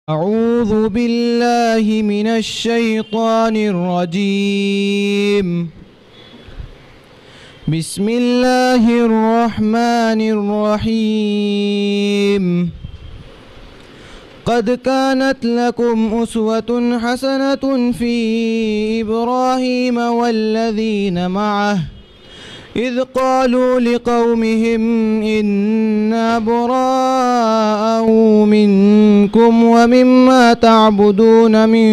अऊज़ु बिल्लाहि मिनश शैतानिर रजीम। बिस्मिल्लाहिर रहमानिर रहीम। क़द कानत लकुम उस्वतुन हसनतुन फ़ी इब्राहीम वल्लज़ीन मअह इज़ क़ालू लिक़ौमिहिम इन्ना बुराअउ मिनकुम व मिम्मा तअबुदून मिन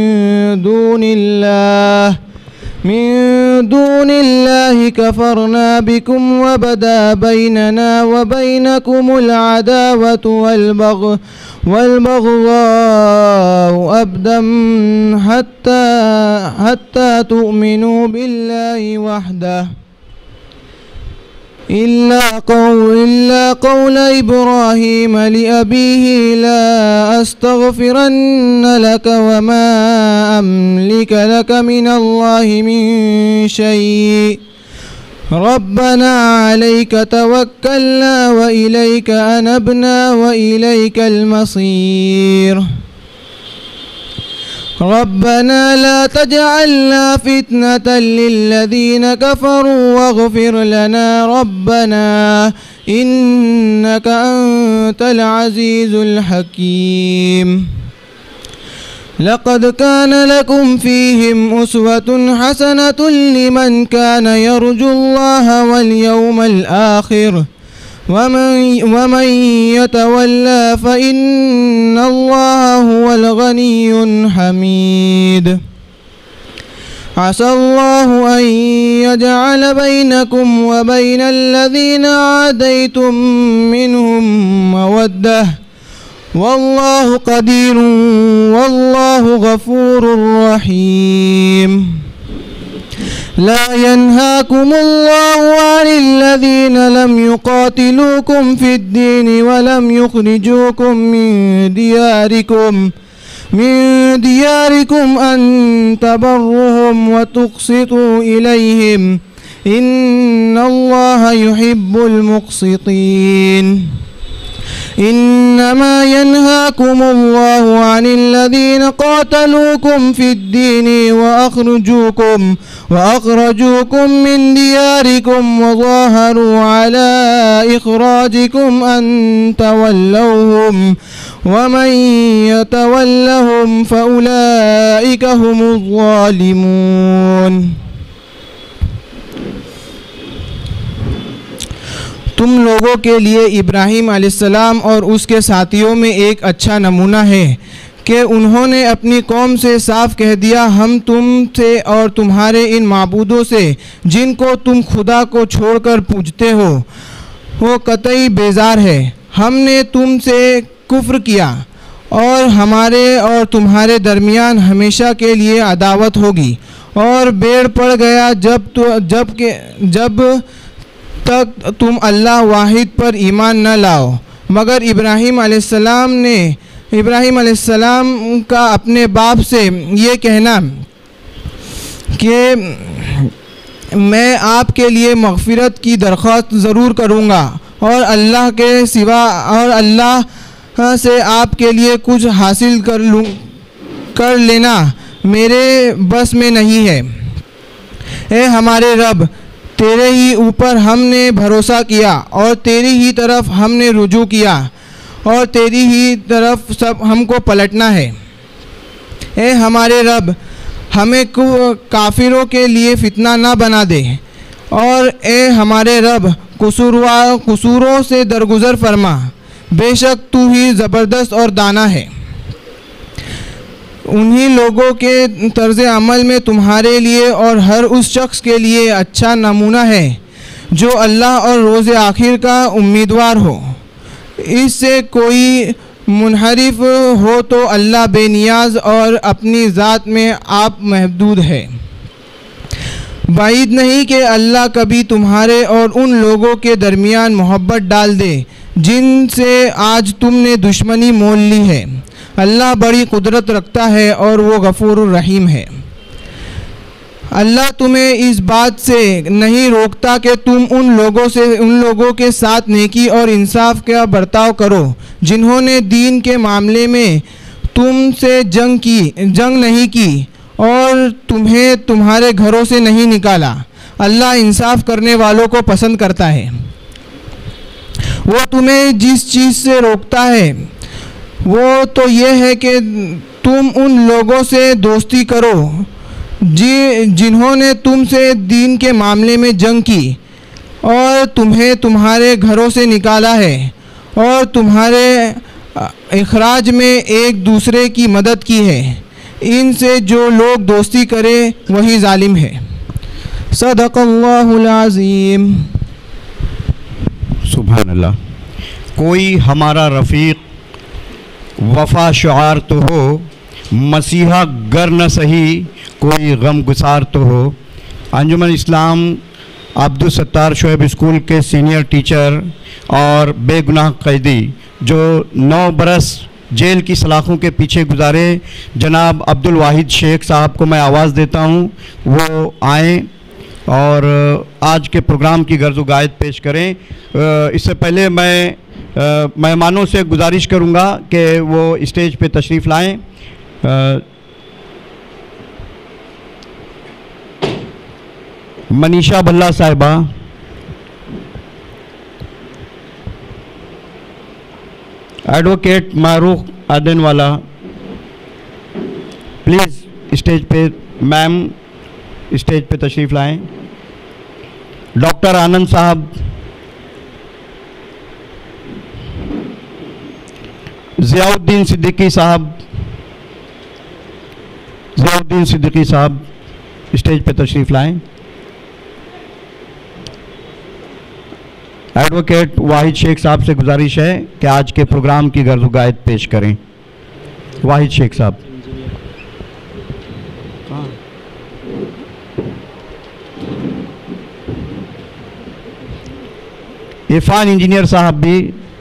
दूनिल्लाहि कफ़रना बिकुम व बदा बैनना व बैनकुमुल अदावतु वल्बग़्ज़ाउ अबदन हत्ता तु'मिनू बिल्लाहि वहदह इल्ला कौल इब्राहीम लिअबीही ला अस्तग़फ़िरन्न लक वमा अमलिकु लक मिनल्लाहि मिन शै' रब्बना अलैक तवक्कलना व इलैक अनबना व इलैकल मसीर। रब्बना ला तजअलना फितनतन लिल्लज़ीन कफ़रू वग़फ़िर लना रब्बना इन्नका अंतल अज़ीज़ुल हकीम। लक़द कान लकुम फ़ीहिम उस्वतुन हसनतुन लिमन कान यरजुल्लाह वल यौमल आखिर वमन यतवल्ला फ़इन्नल्लाह हुवल गनियुल हमीद। असल्लाहु अन यजअल बैनकुम व बैनल्लज़ीना आदैतुम मिनहुम मवद्दह वल्लाहु क़दीरुन वल्लाहु गफ़ूरुर रहीम। ला यन्हाकुमुल्लाहु अनिल्लज़ीना लम युक़ातिलूकुम फ़िद्दीन व लम युख़रिजूकुम मिन दियारिकुम अन तबर्रुहुम व तुक़सितू इलैहिम इन्नल्लाहा युहिब्बुल मुक़सितीन। इन्नमा यन्हाकुमुल्लाहु अनिल्लज़ीना क़ातलूकुम फ़िद्दीन व अख़रजूकुम मिन दियारिकुम व ज़ाहरू अला इख़राजिकुम अन तवल्लौहुम व मन यतवल्लहुम फ़उलाइका हुमुज़ ज़ालिमून। तुम लोगों के लिए इब्राहीम अलैहिस्सलाम और उसके साथियों में एक अच्छा नमूना है कि उन्होंने अपनी कौम से साफ कह दिया, हम तुमसे और तुम्हारे इन माबूदों से जिनको तुम खुदा को छोड़कर पूजते हो वो कतई बेजार है। हमने तुमसे कुफ्र किया और हमारे और तुम्हारे दरमियान हमेशा के लिए अदावत होगी। और बेड़ पड़ गया जब तक तुम अल्लाह वाहिद पर ईमान न लाओ। मगर इब्राहीम अलैहिस्सलाम का अपने बाप से ये कहना कि मैं आपके लिए मग़फ़िरत की दरख्वास्त ज़रूर करूँगा और अल्लाह के सिवा और अल्लाह से आपके लिए कुछ हासिल कर लेना मेरे बस में नहीं है। ए हमारे रब, तेरे ही ऊपर हमने भरोसा किया और तेरी ही तरफ हमने रुजू किया और तेरी ही तरफ सब हमको पलटना है। ए हमारे रब, हमें काफिरों के लिए फितना ना बना दे और ए हमारे रब, कसूरों से दरगुजर फरमा, बेशक तू ही ज़बरदस्त और दाना है। उन्हीं लोगों के तर्ज़ अमल में तुम्हारे लिए और हर उस शख्स के लिए अच्छा नमूना है जो अल्लाह और रोज़ आखिर का उम्मीदवार हो। इससे कोई मुनहरिफ हो तो अल्लाह बेनियाज और अपनी ज़ात में आप महदूद है। बाइद नहीं कि अल्लाह कभी तुम्हारे और उन लोगों के दरमियान मोहब्बत डाल दे जिनसे आज तुमने दुश्मनी मोल ली है। अल्लाह बड़ी कुदरत रखता है और वो गफ़ूरुर रहीम है। अल्लाह तुम्हें इस बात से नहीं रोकता कि तुम उन लोगों के साथ नेकी और इंसाफ का बर्ताव करो जिन्होंने दीन के मामले में तुमसे जंग नहीं की और तुम्हें तुम्हारे घरों से नहीं निकाला। अल्लाह इंसाफ करने वालों को पसंद करता है। वो तुम्हें जिस चीज़ से रोकता है वो तो ये है कि तुम उन लोगों से दोस्ती करो जिन्होंने तुमसे दीन के मामले में जंग की और तुम्हें तुम्हारे घरों से निकाला है और तुम्हारे इखराज में एक दूसरे की मदद की है। इनसे जो लोग दोस्ती करें वही जालिम है। सदक़ल्लाहुल अज़ीम। सुभान अल्लाह। कोई हमारा रफ़ीक वफ़ा शुआर तो हो, मसीहा गर न सही कोई गम गुसार तो हो। अंजुमन इस्लाम अब्दुल सत्तार शोएब स्कूल के सीनियर टीचर और बेगुनाह कैदी जो 9 बरस जेल की सलाखों के पीछे गुजारे जनाब अब्दुल वाहिद शेख साहब को मैं आवाज़ देता हूँ, वो आएँ और आज के प्रोग्राम की गर्ज़ गायत पेश करें। इससे पहले मैं मेहमानों से गुजारिश करूँगा कि वो स्टेज पे तशरीफ़ लाएँ। मनीषा भल्ला साहिबा, advocate Maharukh Adenwalla, please stage पे, मैम स्टेज पे तशरीफ़ लाएं। डॉक्टर आनंद साहब, ज़ियाउद्दीन सिद्दीकी साहब, स्टेज पे तशरीफ़ लाएं। एडवोकेट वाहिद शेख साहब से गुजारिश है कि आज के प्रोग्राम की गर्ज़ गायत पेश करें। वाहिद शेख साहब। इरफान इंजीनियर साहब भी।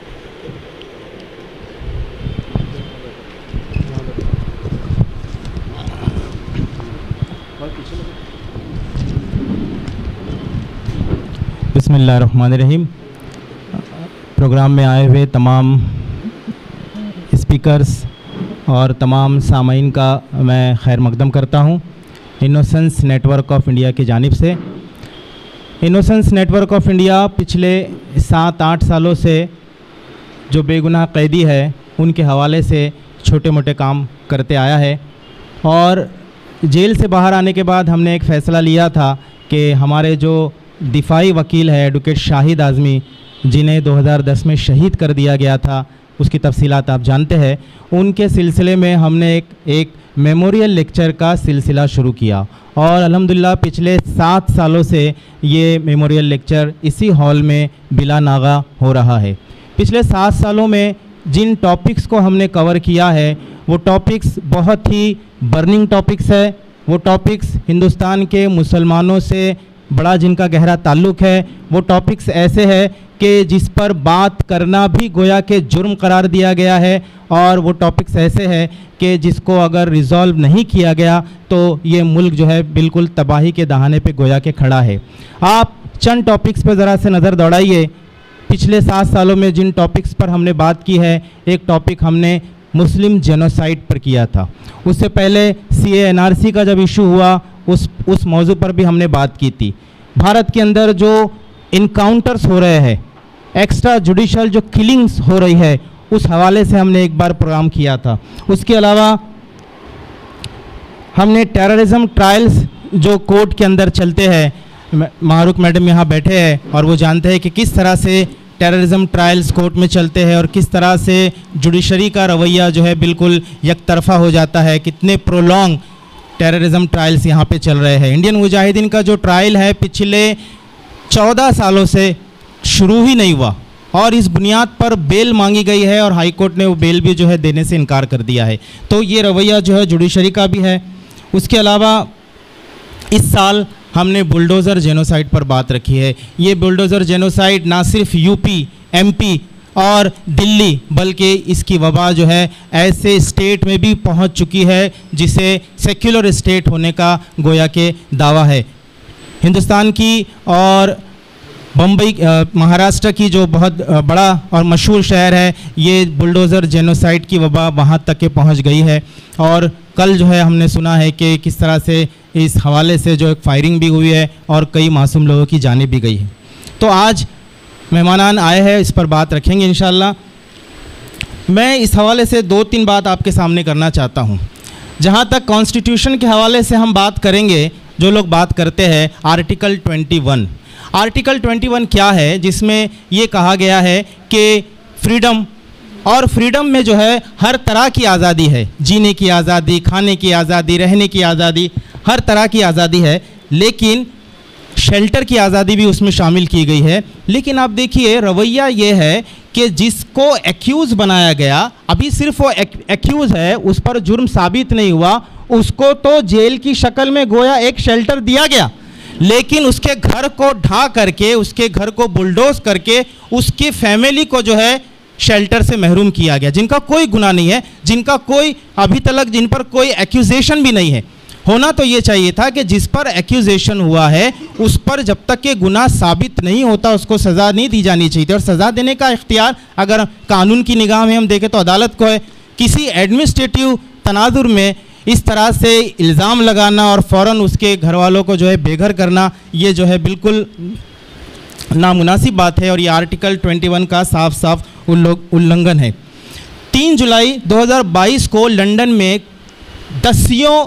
बिस्मिल्लाहिर्रहमानिर्रहीम। प्रोग्राम में आए हुए तमाम स्पीकर्स और तमाम सामाईन का मैं खैर मकदम करता हूँ इनोसेंस नेटवर्क ऑफ इंडिया की जानिब से। इनोसेंस नेटवर्क ऑफ इंडिया पिछले 7-8 सालों से जो बेगुनाह कैदी है उनके हवाले से छोटे मोटे काम करते आया है और जेल से बाहर आने के बाद हमने एक फ़ैसला लिया था कि हमारे जो दिफाई वकील है एडवोकेट शाहिद आज़मी, जिन्हें 2010 में शहीद कर दिया गया था, उसकी तफसीलात आप जानते हैं, उनके सिलसिले में हमने एक मेमोरियल लेक्चर का सिलसिला शुरू किया और अल्हम्दुलिल्लाह पिछले 7 सालों से ये मेमोरियल लेक्चर इसी हॉल में बिला नागा हो रहा है। पिछले 7 सालों में जिन टॉपिक्स को हमने कवर किया है वो टॉपिक्स बहुत ही बर्निंग टॉपिक्स है। वो टॉपिक्स हिंदुस्तान के मुसलमानों से बड़ा जिनका गहरा ताल्लुक़ है। वो टॉपिक्स ऐसे हैं कि जिस पर बात करना भी गोया के जुर्म करार दिया गया है और वो टॉपिक्स ऐसे हैं कि जिसको अगर रिज़ॉल्व नहीं किया गया तो ये मुल्क जो है बिल्कुल तबाही के दहाने पे गोया के खड़ा है। आप चंद टॉपिक्स पर ज़रा से नज़र दौड़ाइए। पिछले 7 सालों में जिन टॉपिक्स पर हमने बात की है, एक टॉपिक हमने मुस्लिम जेनोसाइड पर किया था। उससे पहले CA/NRC का जब इशू हुआ उस मौजू पर भी हमने बात की थी। भारत के अंदर जो इनकाउंटर्स हो रहे हैं, एक्स्ट्रा जुडिशल जो किलिंग्स हो रही है, उस हवाले से हमने एक बार प्रोग्राम किया था। उसके अलावा हमने टेररिज्म ट्रायल्स जो कोर्ट के अंदर चलते हैं, मारूक मैडम यहाँ बैठे हैं और वो जानते हैं कि किस तरह से टेररिज्म ट्रायल्स कोर्ट में चलते हैं और किस तरह से जुडिशरी का रवैया जो है बिल्कुल यकतरफा हो जाता है। कितने प्रोलॉन्ग टेररिज्म ट्रायल्स यहाँ पे चल रहे हैं। इंडियन मुजाहिदीन का जो ट्रायल है पिछले 14 सालों से शुरू ही नहीं हुआ और इस बुनियाद पर बेल मांगी गई है और हाई कोर्ट ने वो बेल भी जो है देने से इनकार कर दिया है। तो ये रवैया जो है जुडिशरी का भी है। उसके अलावा इस साल हमने बुलडोज़र जेनोसाइड पर बात रखी है। ये बुलडोज़र जेनोसाइड ना सिर्फ यूपी, MP और दिल्ली बल्कि इसकी वबा जो है ऐसे स्टेट में भी पहुंच चुकी है जिसे सेक्युलर स्टेट होने का गोया के दावा है। हिंदुस्तान की और बम्बई महाराष्ट्र की जो बहुत बड़ा और मशहूर शहर है, ये बुलडोज़र जेनोसाइड की वबा वहाँ तक के पहुँच गई है। और कल जो है हमने सुना है कि किस तरह से इस हवाले से जो एक फायरिंग भी हुई है और कई मासूम लोगों की जानें भी गई है। तो आज मेहमानान आए हैं, इस पर बात रखेंगे इंशाअल्लाह। मैं इस हवाले से 2-3 बात आपके सामने करना चाहता हूँ। जहाँ तक कॉन्स्टिट्यूशन के हवाले से हम बात करेंगे, जो लोग बात करते हैं आर्टिकल 21। आर्टिकल 21 क्या है, जिसमें ये कहा गया है कि फ्रीडम, और फ्रीडम में जो है हर तरह की आज़ादी है, जीने की आज़ादी, खाने की आज़ादी, रहने की आज़ादी, हर तरह की आज़ादी है, लेकिन शेल्टर की आज़ादी भी उसमें शामिल की गई है। लेकिन आप देखिए रवैया ये है कि जिसको एक्यूज़ बनाया गया, अभी सिर्फ वो एक्यूज़ है, उस पर जुर्म साबित नहीं हुआ, उसको तो जेल की शक्ल में गोया एक शेल्टर दिया गया, लेकिन उसके घर को ढा करके, उसके घर को बुलडोज करके उसकी फैमिली को जो है शेल्टर से महरूम किया गया, जिनका कोई गुनाह नहीं है, जिनका कोई अभी तक जिन पर कोई एक्यूजेशन भी नहीं है। होना तो ये चाहिए था कि जिस पर एक्यूजेशन हुआ है उस पर जब तक के गुनाह साबित नहीं होता उसको सज़ा नहीं दी जानी चाहिए थी, और सज़ा देने का इख्तियार अगर कानून की निगाह में हम देखें तो अदालत को है। किसी एडमिनिस्ट्रेटिव तनाजुर में इस तरह से इल्ज़ाम लगाना और फ़ौरन उसके घर वालों को जो है बेघर करना, ये जो है बिल्कुल नामुनासिब बात है, और ये आर्टिकल 21 का साफ साफ उल्लंघन है। 3 जुलाई 2022 को लंदन में दसियों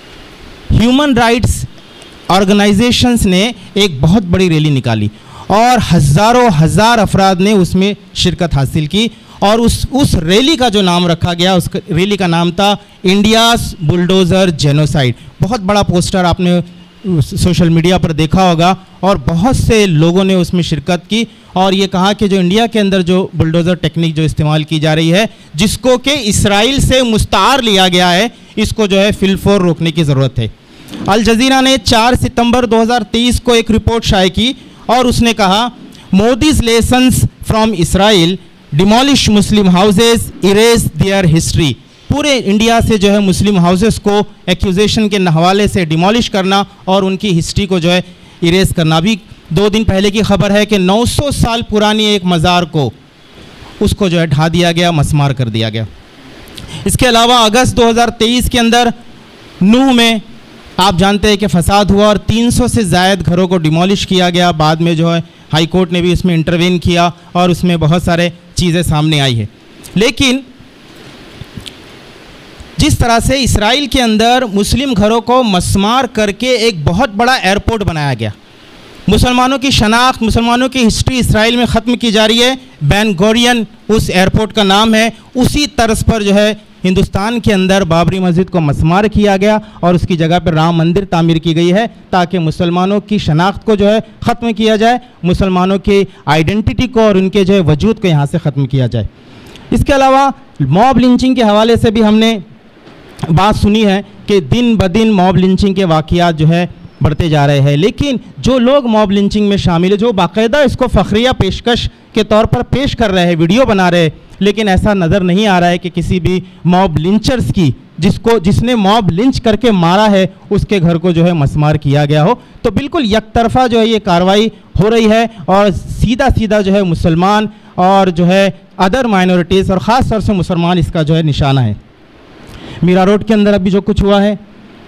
ह्यूमन राइट्स ऑर्गेनाइजेशंस ने एक बहुत बड़ी रैली निकाली और हज़ारों हज़ार अफराद ने उसमें शिरकत हासिल की, और उस रैली का जो नाम रखा गया, उस रैली का नाम था इंडियाज़ बुलडोज़र जेनोसाइड। बहुत बड़ा पोस्टर आपने सोशल मीडिया पर देखा होगा, और बहुत से लोगों ने उसमें शिरकत की और ये कहा कि जो इंडिया के अंदर जो बुलडोज़र टेक्निक जो इस्तेमाल की जा रही है, जिसको कि इसराइल से मुस्तार लिया गया है, इसको जो है फिलफोर रोकने की ज़रूरत है। अल जज़ीरा ने 4 सितंबर 2023 को एक रिपोर्ट शाये की और उसने कहा, Modi's lessons from Israel demolish Muslim houses erase their history. पूरे इंडिया से जो है मुस्लिम हाउसेस को एक्यूजेशन के हवाले से डिमोलिश करना और उनकी हिस्ट्री को जो है इरेज करना। भी 2 दिन पहले की खबर है कि 900 साल पुरानी एक मज़ार को उसको जो है ढा दिया गया, मसमार कर दिया गया। इसके अलावा अगस्त 2023 के अंदर नूह में आप जानते हैं कि फसाद हुआ और 300 से ज़ायद घरों को डिमोलिश किया गया। बाद में जो है हाई कोर्ट ने भी उसमें इंटरवेन किया और उसमें बहुत सारे चीज़ें सामने आई है। लेकिन जिस तरह से इसराइल के अंदर मुस्लिम घरों को मसमार करके एक बहुत बड़ा एयरपोर्ट बनाया गया, मुसलमानों की शनाख्त, मुसलमानों की हिस्ट्री इसराइल में ख़त्म की जा रही है, बेन गोरियन उस एयरपोर्ट का नाम है, उसी तर्ज पर जो है हिंदुस्तान के अंदर बाबरी मस्जिद को मसमार किया गया और उसकी जगह पर राम मंदिर तामीर की गई है, ताकि मुसलमानों की शनाख्त को जो है ख़त्म किया जाए, मुसलमानों की आइडेंटिटी को और उनके जो है वजूद को यहाँ से ख़त्म किया जाए। इसके अलावा मॉब लिंचिंग के हवाले से भी हमने बात सुनी है कि दिन ब दिन मॉब लिंचिंग के वाक़ियात जो है बढ़ते जा रहे हैं, लेकिन जो लोग मॉब लिंचिंग में शामिल है, जो बाकायदा इसको फ़ख्रिया पेशकश के तौर पर पेश कर रहे हैं, वीडियो बना रहे हैं, लेकिन ऐसा नज़र नहीं आ रहा है कि किसी भी मॉब लिंचर्स की, जिसने मॉब लिंच करके मारा है, उसके घर को जो है मसमार किया गया हो। तो बिल्कुल यकतरफा जो है ये कार्रवाई हो रही है और सीधा सीधा जो है मुसलमान और जो है अदर माइनॉरिटीज़ और ख़ास तौर से मुसलमान इसका जो है निशाना है। मीरा रोड के अंदर अभी जो कुछ हुआ है,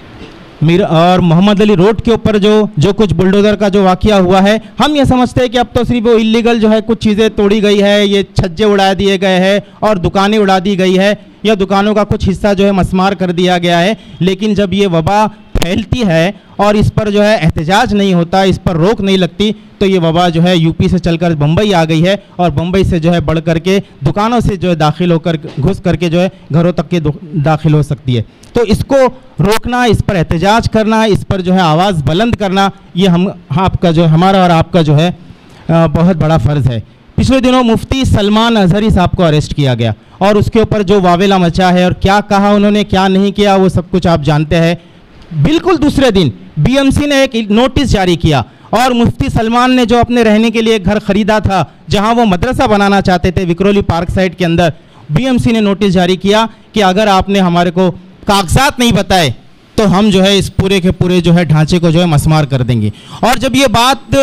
मीरा और मोहम्मद अली रोड के ऊपर जो कुछ बुलडोज़र का जो वाक़या हुआ है, हम ये समझते हैं कि अब तो सिर्फ वो इलीगल जो है कुछ चीज़ें तोड़ी गई है, ये छज्जे उड़ा दिए गए हैं और दुकानें उड़ा दी गई है, या दुकानों का कुछ हिस्सा जो है मसमार कर दिया गया है। लेकिन जब ये वबा फैलती है और इस पर जो है एहतजाज नहीं होता, इस पर रोक नहीं लगती, तो ये वबा जो है यूपी से चलकर बम्बई आ गई है और बम्बई से जो है बढ़ करके दुकानों से जो है दाखिल होकर घुस करके जो है घरों तक के दाखिल हो सकती है। तो इसको रोकना, इस पर एहतजाज करना, इस पर जो है आवाज़ बुलंद करना, ये आपका जो हमारा और आपका जो है बहुत बड़ा फ़र्ज़ है। पिछले दिनों मुफ्ती सलमान अजहरी साहब को अरेस्ट किया गया और उसके ऊपर जो वावेला मचा है और क्या कहा उन्होंने, क्या नहीं किया, वो सब कुछ आप जानते हैं। बिल्कुल दूसरे दिन बीएमसी ने एक नोटिस जारी किया और मुफ्ती सलमान ने जो अपने रहने के लिए एक घर खरीदा था, जहां वो मदरसा बनाना चाहते थे विक्रोली पार्क साइड के अंदर, बीएमसी ने नोटिस जारी किया कि अगर आपने हमारे को कागजात नहीं बताए तो हम जो है इस पूरे के पूरे जो है ढांचे को जो है मसमार कर देंगे। और जब ये बात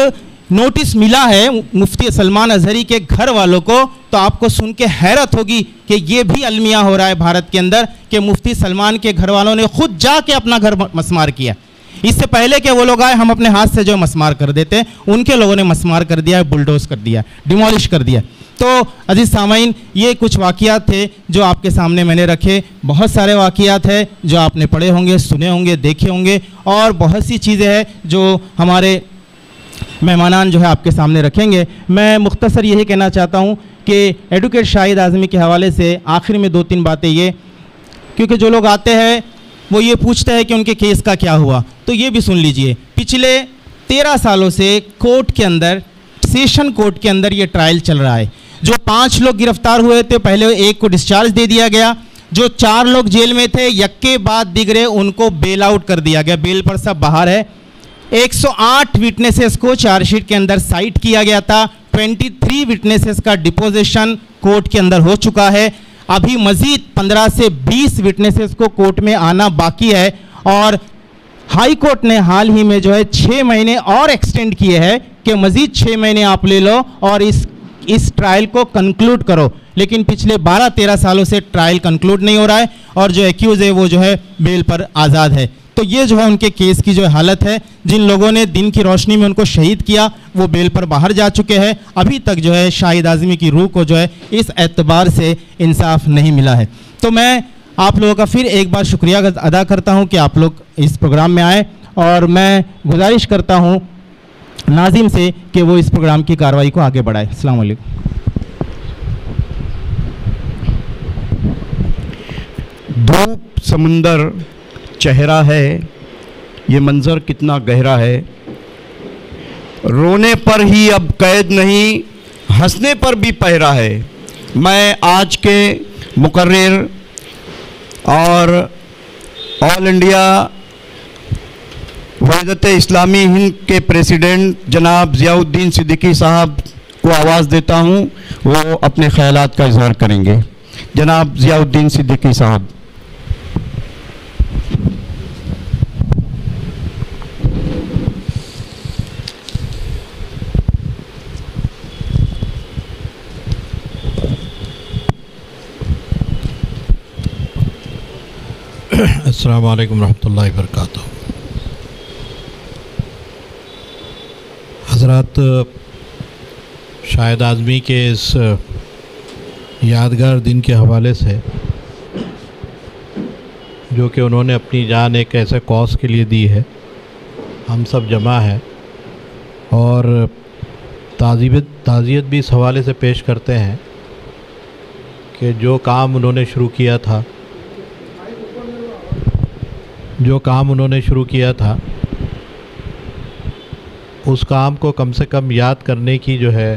नोटिस मिला है मुफ्ती सलमान अजहरी के घर वालों को, तो आपको सुन के हैरत होगी कि ये भी अलमिया हो रहा है भारत के अंदर कि मुफ्ती सलमान के घर वालों ने खुद जाके अपना घर मसमार किया। इससे पहले कि वो लोग आए हम अपने हाथ से जो मसमार कर देते, उनके लोगों ने मसमार कर दिया, बुलडोज कर दिया, डिमोलिश कर दिया। तो अजीज़ सामाइन, ये कुछ वाक़यात थे जो आपके सामने मैंने रखे। बहुत सारे वाक़यात हैं जो आपने पढ़े होंगे, सुने होंगे, देखे होंगे, और बहुत सी चीज़ें हैं जो हमारे मेहमानान जो है आपके सामने रखेंगे। मैं मुख्तसर यही कहना चाहता हूँ कि एडवोकेट शाहिद आज़मी के हवाले से आखिर में 2-3 बातें ये, क्योंकि जो लोग आते हैं वो ये पूछते हैं कि उनके केस का क्या हुआ, तो ये भी सुन लीजिए। पिछले 13 सालों से कोर्ट के अंदर, सेशन कोर्ट के अंदर ये ट्रायल चल रहा है। जो 5 लोग गिरफ्तार हुए थे, पहले एक को डिस्चार्ज दे दिया गया। जो 4 लोग जेल में थे, यक्के बाद दिगरे उनको बेल आउट कर दिया गया, बेल पर सब बाहर है। 108 विटनेसेस को चार्जशीट के अंदर साइट किया गया था। 23 विटनेसेस का डिपोजिशन कोर्ट के अंदर हो चुका है। अभी मजीद 15 से 20 विटनेसेस को कोर्ट में आना बाकी है, और हाई कोर्ट ने हाल ही में जो है 6 महीने और एक्सटेंड किए हैं कि मजीद 6 महीने आप ले लो और इस ट्रायल को कंक्लूड करो। लेकिन पिछले 12-13 सालों से ट्रायल कंक्लूड नहीं हो रहा है, और जो एक्यूज़ है वो जो है बेल पर आज़ाद है। तो ये जो है उनके केस की जो हालत है। जिन लोगों ने दिन की रोशनी में उनको शहीद किया वो बेल पर बाहर जा चुके हैं। अभी तक जो है शाहिद आज़मी की रूह को जो है इस एतबार से इंसाफ नहीं मिला है। तो मैं आप लोगों का फिर एक बार शुक्रिया अदा करता हूं कि आप लोग इस प्रोग्राम में आए, और मैं गुजारिश करता हूं नाज़िम से कि वो इस प्रोग्राम की कार्रवाई को आगे बढ़ाए। अस्सलाम वालेकुम। धूप, समुंदर, चेहरा है, ये मंज़र कितना गहरा है। रोने पर ही अब कैद नहीं, हंसने पर भी पहरा है। मैं आज के मुकर्रिर और ऑल इंडिया वहीदत इस्लामी हिंद के प्रेसिडेंट जनाब ज़ियाउद्दीन सिद्दीकी साहब को आवाज़ देता हूँ, वो अपने ख़यालात का इज़हार करेंगे। जनाब ज़ियाउद्दीन सिद्दीकी साहब। अस्सलामु अलैकुम रहमतुल्लाहि व बरकातुहू। हज़रात, शाहिद आज़मी के इस यादगार दिन के हवाले से, जो कि उन्होंने अपनी जान एक ऐसे कॉज के लिए दी है, हम सब जमा हैं और ताज़ियत भी इस हवाले से पेश करते हैं कि जो काम उन्होंने शुरू किया था उस काम को कम से कम याद करने की जो है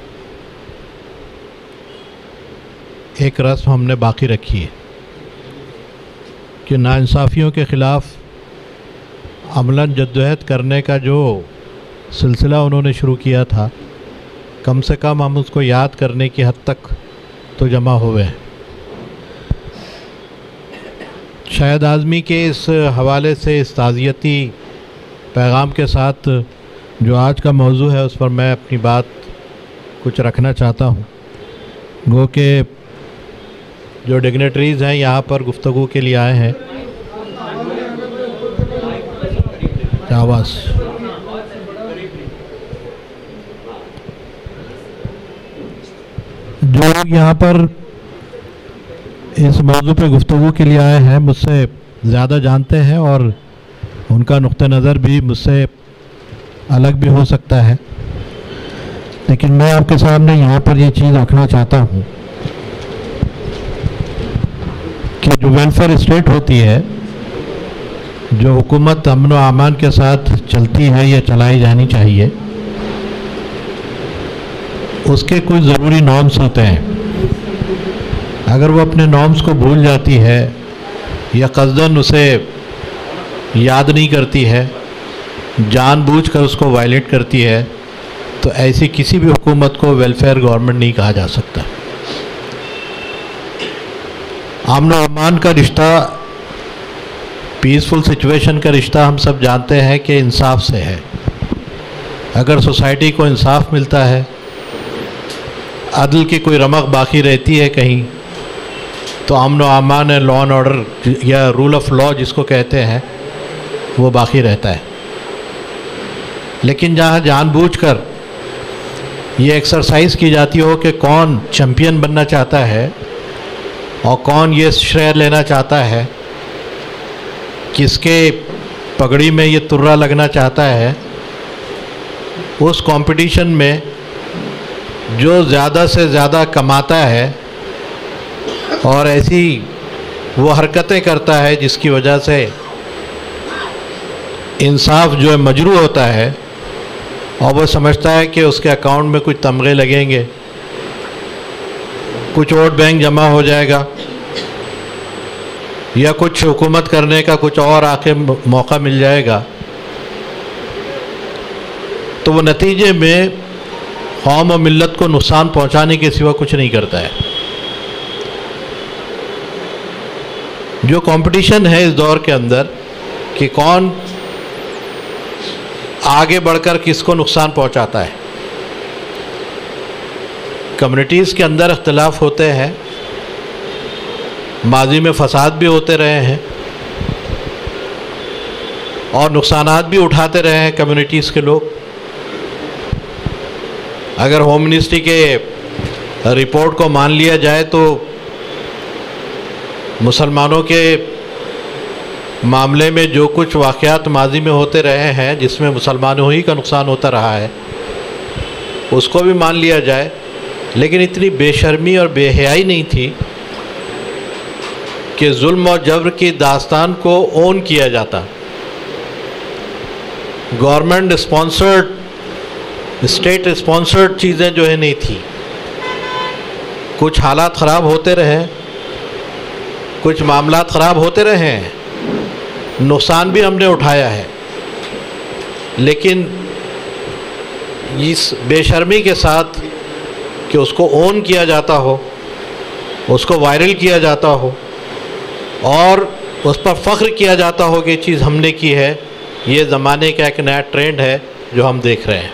एक रस्म हमने बाकी रखी है कि नाइंसाफ़ियों के ख़िलाफ़ अमलन जद्दोजहद करने का जो सिलसिला उन्होंने शुरू किया था, कम से कम हम उसको याद करने की हद तक तो जमा हुए हैं। शाहिद आज़मी के इस हवाले से, इस ताज़ियती पैगाम के साथ जो आज का मौजू है उस पर मैं अपनी बात कुछ रखना चाहता हूँ। गो के जो डिग्नेटरीज़ हैं यहाँ पर गुफ्तगू के लिए आए हैं। आवाज़ जो लोग यहाँ पर इस मौजू पे गुफ्तगू के लिए आए हैं मुझसे ज़्यादा जानते हैं और उनका नुक्ता नज़र भी मुझसे अलग भी हो सकता है, लेकिन मैं आपके सामने यहाँ पर ये चीज़ रखना चाहता हूँ कि जो वेलफेयर स्टेट होती है, जो हुकूमत अमन व अमान के साथ चलती है या चलाई जानी चाहिए, उसके कुछ ज़रूरी नॉर्म्स होते हैं। अगर वो अपने नॉर्म्स को भूल जाती है या क़स्दन उसे याद नहीं करती है, जानबूझकर उसको वायलेट करती है, तो ऐसी किसी भी हुकूमत को वेलफेयर गवर्नमेंट नहीं कहा जा सकता। अमन व अमान का रिश्ता, पीसफुल सिचुएशन का रिश्ता हम सब जानते हैं कि इंसाफ से है। अगर सोसाइटी को इंसाफ मिलता है, अदल की कोई रमक बाकी रहती है कहीं, तो अमन व अमान, लॉ एंड ऑर्डर या रूल ऑफ लॉ जिसको कहते हैं, वो बाकी रहता है। लेकिन जहाँ जानबूझकर ये एक्सरसाइज की जाती हो कि कौन चैम्पियन बनना चाहता है और कौन ये श्रेय लेना चाहता है, किसके पगड़ी में ये तुर्रा लगना चाहता है, उस कंपटीशन में जो ज़्यादा से ज़्यादा कमाता है और ऐसी वो हरकतें करता है जिसकी वजह से इंसाफ जो है मजरू होता है, और वो समझता है कि उसके अकाउंट में कुछ तमगे लगेंगे, कुछ वोट बैंक जमा हो जाएगा, या कुछ हुकूमत करने का कुछ और आके मौका मिल जाएगा, तो वो नतीजे में कौम और मिल्लत को नुकसान पहुंचाने के सिवा कुछ नहीं करता है। जो कंपटीशन है इस दौर के अंदर कि कौन आगे बढ़कर किसको नुकसान पहुंचाता है। कम्युनिटीज़ के अंदर इख्तिलाफ होते हैं, माजी में फसाद भी होते रहे हैं और नुकसानात भी उठाते रहे हैं कम्युनिटीज़ के लोग। अगर होम मिनिस्ट्री के रिपोर्ट को मान लिया जाए तो मुसलमानों के मामले में जो कुछ वाक़यात माजी में होते रहे हैं जिसमें मुसलमानों ही का नुकसान होता रहा है, उसको भी मान लिया जाए, लेकिन इतनी बेशर्मी और बेहयाई नहीं थी कि जुल्म और जबर की दास्तान को ओन किया जाता। गवर्नमेंट स्पॉन्सर्ड, स्टेट स्पॉन्सर्ड चीज़ें जो है नहीं थी। कुछ हालात ख़राब होते रहे, कुछ मामलात ख़राब होते रहे हैं, नुकसान भी हमने उठाया है, लेकिन इस बेशर्मी के साथ कि उसको ओन किया जाता हो, उसको वायरल किया जाता हो और उस पर फ़ख्र किया जाता हो कि ये चीज़ हमने की है, ये ज़माने का एक नया ट्रेंड है जो हम देख रहे हैं।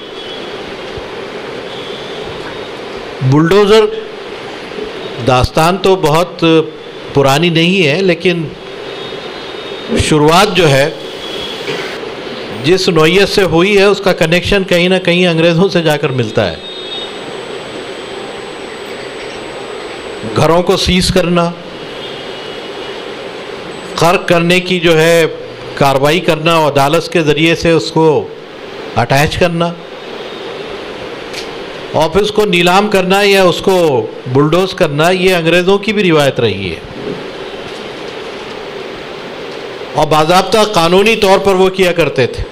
बुलडोज़र दास्तान तो बहुत पुरानी नहीं है, लेकिन शुरुआत जो है जिस नौइयत से हुई है उसका कनेक्शन कहीं ना कहीं अंग्रेज़ों से जाकर मिलता है। घरों को सीज करना, कर्क करने की जो है कार्रवाई करना और अदालत के ज़रिए से उसको अटैच करना और फिर उसको नीलाम करना या उसको बुलडोज करना, ये अंग्रेज़ों की भी रिवायत रही है और बाज़ाब्ता कानूनी तौर पर वो किया करते थे।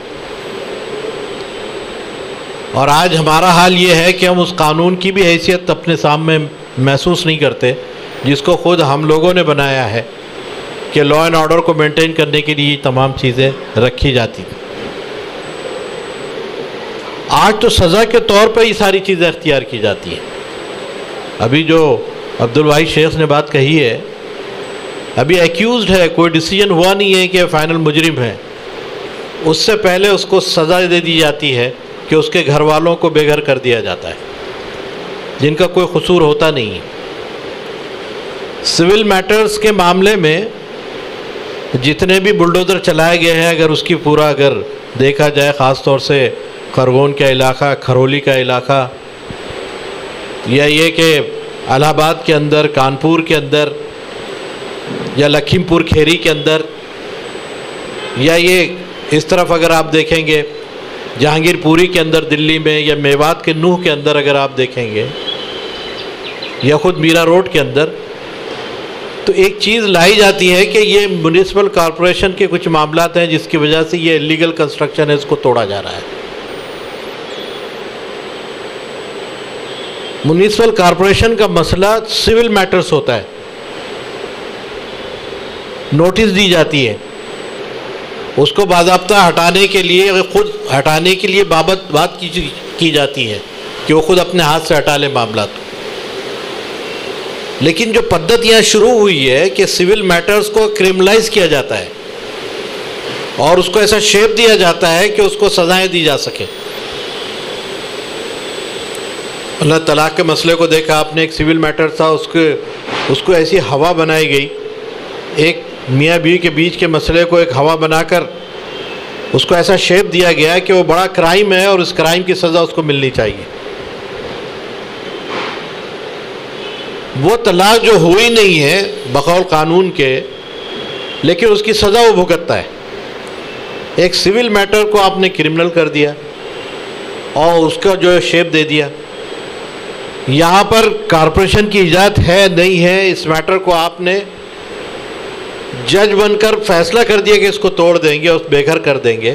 और आज हमारा हाल ये है कि हम उस कानून की भी हैसियत अपने सामने महसूस नहीं करते जिसको ख़ुद हम लोगों ने बनाया है कि लॉ एंड ऑर्डर को मेंटेन करने के लिए तमाम चीज़ें रखी जाती। आज तो सज़ा के तौर पर ही सारी चीज़ें अख्तियार की जाती हैं। अभी जो अब्दुल वाहिद शेख ने बात कही है, अभी एक्यूज़्ड है, कोई डिसीजन हुआ नहीं है कि फ़ाइनल मुजरिम है, उससे पहले उसको सज़ा दे दी जाती है कि उसके घर वालों को बेघर कर दिया जाता है जिनका कोई कसूर होता नहीं है। सिविल मैटर्स के मामले में जितने भी बुलडोज़र चलाए गए हैं, अगर उसकी पूरा अगर देखा जाए, ख़ास तौर से खरगोन का इलाका, खरोली का इलाका, या ये कि इलाहाबाद के अंदर, कानपुर के अंदर या लखीमपुर खेरी के अंदर, या ये इस तरफ अगर आप देखेंगे जहांगीरपुरी के अंदर दिल्ली में, या मेवात के नूह के अंदर अगर आप देखेंगे, या ख़ुद मीरा रोड के अंदर, तो एक चीज़ लाई जाती है कि ये म्यूनिसिपल कॉरपोरेशन के कुछ मामलात हैं जिसकी वजह से ये इलीगल कंस्ट्रक्शन है, इसको तोड़ा जा रहा है। म्यूनिसिपल कॉरपोरेशन का मसला सिविल मैटर्स होता है, नोटिस दी जाती है, उसको बाज़ाब्ता हटाने के लिए, खुद हटाने के लिए बात की जाती है कि वो खुद अपने हाथ से हटा ले मामला। तो लेकिन जो पद्धति यहाँ शुरू हुई है कि सिविल मैटर्स को क्रिमिनलाइज किया जाता है और उसको ऐसा शेप दिया जाता है कि उसको सज़ाएं दी जा सके, अल्लाह तलाक के मसले को देखा आपने, एक सिविल मैटर था, उसको ऐसी हवा बनाई गई, एक मियाँ बीवी के बीच के मसले को एक हवा बनाकर उसको ऐसा शेप दिया गया है कि वो बड़ा क्राइम है और उस क्राइम की सज़ा उसको मिलनी चाहिए। वो तलाक जो हुई नहीं है बकौल कानून के, लेकिन उसकी सज़ा वो भुगतता है। एक सिविल मैटर को आपने क्रिमिनल कर दिया और उसका जो है शेप दे दिया। यहाँ पर कॉरपोरेशन की इजाज़त है नहीं है, इस मैटर को आपने जज बनकर फैसला कर दिया कि इसको तोड़ देंगे और बेघर कर देंगे।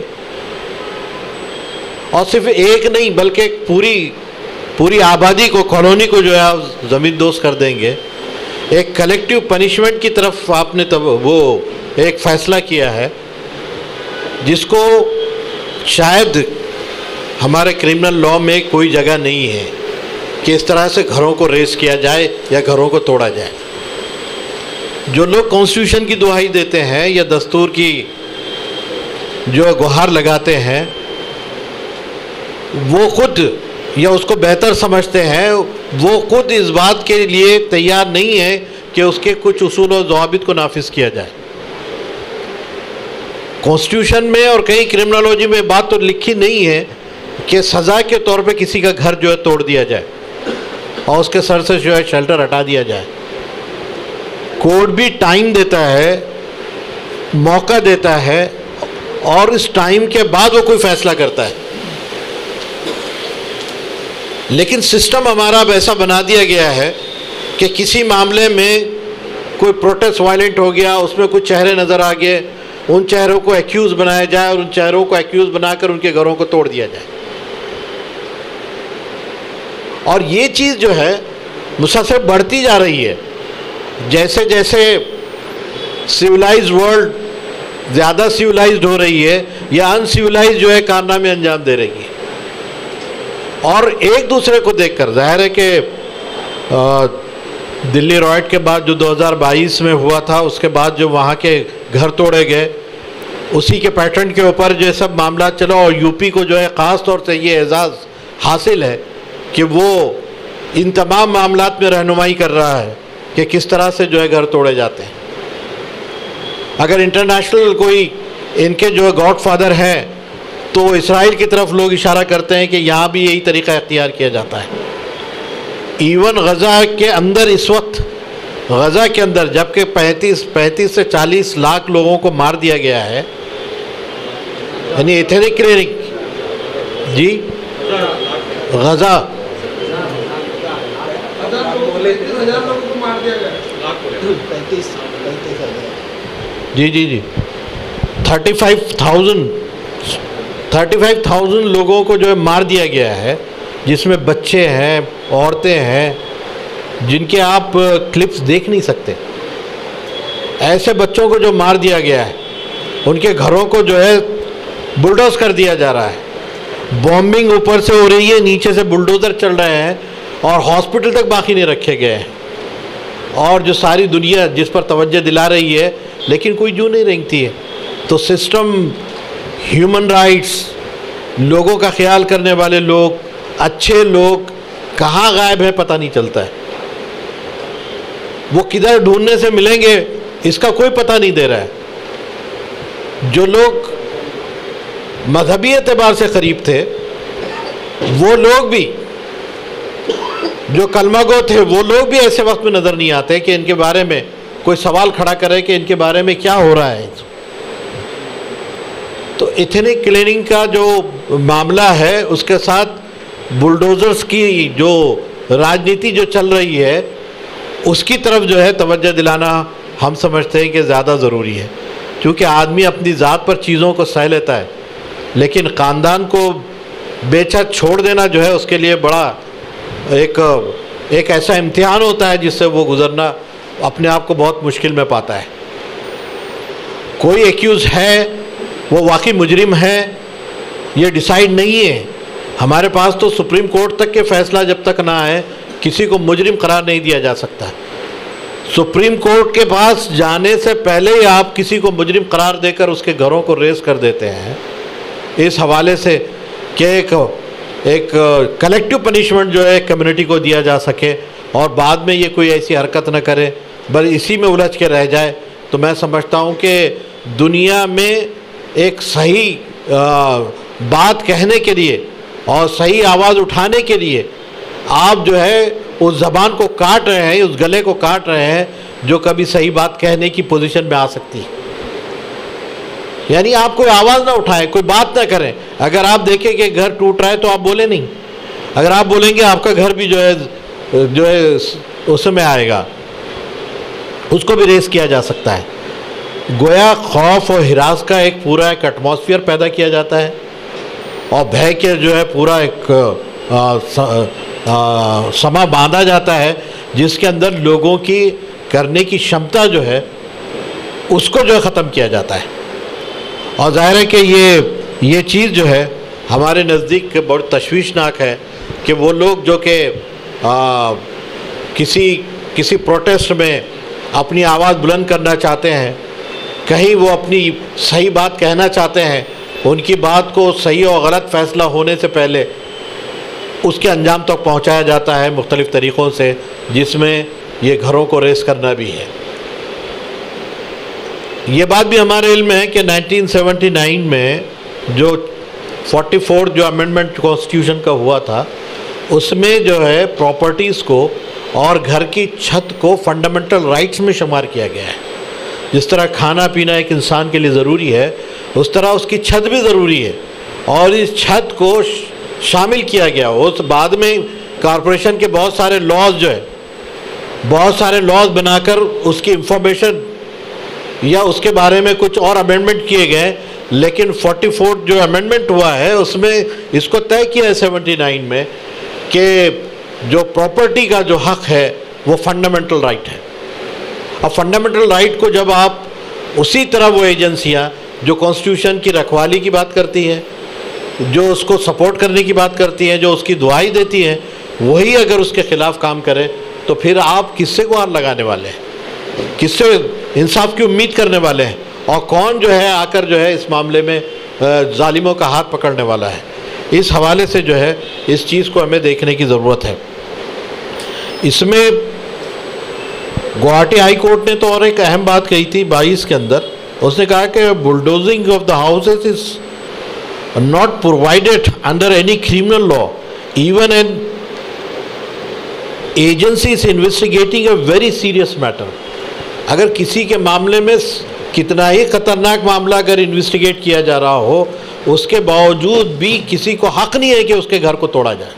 और सिर्फ एक नहीं बल्कि पूरी आबादी को, कॉलोनी को जो है ज़मीन दोस्त कर देंगे। एक कलेक्टिव पनिशमेंट की तरफ आपने तब वो एक फ़ैसला किया है जिसको शायद हमारे क्रिमिनल लॉ में कोई जगह नहीं है कि इस तरह से घरों को रेस किया जाए या घरों को तोड़ा जाए। जो लोग कॉन्स्टिट्यूशन की दुहाई देते हैं या दस्तूर की जो गुहार लगाते हैं, वो खुद या उसको बेहतर समझते हैं, वो खुद इस बात के लिए तैयार नहीं है कि उसके कुछ उसूल और ज़वाबित को नाफिज किया जाए। कॉन्स्टिट्यूशन में और कहीं क्रिमिनोलॉजी में बात तो लिखी नहीं है कि सज़ा के तौर पे किसी का घर जो है तोड़ दिया जाए और उसके सर से जो है शेल्टर हटा दिया जाए। कोर्ट भी टाइम देता है, मौका देता है और इस टाइम के बाद वो कोई फैसला करता है। लेकिन सिस्टम हमारा अब ऐसा बना दिया गया है कि किसी मामले में कोई प्रोटेस्ट वायलेंट हो गया, उसमें कुछ चेहरे नज़र आ गए, उन चेहरों को एक्यूज़ बनाया जाए और उन चेहरों को एक्यूज़ बनाकर उनके घरों को तोड़ दिया जाए। और ये चीज़ जो है मुसलसल बढ़ती जा रही है। जैसे जैसे सिविलाइज्ड वर्ल्ड ज़्यादा सिविलाइज्ड हो रही है या अनसिविलाइज्ड जो है कारनामे अंजाम दे रही है। और एक दूसरे को देखकर जाहिर है कि दिल्ली रॉयट के बाद जो 2022 में हुआ था, उसके बाद जो वहाँ के घर तोड़े गए, उसी के पैटर्न के ऊपर जो सब मामला चला। और यूपी को जो है ख़ास तौर से ये एजाज़ हासिल है कि वो इन तमाम मामलात में रहनुमाई कर रहा है कि किस तरह से जो है घर तोड़े जाते हैं। अगर इंटरनेशनल कोई इनके जो है गॉडफादर हैं तो इसराइल की तरफ लोग इशारा करते हैं कि यहाँ भी यही तरीका इख्तियार किया जाता है। इवन गज़ा के अंदर इस वक्त, गज़ा के अंदर जबकि 35 से 40 लाख लोगों को मार दिया गया है, यानी एथनिक क्लियरिंग जी, गज़ा जी 35,000 लोगों को जो है मार दिया गया है, जिसमें बच्चे हैं, औरतें हैं, जिनके आप क्लिप्स देख नहीं सकते। ऐसे बच्चों को जो मार दिया गया है, उनके घरों को जो है बुलडोज कर दिया जा रहा है। बॉम्बिंग ऊपर से हो रही है, नीचे से बुलडोज़र चल रहे हैं और हॉस्पिटल तक बाकी नहीं रखे गए हैं। और जो सारी दुनिया जिस पर तवज्जो दिला रही है, लेकिन कोई जू नहीं रेंगती है। तो सिस्टम, ह्यूमन राइट्स, लोगों का ख्याल करने वाले लोग, अच्छे लोग कहाँ गायब है पता नहीं चलता है। वो किधर ढूंढने से मिलेंगे इसका कोई पता नहीं दे रहा है। जो लोग मजहबी एतबार से करीब थे, वो लोग भी, जो कलमागो थे, वो लोग भी ऐसे वक्त में नज़र नहीं आते कि इनके बारे में कोई सवाल खड़ा करे कि इनके बारे में क्या हो रहा है। तो एथनिक क्लीनिंग का जो मामला है, उसके साथ बुलडोज़र्स की जो राजनीति जो चल रही है, उसकी तरफ जो है तवज्जो दिलाना हम समझते हैं कि ज़्यादा ज़रूरी है। क्योंकि आदमी अपनी ज़ात पर चीज़ों को सह लेता है, लेकिन ख़ानदान को बेछत छोड़ देना जो है उसके लिए बड़ा एक ऐसा इम्तिहान होता है जिससे वो गुज़रना अपने आप को बहुत मुश्किल में पाता है। कोई एक्यूज़ है, वो वाकई मुजरिम है, ये डिसाइड नहीं है। हमारे पास तो सुप्रीम कोर्ट तक के फ़ैसला जब तक ना आए, किसी को मुजरिम करार नहीं दिया जा सकता। सुप्रीम कोर्ट के पास जाने से पहले ही आप किसी को मुजरिम करार देकर उसके घरों को रेस कर देते हैं, इस हवाले से कि एक एक कलेक्टिव पनिशमेंट जो है कम्युनिटी को दिया जा सके और बाद में ये कोई ऐसी हरकत न करे बस इसी में उलझ के रह जाए, तो मैं समझता हूँ कि दुनिया में एक सही बात कहने के लिए और सही आवाज़ उठाने के लिए आप जो है उस ज़बान को काट रहे हैं, उस गले को काट रहे हैं जो कभी सही बात कहने की पोजीशन में आ सकती है। यानी आप कोई आवाज़ ना उठाएं, कोई बात ना करें। अगर आप देखें कि घर टूट रहा है तो आप बोले नहीं, अगर आप बोलेंगे आपका घर भी जो है उसमें आएगा, उसको भी रेस किया जा सकता है। गोया खौफ और हिरास का एक पूरा एक एटमॉस्फेयर पैदा किया जाता है और भय के जो है पूरा एक समा बांधा जाता है जिसके अंदर लोगों की करने की क्षमता जो है उसको जो है ख़त्म किया जाता है। और ज़ाहिर है कि ये चीज़ जो है हमारे नज़दीक बहुत तशवीशनाक है कि वो लोग जो कि किसी प्रोटेस्ट में अपनी आवाज़ बुलंद करना चाहते हैं, कहीं वो अपनी सही बात कहना चाहते हैं, उनकी बात को सही और गलत फ़ैसला होने से पहले उसके अंजाम तक पहुंचाया जाता है मुख्तलिफ़ तरीक़ों से, जिसमें ये घरों को रेस करना भी है। ये बात भी हमारे इल्म में है कि 1979 में जो 44 जो अमेंडमेंट कॉन्स्टिट्यूशन का हुआ था उसमें जो है प्रॉपर्टीज़ को और घर की छत को फंडामेंटल राइट्स में शुमार किया गया है। जिस तरह खाना पीना एक इंसान के लिए ज़रूरी है उस तरह उसकी छत भी ज़रूरी है और इस छत को शामिल किया गया। उस बाद में कॉरपोरेशन के बहुत सारे लॉज जो है, बहुत सारे लॉज बनाकर उसकी इंफॉर्मेशन या उसके बारे में कुछ और अमेंडमेंट किए गए, लेकिन 44 जो अमेंडमेंट हुआ है उसमें इसको तय किया है 79 में कि जो प्रॉपर्टी का जो हक है वो फंडामेंटल राइट है। अब फंडामेंटल राइट को जब आप उसी तरह वो एजेंसियां जो कॉन्स्टिट्यूशन की रखवाली की बात करती हैं, जो उसको सपोर्ट करने की बात करती हैं, जो उसकी दुआई देती हैं, वही अगर उसके ख़िलाफ़ काम करें तो फिर आप किससे गुहार लगाने वाले हैं, किससे इंसाफ की उम्मीद करने वाले हैं और कौन जो है आकर जो है इस मामले में जालिमों का हाथ पकड़ने वाला है। इस हवाले से जो है इस चीज़ को हमें देखने की ज़रूरत है। इसमें गुवाहाटी हाई कोर्ट ने तो और एक अहम बात कही थी 22 के अंदर, उसने कहा कि bulldozing of the houses is not provided under any criminal law even an agency is investigating a very serious matter. अगर किसी के मामले में कितना ही ख़तरनाक मामला अगर इन्वेस्टिगेट किया जा रहा हो उसके बावजूद भी किसी को हक नहीं है कि उसके घर को तोड़ा जाए।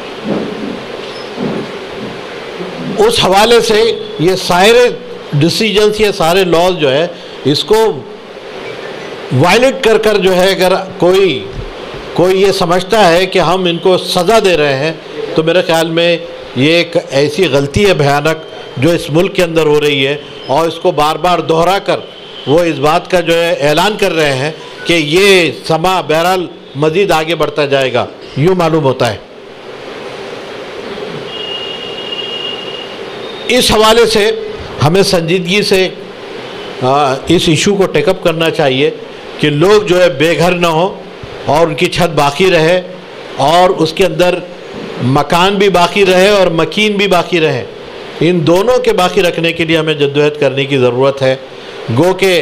उस हवाले से ये सारे डिसीजंस, ये सारे लॉज जो है इसको वायलेट कर कर जो है अगर कोई ये समझता है कि हम इनको सज़ा दे रहे हैं तो मेरे ख्याल में ये एक ऐसी गलती है भयानक जो इस मुल्क के अंदर हो रही है और इसको बार बार दोहरा कर वो इस बात का जो है ऐलान कर रहे हैं कि ये समा बहरहाल मज़ीद आगे बढ़ता जाएगा, यूँ मालूम होता है। इस हवाले से हमें संजीदगी से इस इशू को टेकअप करना चाहिए कि लोग जो है बेघर न हो और उनकी छत बाकी रहे और उसके अंदर मकान भी बाकी रहे और मकीन भी बाकी रहे। इन दोनों के बाकी रखने के लिए हमें जद्दोजहद करने की ज़रूरत है। गो के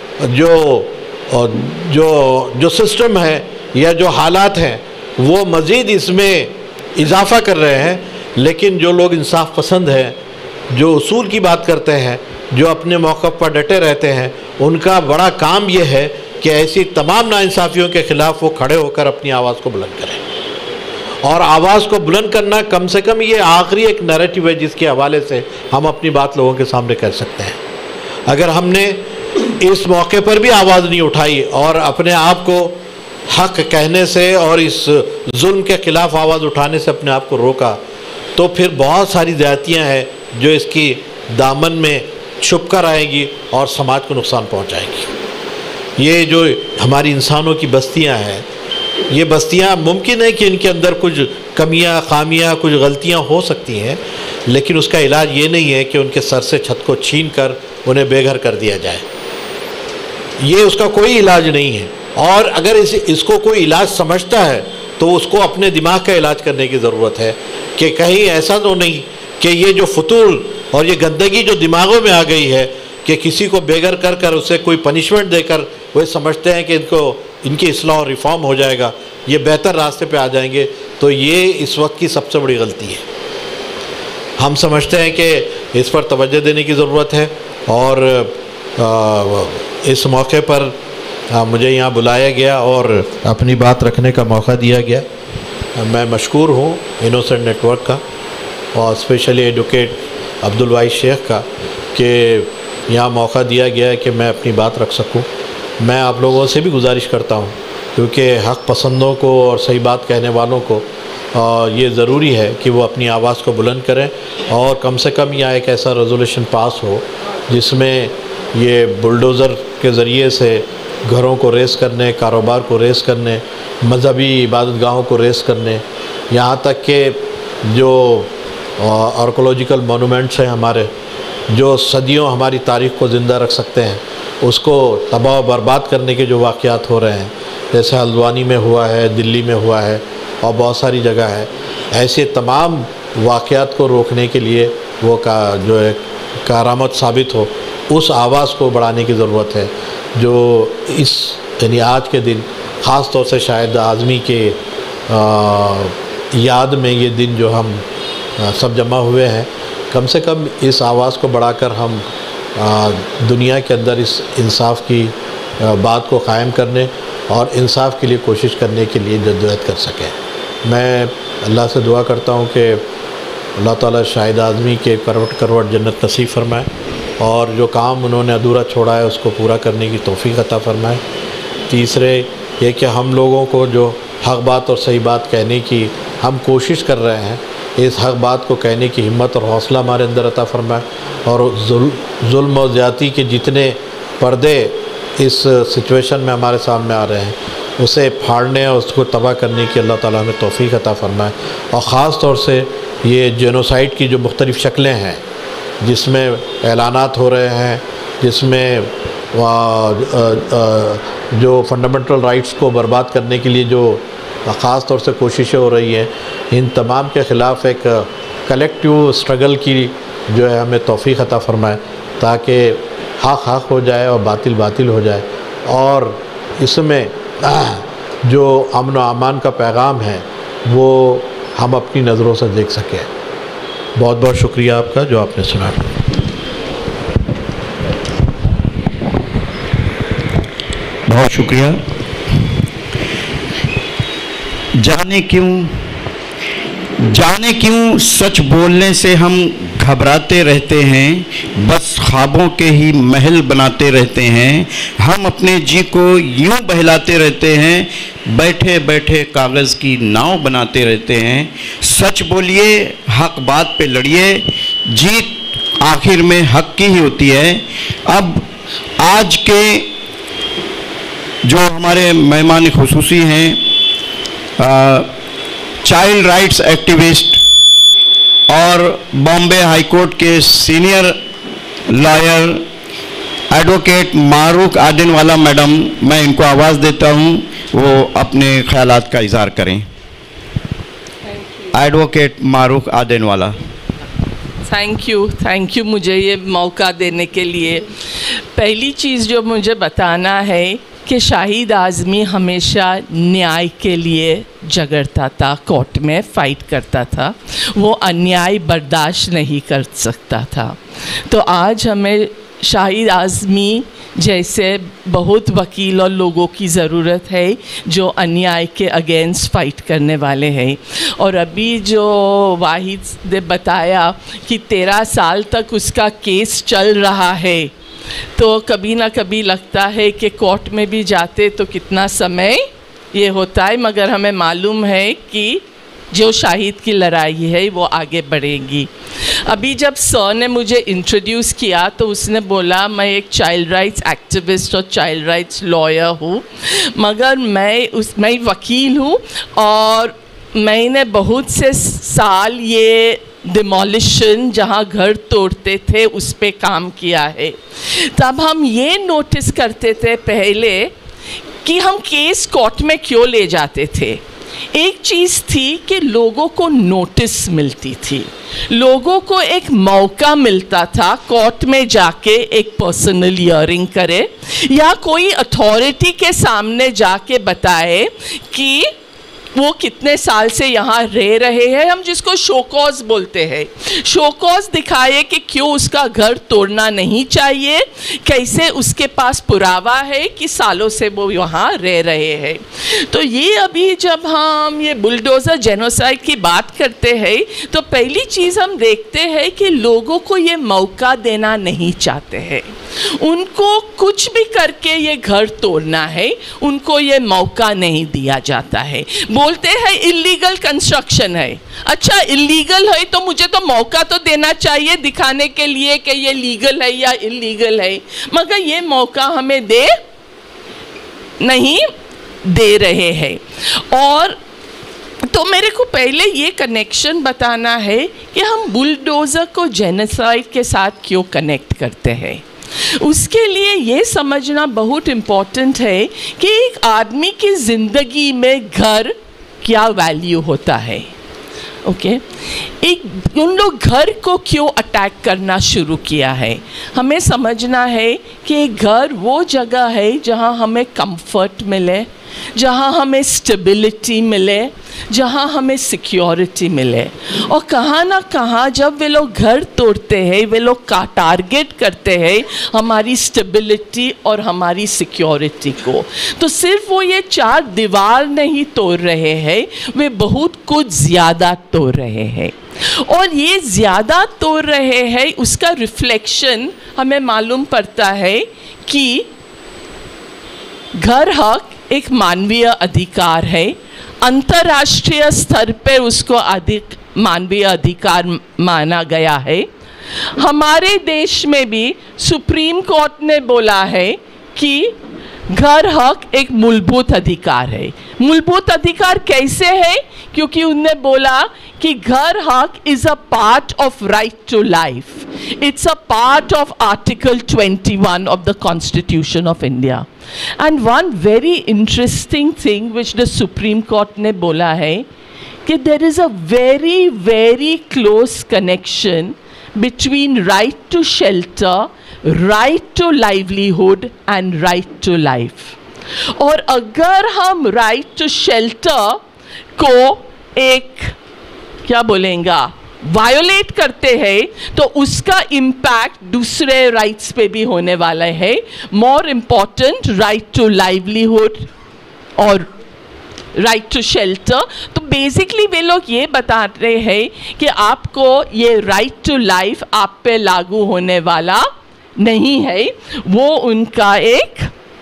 जो सिस्टम है या जो हालात हैं वो मज़ीद इसमें इजाफ़ा कर रहे हैं, लेकिन जो लोग इंसाफ पसंद हैं, जो उसूल की बात करते हैं, जो अपने मौक़िफ़ पर डटे रहते हैं, उनका बड़ा काम ये है कि ऐसी तमाम नाइंसाफ़ियों के ख़िलाफ़ वो खड़े होकर अपनी आवाज़ को बुलंद करें। और आवाज़ को बुलंद करना कम से कम ये आखिरी एक नैरेटिव है जिसके हवाले से हम अपनी बात लोगों के सामने कर सकते हैं। अगर हमने इस मौके पर भी आवाज़ नहीं उठाई और अपने आप को हक़ कहने से और इस जुल्म के ख़िलाफ़ आवाज़ उठाने से अपने आप को रोका तो फिर बहुत सारी ज़्यादतियाँ हैं जो इसकी दामन में छुप कर आएंगी और समाज को नुकसान पहुँचाएंगी। ये जो हमारी इंसानों की बस्तियाँ हैं, ये बस्तियाँ मुमकिन है कि इनके अंदर कुछ कमियाँ, खामियाँ, कुछ गलतियाँ हो सकती हैं, लेकिन उसका इलाज ये नहीं है कि उनके सर से छत को छीन कर उन्हें बेघर कर दिया जाए। ये उसका कोई इलाज नहीं है। और अगर इसको कोई इलाज समझता है तो उसको अपने दिमाग का इलाज करने की ज़रूरत है कि कहीं ऐसा तो नहीं कि ये जो फतूल और ये गंदगी जो दिमागों में आ गई है कि किसी को बेघर कर कर उसे कोई पनिशमेंट देकर वे समझते हैं कि इनकी इस्लाह और रिफॉर्म हो जाएगा, ये बेहतर रास्ते पे आ जाएंगे। तो ये इस वक्त की सबसे बड़ी गलती है। हम समझते हैं कि इस पर तवज्जो देने की ज़रूरत है और इस मौके पर मुझे यहाँ बुलाया गया और अपनी बात रखने का मौका दिया गया। मैं मशकूर हूँ इनोसेंट नेटवर्क का और स्पेशली एडवोकेट अब्दुल वाहिद शेख का कि यहाँ मौका दिया गया है कि मैं अपनी बात रख सकूँ। मैं आप लोगों से भी गुजारिश करता हूँ क्योंकि हक़ पसंदों को और सही बात कहने वालों को ये ज़रूरी है कि वो अपनी आवाज़ को बुलंद करें और कम से कम यहाँ एक ऐसा रेजोल्यूशन पास हो जिसमें ये बुलडोज़र के ज़रिए से घरों को रेस करने, कारोबार को रेस करने, मजहबी इबादतगाहों को रेस करने, यहाँ तक कि जो आर्कोलॉजिकल मोनूमेंट्स हैं हमारे, जो सदियों हमारी तारीख़ को ज़िंदा रख सकते हैं, उसको तबाह बर्बाद करने के जो वाक़यात हो रहे हैं, जैसे हल्द्वानी में हुआ है, दिल्ली में हुआ है और बहुत सारी जगह है, ऐसे तमाम वाक़यात को रोकने के लिए वो जो है कारामद साबित हो, उस आवाज़ को बढ़ाने की ज़रूरत है जो इस यानी आज के दिन ख़ास तौर से शाहिद आज़मी के याद में ये दिन जो हम सब जमा हुए हैं, कम से कम इस आवाज़ को बढ़ाकर हम दुनिया के अंदर इस इंसाफ की बात को कायम करने और इंसाफ के लिए कोशिश करने के लिए जद्दोजहद कर सकें। मैं अल्लाह से दुआ करता हूँ कि अल्लाह ताला शाहिद आज़मी के करवट करवट जन्नत नसीब फरमाए और जो काम उन्होंने अधूरा छोड़ा है उसको पूरा करने की तौफीक अता फरमाए। तीसरे ये कि हम लोगों को जो हक़ बात और सही बात कहने की हम कोशिश कर रहे हैं, इस हक़ बात को कहने की हिम्मत और हौसला हमारे अंदर अता फरमाए और जुल्म और ज़्यादती के जितने पर्दे इस सिचुएशन में हमारे सामने आ रहे हैं उसे फाड़ने और उसको तबाह करने की अल्लाह ताला हमें तौफीक अता फरमाए। और ख़ास तौर से ये जेनोसाइड की जो मुख्तलिफ़ शक्लें हैं जिसमें ऐलानात हो रहे हैं, जिसमें जो फंडामेंटल राइट्स को बर्बाद करने के लिए जो ख़ास तौर से कोशिशें हो रही हैं, इन तमाम के ख़िलाफ़ एक कलेक्टिव स्ट्रगल की जो है हमें तौफीक अता फरमाए ताकि हक़ हक़ हो जाए और बातिल बातिल हो जाए और इसमें जो अमन व अमान का पैगाम है वो हम अपनी नज़रों से देख सकें। बहुत बहुत शुक्रिया आपका जो आपने सुना। बहुत शुक्रिया। जाने क्यों सच बोलने से हम घबराते रहते हैं, बस ख्वाबों के ही महल बनाते रहते हैं। हम अपने जी को यूं बहलाते रहते हैं, बैठे बैठे कागज़ की नाव बनाते रहते हैं। सच बोलिए, हक बात पे लड़िए, जीत आखिर में हक की ही होती है। अब आज के जो हमारे मेहमान खुसूसी हैं, चाइल्ड राइट्स एक्टिविस्ट और बॉम्बे हाई कोर्ट के senior lawyer advocate Maharukh Adenwalla madam, मैं इनको आवाज़ देता हूं, वो अपने ख्यालात का इज़हार करें। Advocate Maharukh Adenwalla. Thank you मुझे ये मौका देने के लिए। पहली चीज़ जो मुझे बताना है कि शाहिद आज़मी हमेशा न्याय के लिए झगड़ता था, कोर्ट में फ़ाइट करता था, वो अन्याय बर्दाश्त नहीं कर सकता था। तो आज हमें शाहिद आज़मी जैसे बहुत वकील और लोगों की ज़रूरत है जो अन्याय के अगेंस्ट फ़ाइट करने वाले हैं। और अभी जो वाहिद ने बताया कि 13 साल तक उसका केस चल रहा है, तो कभी ना कभी लगता है कि कोर्ट में भी जाते तो कितना समय ये होता है, मगर हमें मालूम है कि जो शाहिद की लड़ाई है वो आगे बढ़ेगी। अभी जब सर ने मुझे इंट्रोड्यूस किया तो उसने बोला मैं एक चाइल्ड राइट्स एक्टिविस्ट और चाइल्ड राइट्स लॉयर हूँ, मगर मैं वकील हूँ और मैंने बहुत से साल ये डिमोलिशन जहाँ घर तोड़ते थे उस पे काम किया है। तब हम ये नोटिस करते थे पहले कि हम केस कोर्ट में क्यों ले जाते थे, एक चीज़ थी कि लोगों को नोटिस मिलती थी, लोगों को एक मौका मिलता था कोर्ट में जाके एक पर्सनल हियरिंग करे या कोई अथॉरिटी के सामने जाके बताए कि वो कितने साल से यहाँ रह रहे हैं, हम जिसको शोकॉज बोलते हैं, शोकॉज दिखाए कि क्यों उसका घर तोड़ना नहीं चाहिए, कैसे उसके पास पुरावा है कि सालों से वो यहाँ रह रहे हैं। तो ये अभी जब हम ये बुलडोज़र जेनोसाइड की बात करते हैं तो पहली चीज़ हम देखते हैं कि लोगों को ये मौका देना नहीं चाहते हैं, उनको कुछ भी करके ये घर तोड़ना है, उनको ये मौका नहीं दिया जाता है। बोलते हैं इलीगल कंस्ट्रक्शन है, अच्छा इलीगल है तो मुझे तो मौका तो देना चाहिए दिखाने के लिए कि ये लीगल है या इलीगल है, मगर ये मौका हमें नहीं दे रहे हैं। और तो मेरे को पहले ये कनेक्शन बताना है कि हम बुलडोज़र को जेनोसाइड के साथ क्यों कनेक्ट करते हैं। उसके लिए ये समझना बहुत इम्पॉर्टेंट है कि एक आदमी की ज़िंदगी में घर क्या वैल्यू होता है। ओके, उन लोग घर को क्यों अटैक करना शुरू किया है। हमें समझना है कि घर वो जगह है जहाँ हमें कंफर्ट मिले, जहाँ हमें स्टेबिलिटी मिले, जहाँ हमें सिक्योरिटी मिले। और कहाँ ना कहाँ जब वे लोग घर तोड़ते हैं, वे लोग का टारगेट करते हैं हमारी स्टेबिलिटी और हमारी सिक्योरिटी को। तो सिर्फ वो ये चार दीवार नहीं तोड़ रहे हैं, वे बहुत कुछ ज़्यादा तोड़ रहे हैं। और ये ज़्यादा तोड़ रहे हैं, उसका रिफ्लेक्शन हमें मालूम पड़ता है कि घर हक एक मानवीय अधिकार है, अंतर्राष्ट्रीय स्तर पर उसको अधिक मानवीय अधिकार माना गया है। हमारे देश में भी सुप्रीम कोर्ट ने बोला है कि घर हक एक मूलभूत अधिकार है। मूलभूत अधिकार कैसे है? क्योंकि उन्होंने बोला कि घर हक is a part of right to life, it's a part of article 21 of the constitution of India. And one very interesting thing which the supreme court ने बोला है कि there is a very very close connection between right to shelter, right to livelihood and right to life। और अगर हम right to shelter को एक क्या बोलेंगे वायोलेट करते हैं तो उसका इम्पैक्ट दूसरे राइट्स पे भी होने वाला है। More important right to livelihood और राइट टू शेल्टर। तो बेसिकली वे लोग ये बता रहे हैं कि आपको ये राइट टू लाइफ आप पे लागू होने वाला नहीं है, वो उनका एक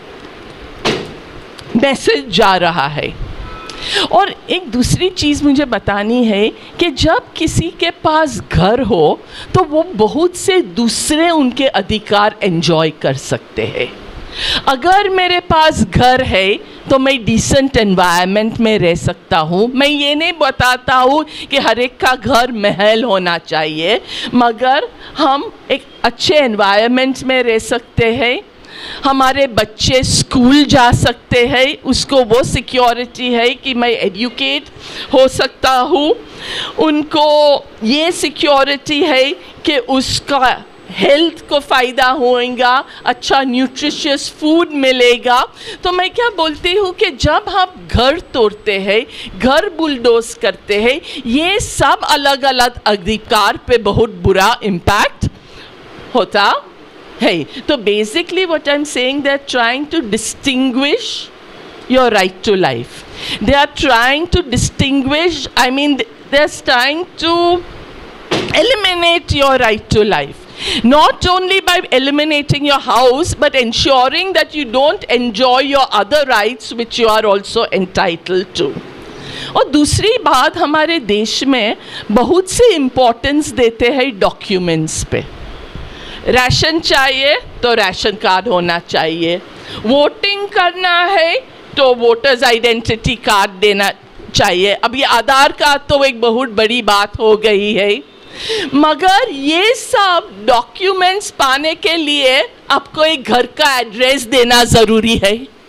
मैसेज जा रहा है। और एक दूसरी चीज़ मुझे बतानी है कि जब किसी के पास घर हो तो वो बहुत से दूसरे उनके अधिकार एंजॉय कर सकते हैं। अगर मेरे पास घर है तो मैं डिसेंट एनवायरनमेंट में रह सकता हूँ। मैं ये नहीं बताता हूँ कि हर एक का घर महल होना चाहिए, मगर हम एक अच्छे एनवायरनमेंट में रह सकते हैं, हमारे बच्चे स्कूल जा सकते हैं, उसको वो सिक्योरिटी है कि मैं एजुकेट हो सकता हूँ, उनको ये सिक्योरिटी है कि उसका हेल्थ को फ़ायदा होएगा, अच्छा न्यूट्रिशियस फूड मिलेगा। तो मैं क्या बोलती हूँ कि जब हम घर तोड़ते हैं, घर बुलडोज करते हैं, ये सब अलग अलग अधिकार पे बहुत बुरा इम्पैक्ट होता है। तो basically what I am saying, they are trying to distinguish your right to life. They are trying to distinguish, I mean, they are trying to eliminate your right to life. Not only by eliminating your house, but ensuring that you don't enjoy your other rights which you are also entitled to. और दूसरी बात, हमारे देश में बहुत सी importance देते हैं documents पे। राशन चाहिए तो राशन कार्ड होना चाहिए, वोटिंग करना है तो वोटर्स आइडेंटिटी कार्ड देना चाहिए। अब ये आधार कार्ड तो एक बहुत बड़ी बात हो गई है, मगर ये सब डॉक्यूमेंट्स पाने के लिए आपको एक घर का एड्रेस देना ज़रूरी है।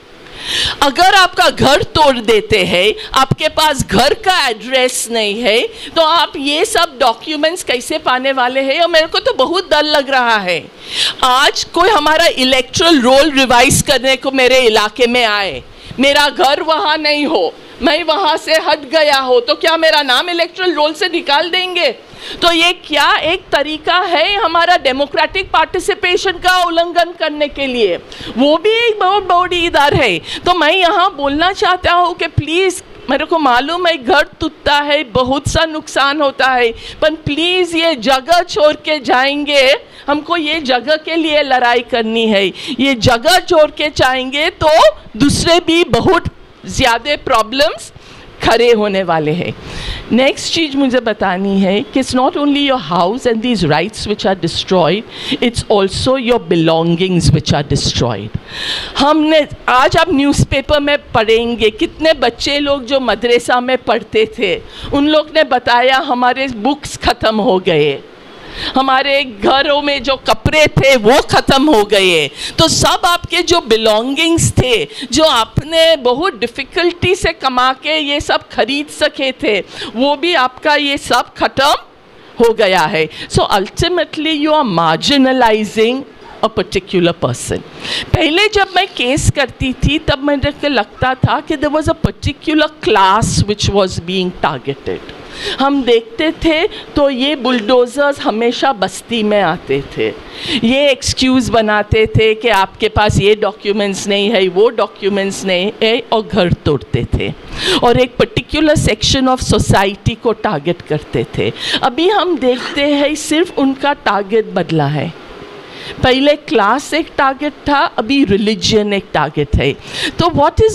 अगर आपका घर तोड़ देते हैं, आपके पास घर का एड्रेस नहीं है, तो आप ये सब डॉक्यूमेंट्स कैसे पाने वाले हैं? और मेरे को तो बहुत डर लग रहा है, आज कोई हमारा इलेक्टोरल रोल रिवाइज करने को मेरे इलाके में आए, मेरा घर वहाँ नहीं हो, मैं वहाँ से हट गया हो, तो क्या मेरा नाम इलेक्टोरल रोल से निकाल देंगे? तो ये क्या एक तरीका है हमारा डेमोक्रेटिक पार्टिसिपेशन का उल्लंघन करने के लिए? वो भी एक बहुत बड़ी इदार है। तो मैं यहाँ बोलना चाहता हूँ कि प्लीज़, मेरे को मालूम है घर टूटता है, बहुत सा नुकसान होता है, पर प्लीज़ ये जगह छोड़ के जाएंगे, हमको ये जगह के लिए लड़ाई करनी है, ये जगह छोड़ के जाएंगे तो दूसरे भी बहुत ज़्यादा प्रॉब्लम्स खड़े होने वाले हैं। नेक्स्ट चीज़ मुझे बतानी है कि it's not only your house and these rights which are destroyed, it's also your belongings which are destroyed. हमने आज आप न्यूज़पेपर में पढ़ेंगे कितने बच्चे लोग जो मदरसा में पढ़ते थे, उन लोग ने बताया हमारे बुक्स ख़त्म हो गए, हमारे घरों में जो कपड़े थे वो ख़त्म हो गए। तो सब आपके जो बिलोंगिंग्स थे, जो आपने बहुत डिफ़िकल्टी से कमा के ये सब खरीद सके थे, वो भी आपका ये सब ख़त्म हो गया है। So ultimately you are marginalising a particular person. पहले जब मैं केस करती थी तब मुझे लगता था कि there was a particular class which was being targeted. हम देखते थे तो ये बुलडोज़र्स हमेशा बस्ती में आते थे, ये एक्सक्यूज़ बनाते थे कि आपके पास ये डॉक्यूमेंट्स नहीं है, वो डॉक्यूमेंट्स नहीं है, और घर तोड़ते थे और एक पर्टिकुलर सेक्शन ऑफ सोसाइटी को टारगेट करते थे। अभी हम देखते हैं सिर्फ उनका टारगेट बदला है। पहले क्लास एक टारगेट था, अभी रिलीजन एक टारगेट है। तो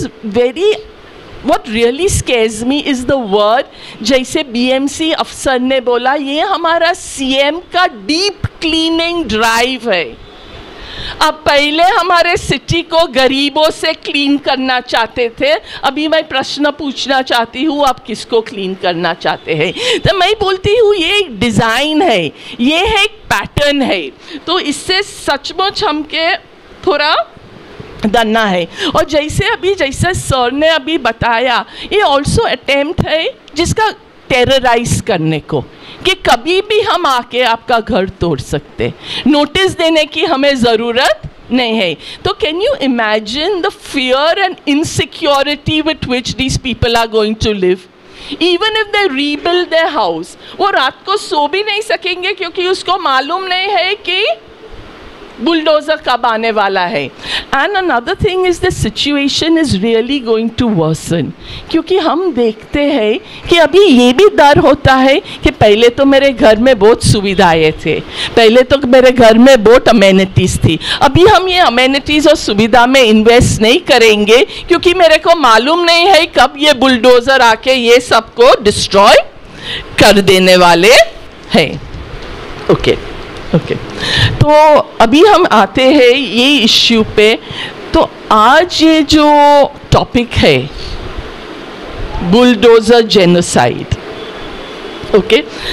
what really scares me is the word, जैसे BMC अफसर ने बोला, ये हमारा CM का डीप क्लीनिंग ड्राइव है। अब पहले हमारे सिटी को गरीबों से क्लीन करना चाहते थे, अभी मैं प्रश्न पूछना चाहती हूँ आप किसको क्लीन करना चाहते हैं? तो मैं बोलती हूँ ये एक डिज़ाइन है, ये है एक पैटर्न है। तो इससे सचमुच हमके थोड़ा डरना है। और जैसे सर ने अभी बताया, ये ऑल्सो अटेम्प्ट है जिसका टेरराइज करने को, कि कभी भी हम आके आपका घर तोड़ सकते, नोटिस देने की हमें ज़रूरत नहीं है। तो can you imagine the fear and insecurity with which these people are going to live? Even if they rebuild their house, वो रात को सो भी नहीं सकेंगे क्योंकि उसको मालूम नहीं है कि बुलडोज़र कब आने वाला है। And another thing is the situation is really going to worsen, क्योंकि हम देखते हैं कि अभी ये भी डर होता है कि पहले तो मेरे घर में बहुत सुविधाएं थे, पहले तो मेरे घर में बहुत अमेनिटीज़ थी, अभी हम ये अमेनिटीज़ और सुविधा में इन्वेस्ट नहीं करेंगे क्योंकि मेरे को मालूम नहीं है कब ये बुलडोज़र आके ये सबको डिस्ट्रॉय कर देने वाले हैं। ओके, तो अभी हम आते हैं ये इश्यू पे। तो आज ये जो टॉपिक है बुलडोज़र जेनोसाइड, ओके,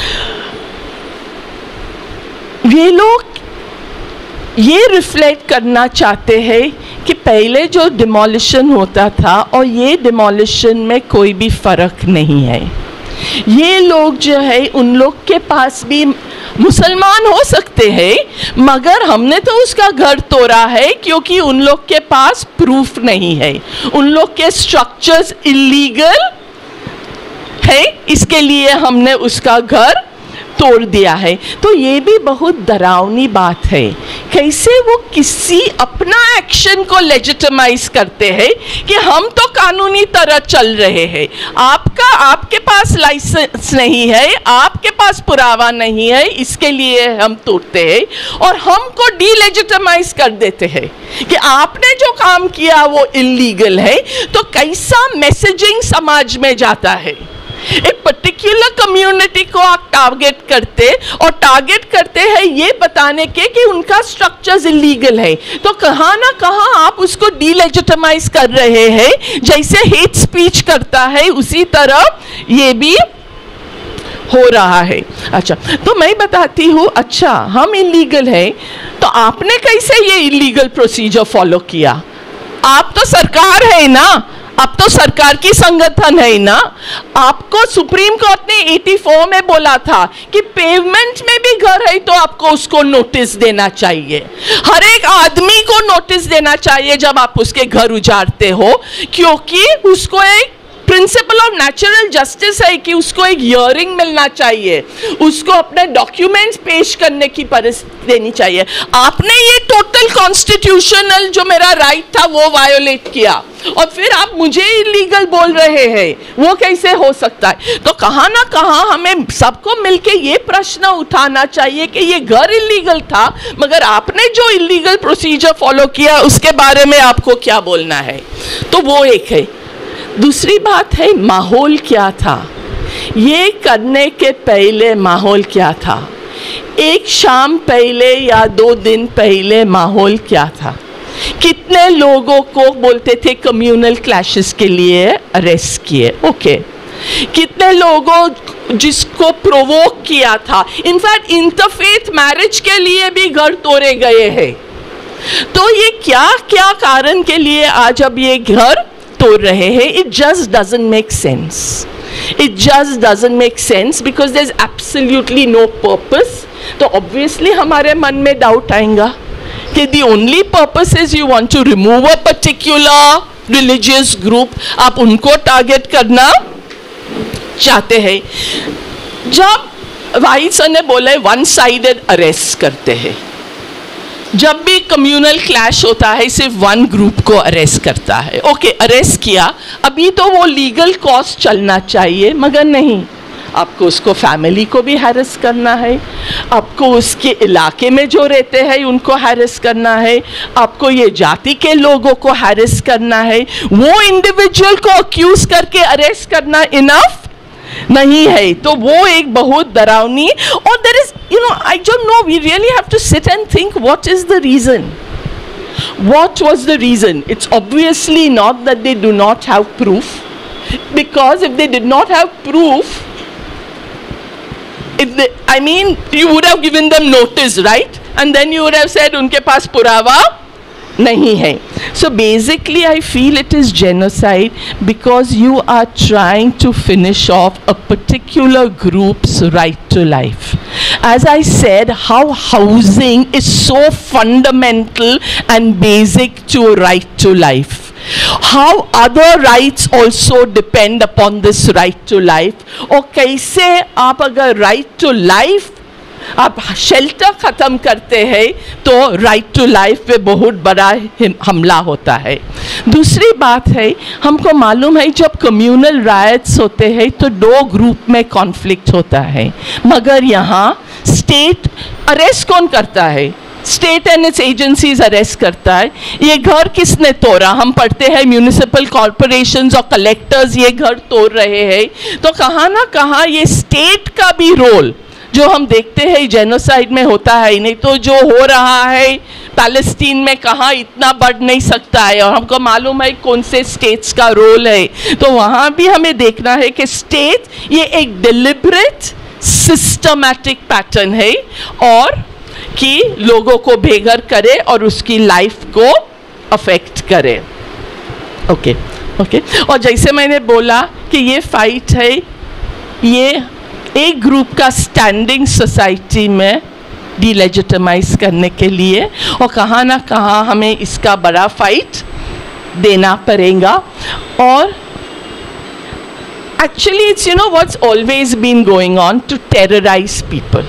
ये लोग ये रिफ्लेक्ट करना चाहते हैं कि पहले जो डिमोलिशन होता था और ये डिमोलिशन में कोई भी फ़र्क नहीं है। ये लोग जो है, उन लोग के पास भी मुसलमान हो सकते हैं, मगर हमने तो उसका घर तोड़ा है क्योंकि उन लोग के पास प्रूफ नहीं है, उन लोग के स्ट्रक्चर्स इलीगल है, इसके लिए हमने उसका घर तोड़ दिया है। तो ये भी बहुत डरावनी बात है, कैसे वो किसी अपना एक्शन को लेजिटिमाइज करते हैं कि हम तो कानूनी तरह चल रहे हैं, आपके पास लाइसेंस नहीं है, आपके पास पुरावा नहीं है, इसके लिए हम तोड़ते हैं और हमको डीलेजिटिमाइज कर देते हैं कि आपने जो काम किया वो इलीगल है। तो कैसा मैसेजिंग समाज में जाता है? एक पर्टिकुलर कम्युनिटी को आप टारगेट करते हैं ये बताने के कि उनका स्ट्रक्चर्स इलीगल है, तो कहाँ ना कहाँ आप उसको डीलेजिटिमाइज कर रहे हैं। जैसे हेट स्पीच करता है उसी तरह ये भी हो रहा है। अच्छा, तो मैं बताती हूँ, अच्छा हम इलीगल है तो आपने कैसे ये इलीगल प्रोसीजर फॉलो किया? आप तो सरकार है ना, अब तो सरकार की संगठन है ना। आपको सुप्रीम कोर्ट ने 84 में बोला था कि पेवमेंट में भी घर है तो आपको उसको नोटिस देना चाहिए, हर एक आदमी को नोटिस देना चाहिए जब आप उसके घर उजाड़ते हो, क्योंकि उसको एक प्रिंसिपल ऑफ नेचुरल जस्टिस है कि उसको एक हियरिंग मिलना चाहिए, उसको अपने डॉक्यूमेंट्स पेश करने की परिस्थिति देनी चाहिए। आपने ये टोटल कॉन्स्टिट्यूशनल जो मेरा राइट था वो वायोलेट किया और फिर आप मुझे इलीगल बोल रहे हैं, वो कैसे हो सकता है? तो कहाँ ना कहाँ हमें सबको मिलके ये प्रश्न उठाना चाहिए कि ये घर इलीगल था, मगर आपने जो इलीगल प्रोसीजर फॉलो किया उसके बारे में आपको क्या बोलना है? तो वो एक है। दूसरी बात है माहौल क्या था, ये करने के पहले माहौल क्या था, एक शाम पहले या 2 दिन पहले माहौल क्या था? कितने लोगों को बोलते थे कम्युनल क्लैशेस के लिए अरेस्ट किए, ओके। कितने लोगों जिसको प्रोवोक किया था, इनफैक्ट इंटरफेथ मैरिज के लिए भी घर तोड़े गए हैं। तो ये क्या क्या कारण के लिए आज अब ये घर तोड़ रहे हैं? It just doesn't make sense, it just doesn't make sense because there is absolutely no purpose. तो ऑब्वियसली हमारे मन में डाउट आएगा कि the only purpose is you want to remove a particular religious group, आप उनको टारगेट करना चाहते हैं। जब वाहिद सर ने बोला वन साइडेड अरेस्ट करते हैं, जब भी कम्युनल क्लैश होता है सिर्फ वन ग्रुप को अरेस्ट करता है, ओके अरेस्ट किया, अभी तो वो लीगल कॉज चलना चाहिए, मगर नहीं, आपको उसको फैमिली को भी हैरेस करना है, आपको उसके इलाके में जो रहते हैं उनको हैरेस करना है, आपको ये जाति के लोगों को हैरेस करना है, वो इंडिविजुअल को अक्यूज करके अरेस्ट करना इनफ नहीं है। तो वो एक बहुत डरावनी, और there is I don't know, we really have to sit and think what is the reason, what was the reason. It's obviously not that they do not have proof, because if they did not have proof, if they, I mean you would have given them notice, right? And then you would have said उनके पास पुरावा नहीं है. So basically I feel it is genocide because you are trying to finish off a particular group's right to life. As I said, how housing is so fundamental and basic to a right to life. How other rights also depend upon this right to life. और कैसे आप अगर right to life आप shelter ख़त्म करते हैं तो right to life पे बहुत बड़ा हमला होता है. दूसरी बात है, हमको मालूम है जब कम्युनल राइट्स होते हैं तो 2 ग्रुप में कॉन्फ्लिक्ट होता है, मगर यहाँ स्टेट अरेस्ट कौन करता है? State and its agencies arrest करता है. ये घर किसने तोड़ा? हम पढ़ते हैं म्यूनिसिपल कॉरपोरेशंस और कलेक्टर्स ये घर तोड़ रहे हैं. तो कहाँ ना कहाँ ये स्टेट का भी रोल जो हम देखते हैं जेनोसाइड में होता है. नहीं तो जो हो रहा है पैलेस्टीन में कहाँ इतना बढ़ नहीं सकता है, और हमको मालूम है कौन से स्टेट्स का रोल है. तो वहाँ भी हमें देखना है कि स्टेट ये एक डिलिबरेट सिस्टमैटिक पैटर्न है और कि लोगों को बेघर करे और उसकी लाइफ को अफेक्ट करे. ओके. और जैसे मैंने बोला कि ये फाइट है ये एक ग्रुप का स्टैंडिंग सोसाइटी में डिलेजिटिमाइज करने के लिए, और कहाँ ना कहाँ हमें इसका बड़ा फाइट देना पड़ेगा. और actually it's what's always been going on to terrorise people,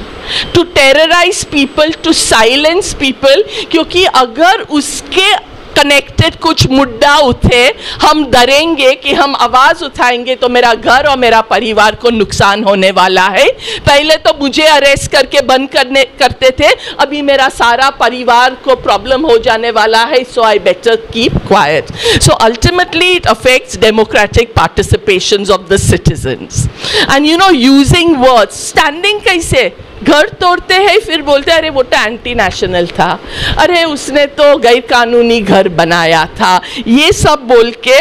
to silence people, क्योंकि अगर उसके कनेक्टेड कुछ मुद्दा उठे हम डरेंगे कि हम आवाज़ उठाएंगे तो मेरा घर और मेरा परिवार को नुकसान होने वाला है. पहले तो मुझे अरेस्ट करके बंद करते थे, अभी मेरा सारा परिवार को प्रॉब्लम हो जाने वाला है. So I better keep quiet. So ultimately it affects democratic participations of the citizens. And using words, standing कैसे घर तोड़ते हैं फिर बोलते हैं अरे वो तो एंटी नेशनल था, अरे उसने तो गैर कानूनी घर बनाया था, ये सब बोल के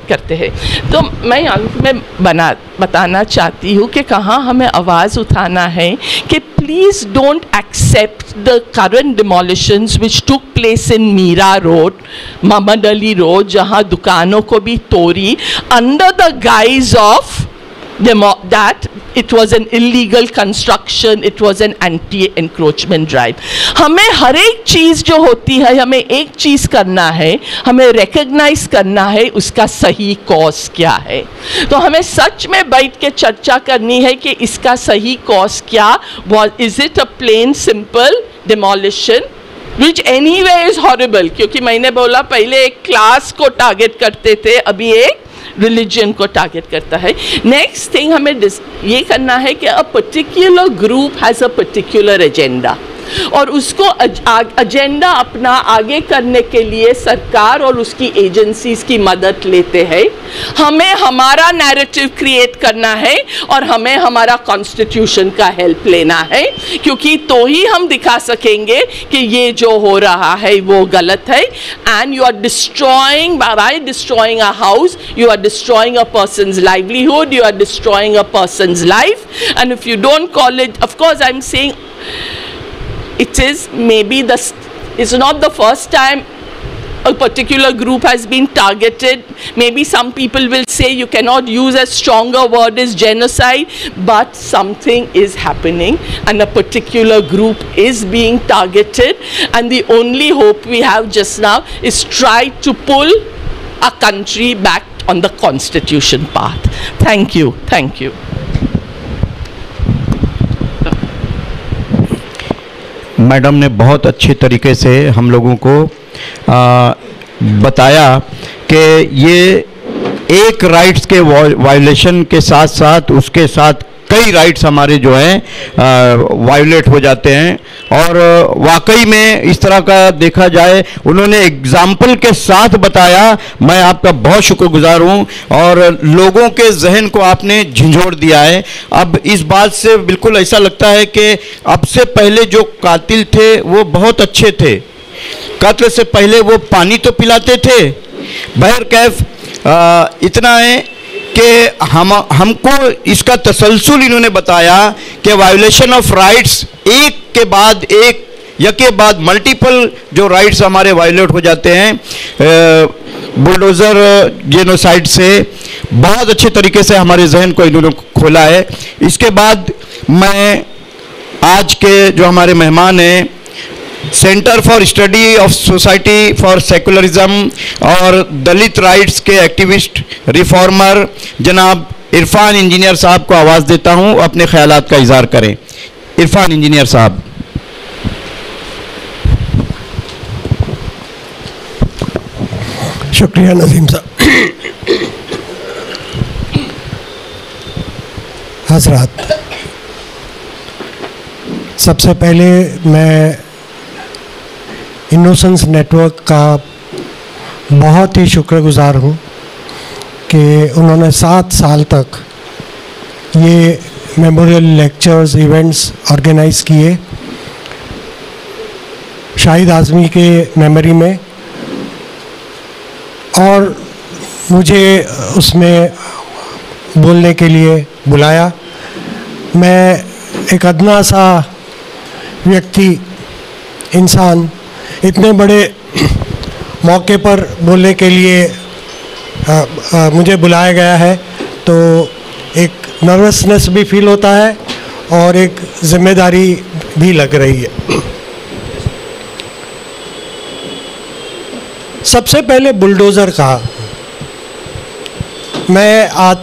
करते हैं। तो मैं बताना चाहती हूँ कि कहाँ हमें आवाज़ उठाना है कि please don't accept the current demolitions which took place in Mira Road, Mohammed Ali Road, जहाँ दुकानों को भी तोड़ी under the guise of that it was an illegal construction, it was an anti-encroachment drive. हमें हर एक चीज़ जो होती है, हमें एक चीज़ करना है, हमें recognize करना है उसका सही cause क्या है। तो हमें सच में बैठ के चर्चा करनी है कि इसका सही cause क्या, is it a plain simple demolition which anyway is horrible, क्योंकि मैंने बोला पहले एक क्लास को टारगेट करते थे, अभी एक रिलीजन को टारगेट करता है। नेक्स्ट थिंग हमें ये करना है कि a particular group has a particular agenda, और उसको एजेंडा अपना आगे करने के लिए सरकार और उसकी एजेंसीज की मदद लेते हैं। हमें हमारा नैरेटिव क्रिएट करना है और हमें हमारा कॉन्स्टिट्यूशन का हेल्प लेना है, क्योंकि तो ही हम दिखा सकेंगे कि ये जो हो रहा है वो गलत है। And you are destroying, by destroying a house you are destroying a person's livelihood, you are destroying a person's life, and if you don't call it, of course I'm saying it is maybe it's not the first time a particular group has been targeted. Maybe some people will say you cannot use a stronger word as genocide, but something is happening and a particular group is being targeted, and the only hope we have just now is try to pull a country back on the constitution path. Thank you. Thank you. Madam ने बहुत अच्छे तरीके से हम लोगों को बताया कि ये एक राइट्स के वायलेशन के साथ साथ उसके साथ कई राइट्स हमारे जो हैं वायलेट हो जाते हैं। और वाकई में इस तरह का देखा जाए, उन्होंने एग्जाम्पल के साथ बताया। मैं आपका बहुत शुक्रगुजार हूं और लोगों के जहन को आपने झंझोड़ दिया है। अब इस बात से बिल्कुल ऐसा लगता है कि अब से पहले जो कातिल थे वो बहुत अच्छे थे। कत्ल से पहले वो पानी तो पिलाते थे। बहरकैफ इतना है कि हमको इसका तसलसल इन्होंने बताया कि वायोलेशन ऑफ राइट्स एक के बाद एक या के बाद मल्टीपल जो राइट्स हमारे वायोलेट हो जाते हैं बुलडोज़र जेनोसाइड से। बहुत अच्छे तरीके से हमारे जहन को इन्होंने खोला है। इसके बाद मैं आज के जो हमारे मेहमान हैं, centre for study of society for secularism और दलित राइट्स के एक्टिविस्ट रिफॉर्मर जनाब इरफान इंजीनियर साहब को आवाज़ देता हूं, अपने ख्यालात का इज़हार करें। इरफान इंजीनियर साहब। शुक्रिया नज़ीम साहब। हज़रात, सबसे पहले मैं इनोसेंस नेटवर्क का बहुत ही शुक्रगुजार हूँ कि उन्होंने 7 साल तक ये मेमोरियल लेक्चर्स इवेंट्स ऑर्गेनाइज़ किए शाहिद आज़मी के मेमोरी में, और मुझे उसमें बोलने के लिए बुलाया। मैं एक अदना सा व्यक्ति, इंसान, इतने बड़े मौके पर बोलने के लिए मुझे बुलाया गया है, तो एक नर्वसनेस भी फील होता है और एक जिम्मेदारी भी लग रही है। सबसे पहले बुलडोज़र कहा, मैं आज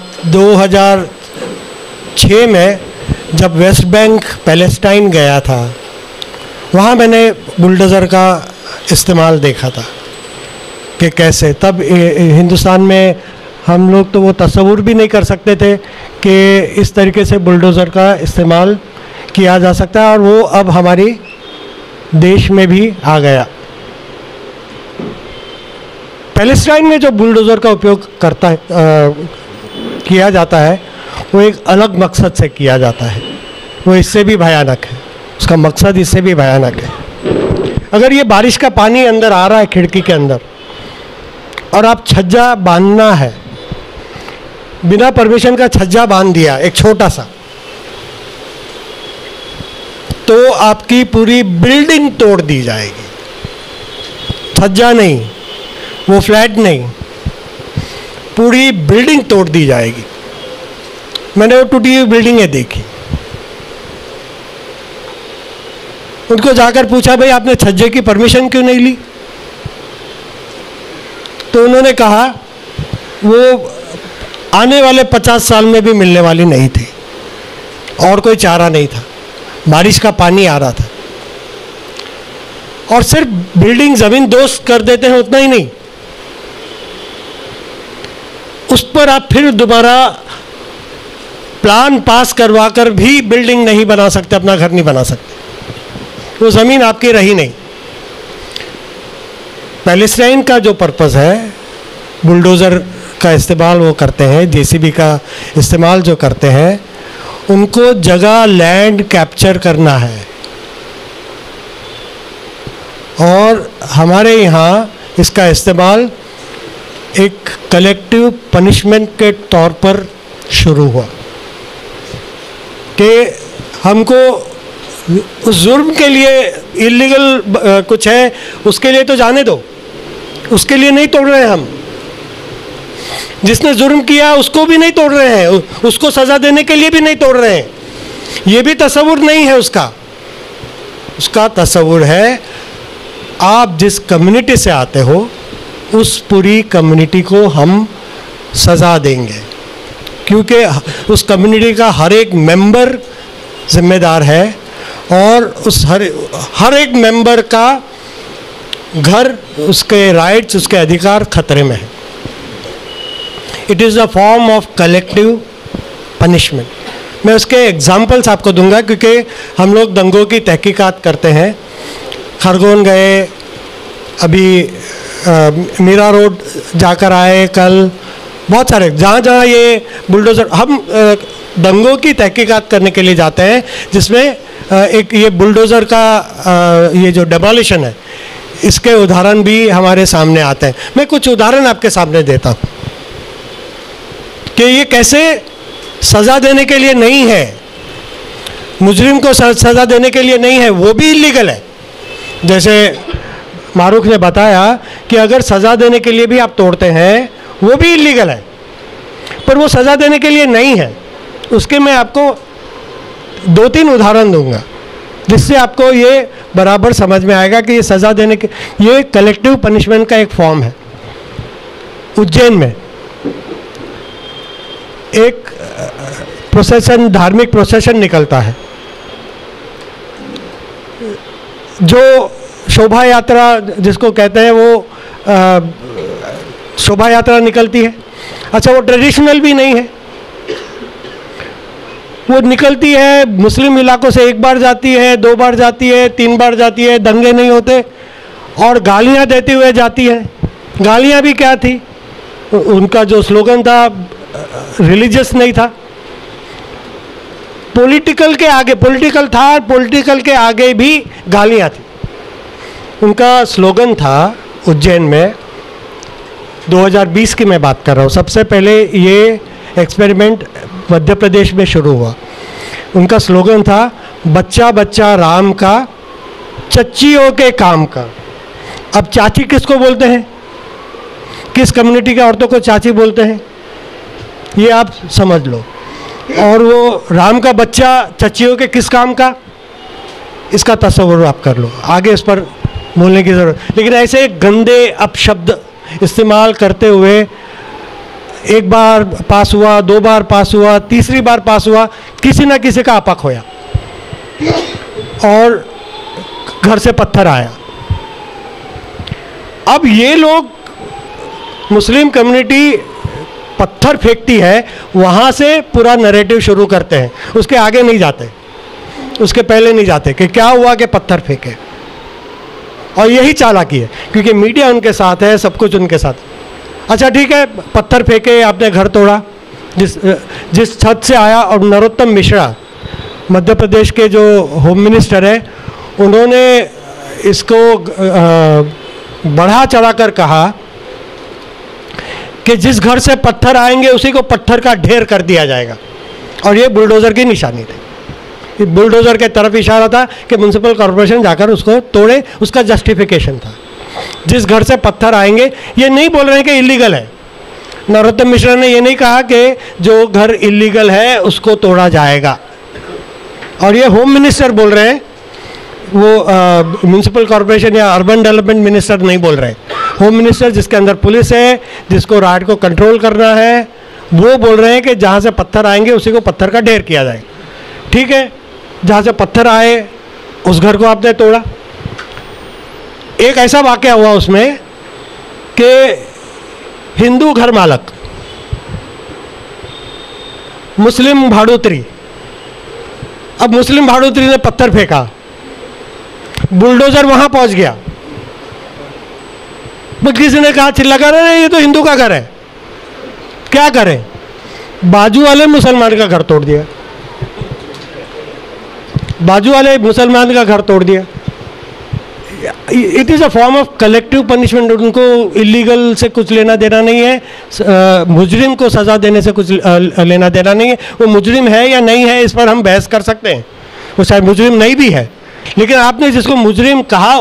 2006 में जब वेस्ट बैंक पैलेस्टाइन गया था, वहाँ मैंने बुलडोज़र का इस्तेमाल देखा था कि कैसे तब हिंदुस्तान में हम लोग तो वो तस्वुर भी नहीं कर सकते थे कि इस तरीके से बुलडोज़र का इस्तेमाल किया जा सकता है, और वो अब हमारी देश में भी आ गया। पैलेस्टाइन में जो बुलडोज़र का उपयोग किया जाता है वो एक अलग मकसद से किया जाता है, वो इससे भी भयानक है, उसका मकसद इससे भी भयानक है। अगर ये बारिश का पानी अंदर आ रहा है खिड़की के अंदर और आप छज्जा बांधना है बिना परमिशन का छज्जा बांध दिया एक छोटा सा, तो आपकी पूरी बिल्डिंग तोड़ दी जाएगी। छज्जा नहीं, वो फ्लैट नहीं, पूरी बिल्डिंग तोड़ दी जाएगी। मैंने वो टूटी हुई बिल्डिंगें देखी। उनको जाकर पूछा, भाई आपने छज्जे की परमिशन क्यों नहीं ली? तो उन्होंने कहा वो आने वाले 50 साल में भी मिलने वाली नहीं थी और कोई चारा नहीं था, बारिश का पानी आ रहा था। और सिर्फ बिल्डिंग जमीन दोस्त कर देते हैं उतना ही नहीं, उस पर आप फिर दोबारा प्लान पास करवा कर भी बिल्डिंग नहीं बना सकते, अपना घर नहीं बना सकते। वो ज़मीन आपकी रही नहीं। पैलेस्टाइन का जो पर्पज़ है, बुलडोज़र का इस्तेमाल वो करते हैं, जेसीबी का इस्तेमाल जो करते हैं, उनको जगह लैंड कैप्चर करना है। और हमारे यहाँ इसका इस्तेमाल एक कलेक्टिव पनिशमेंट के तौर पर शुरू हुआ कि हमको उस जुर्म के लिए इलीगल कुछ है उसके लिए तो जाने दो, उसके लिए नहीं तोड़ रहे हैं हम। जिसने जुर्म किया उसको भी नहीं तोड़ रहे हैं, उसको सज़ा देने के लिए भी नहीं तोड़ रहे हैं। ये भी तस्वुर नहीं है उसका। उसका तस्वुर है आप जिस कम्युनिटी से आते हो उस पूरी कम्युनिटी को हम सज़ा देंगे, क्योंकि उस कम्युनिटी का हर एक मेंबर जिम्मेदार है और उस हर एक मेंबर का घर, उसके राइट्स, उसके अधिकार खतरे में है। It is a form of collective punishment. मैं उसके एग्जाम्पल्स आपको दूंगा क्योंकि हम लोग दंगों की तहकीकात करते हैं। खरगोन गए, अभी मीरा रोड जाकर आए कल, बहुत सारे जहाँ जहाँ ये बुलडोज़र, हम दंगों की तहकीकात करने के लिए जाते हैं, जिसमें एक ये बुलडोज़र का ये जो डेमोलिशन है, इसके उदाहरण भी हमारे सामने आते हैं। मैं कुछ उदाहरण आपके सामने देता हूँ कि ये कैसे सज़ा देने के लिए नहीं है, मुजरिम को सज़ा देने के लिए नहीं है, वो भी इलीगल है। जैसे मारूख ने बताया कि अगर सज़ा देने के लिए भी आप तोड़ते हैं वो भी इलीगल है, पर वो सज़ा देने के लिए नहीं है। उसके मैं आपको 2-3 उदाहरण दूंगा जिससे आपको ये बराबर समझ में आएगा कि ये सज़ा देने के, ये कलेक्टिव पनिशमेंट का एक फॉर्म है। उज्जैन में एक प्रोसेशन, धार्मिक प्रोसेशन निकलता है, जो शोभा यात्रा जिसको कहते हैं, वो शोभा यात्रा निकलती है। अच्छा, वो ट्रेडिशनल भी नहीं है, वो निकलती है मुस्लिम इलाकों से, 1 बार जाती है, 2 बार जाती है, 3 बार जाती है, दंगे नहीं होते और गालियां देते हुए जाती है। गालियां भी क्या थी, उनका जो स्लोगन था रिलीजियस नहीं था, पॉलिटिकल के आगे, पॉलिटिकल था, पॉलिटिकल के आगे भी गालियां थी। उनका स्लोगन था उज्जैन में, 2020 की मैं बात कर रहा हूँ, सबसे पहले ये एक्सपेरिमेंट मध्य प्रदेश में शुरू हुआ। उनका स्लोगन था, बच्चा बच्चा राम का, चच्चियों के काम का। अब चाची किसको बोलते हैं, किस कम्युनिटी के औरतों को चाची बोलते हैं, ये आप समझ लो। और वो राम का बच्चा चच्चियों के किस काम का, इसका तस्वुर आप कर लो। आगे इस पर बोलने की ज़रूरत, लेकिन ऐसे गंदे अपशब्द इस्तेमाल करते हुए 1 बार पास हुआ, 2 बार पास हुआ, तीसरी बार पास हुआ, किसी ना किसी का अपक होया और घर से पत्थर आया। अब ये लोग, मुस्लिम कम्युनिटी पत्थर फेंकती है, वहाँ से पूरा नैरेटिव शुरू करते हैं, उसके आगे नहीं जाते, उसके पहले नहीं जाते कि क्या हुआ कि पत्थर फेंके। और यही चालाकी है क्योंकि मीडिया उनके साथ है, सब कुछ उनके साथ। अच्छा ठीक है, पत्थर फेंके, आपने घर तोड़ा, जिस छत से आया। और नरोत्तम मिश्रा, मध्य प्रदेश के जो होम मिनिस्टर हैं, उन्होंने इसको बढ़ा चढ़ा कर कहा कि जिस घर से पत्थर आएंगे उसी को पत्थर का ढेर कर दिया जाएगा, और ये बुलडोज़र की निशानी थी। बुलडोज़र के तरफ इशारा था कि म्युनिसिपल कॉरपोरेशन जाकर उसको तोड़े, उसका जस्टिफिकेशन था। जिस घर से पत्थर आएंगे, ये नहीं बोल रहे हैं कि इलीगल है। नरोत्तम मिश्रा ने ये नहीं कहा कि जो घर इलीगल है उसको तोड़ा जाएगा, और ये होम मिनिस्टर बोल रहे हैं, वो म्युनिसिपल कॉरपोरेशन या अर्बन डेवलपमेंट मिनिस्टर नहीं बोल रहे। होम मिनिस्टर, जिसके अंदर पुलिस है, जिसको राइट को कंट्रोल करना है, वो बोल रहे हैं कि जहाँ से पत्थर आएंगे उसी को पत्थर का ढेर किया जाए। ठीक है, जहाँ से पत्थर आए उस घर को आपने तोड़ा। एक ऐसा वाक़या हुआ उसमें कि हिंदू घर मालक, मुस्लिम भाड़ूत्री, अब मुस्लिम भाड़ूत्री ने पत्थर फेंका, बुलडोज़र वहाँ पहुँच गया, किसी ने कहा, चिल्ला कर, अरे ये तो हिंदू का घर है, क्या करें? बाजू वाले मुसलमान का घर तोड़ दिया, बाजू वाले मुसलमान का घर तोड़ दिया। It is a form of collective punishment. उनको इलीगल से कुछ लेना देना नहीं है, मुजरिम को सज़ा देने से कुछ लेना देना नहीं है। वो मुजरिम है या नहीं है, इस पर हम बहस कर सकते हैं, वो शायद मुजरिम नहीं भी है, लेकिन आपने जिसको मुजरिम कहा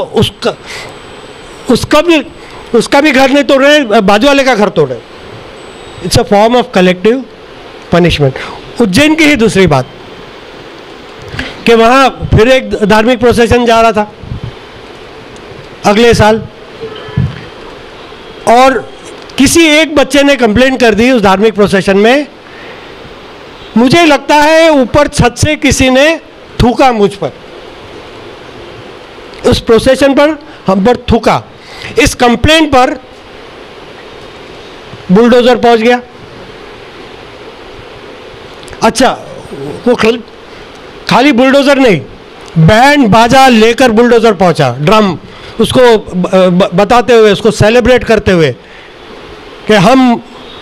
उसका भी घर नहीं तोड़ रहे, बाजू वाले का घर तोड़ रहे। It's a form of collective punishment. Ujjain की ही दूसरी बात कि वहाँ फिर एक धार्मिक प्रोसेशन जा रहा था अगले साल, और किसी एक बच्चे ने कंप्लेंट कर दी उस धार्मिक प्रोसेशन में। मुझे लगता है ऊपर छत से किसी ने थूका मुझ पर, उस प्रोसेशन पर हम पर थूका। इस कंप्लेंट पर बुलडोजर पहुंच गया। अच्छा, वो खाली बुलडोजर नहीं, बैंड बाजा लेकर बुलडोजर पहुंचा, ड्रम, उसको बताते हुए, उसको सेलिब्रेट करते हुए कि हम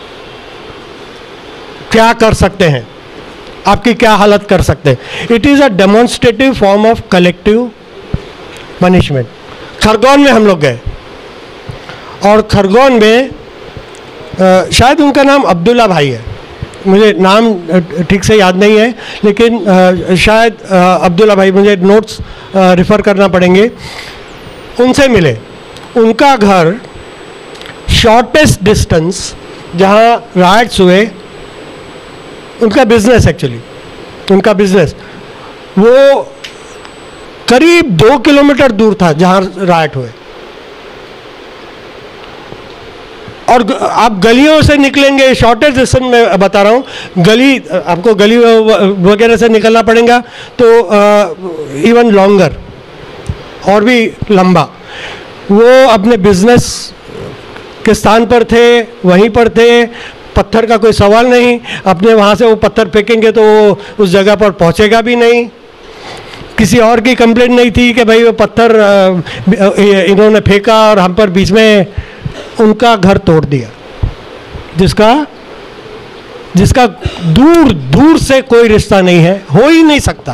क्या कर सकते हैं, आपकी क्या हालत कर सकते हैं। It is a demonstrative form of collective punishment. Khargone में हम लोग गए, और खरगोन में शायद उनका नाम अब्दुल्ला भाई है, मुझे नाम ठीक से याद नहीं है, लेकिन शायद अब्दुल्ला भाई, मुझे नोट्स रिफ़र करना पड़ेंगे। उनसे मिले, उनका घर शॉर्टेस्ट डिस्टेंस जहाँ राइट्स हुए, उनका बिजनेस, एक्चुअली उनका बिजनेस वो करीब 2 किलोमीटर दूर था जहाँ राइट हुए। और आप गलियों से निकलेंगे, शॉर्टेज डिस्टेंस में बता रहा हूँ, गली, आपको गली वगैरह से निकलना पड़ेगा तो इवन लॉन्गर और भी लंबा। वो अपने बिजनेस के स्थान पर थे, वहीं पर थे, पत्थर का कोई सवाल नहीं। अपने वहाँ से वो पत्थर फेंकेंगे तो वो उस जगह पर पहुँचेगा भी नहीं। किसी और की कंप्लेंट नहीं थी कि भाई वो पत्थर इन्होंने फेंका और हम पर बीच में। उनका घर तोड़ दिया, जिसका दूर दूर से कोई रिश्ता नहीं है, हो ही नहीं सकता।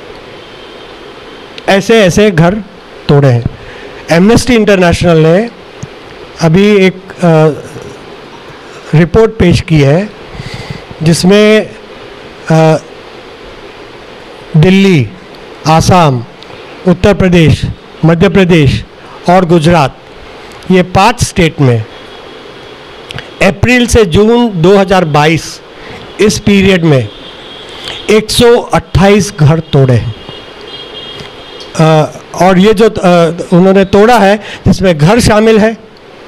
ऐसे ऐसे घर तोड़े हैं। एमनेस्टी इंटरनेशनल ने अभी एक रिपोर्ट पेश की है जिसमें दिल्ली, आसाम, उत्तर प्रदेश, मध्य प्रदेश और गुजरात, ये 5 स्टेट में अप्रैल से जून 2022 इस पीरियड में 128 घर तोड़े हैं। और ये जो उन्होंने तोड़ा है, जिसमें घर शामिल है,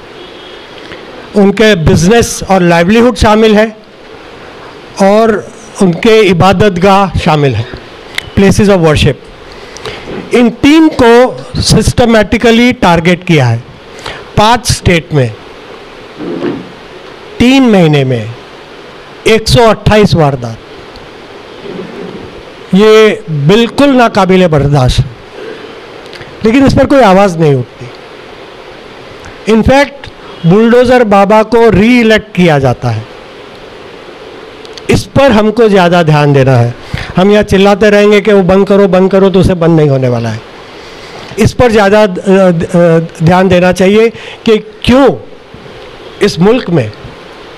उनके बिजनेस और लाइवलीहुड शामिल है, और उनके इबादतगाह शामिल है, प्लेसेस ऑफ वर्शिप। इन 3 को सिस्टमैटिकली टारगेट किया है। 5 स्टेट में 3 महीने में 128 वारदात। ये बिल्कुल नाकाबिले बर्दाश्त है, लेकिन इस पर कोई आवाज़ नहीं उठती। इनफैक्ट बुलडोज़र बाबा को री इलेक्ट किया जाता है। इस पर हमको ज़्यादा ध्यान देना है। हम यहाँ चिल्लाते रहेंगे कि वो बंद करो तो उसे बंद नहीं होने वाला है। इस पर ज़्यादा ध्यान देना चाहिए कि क्यों इस मुल्क में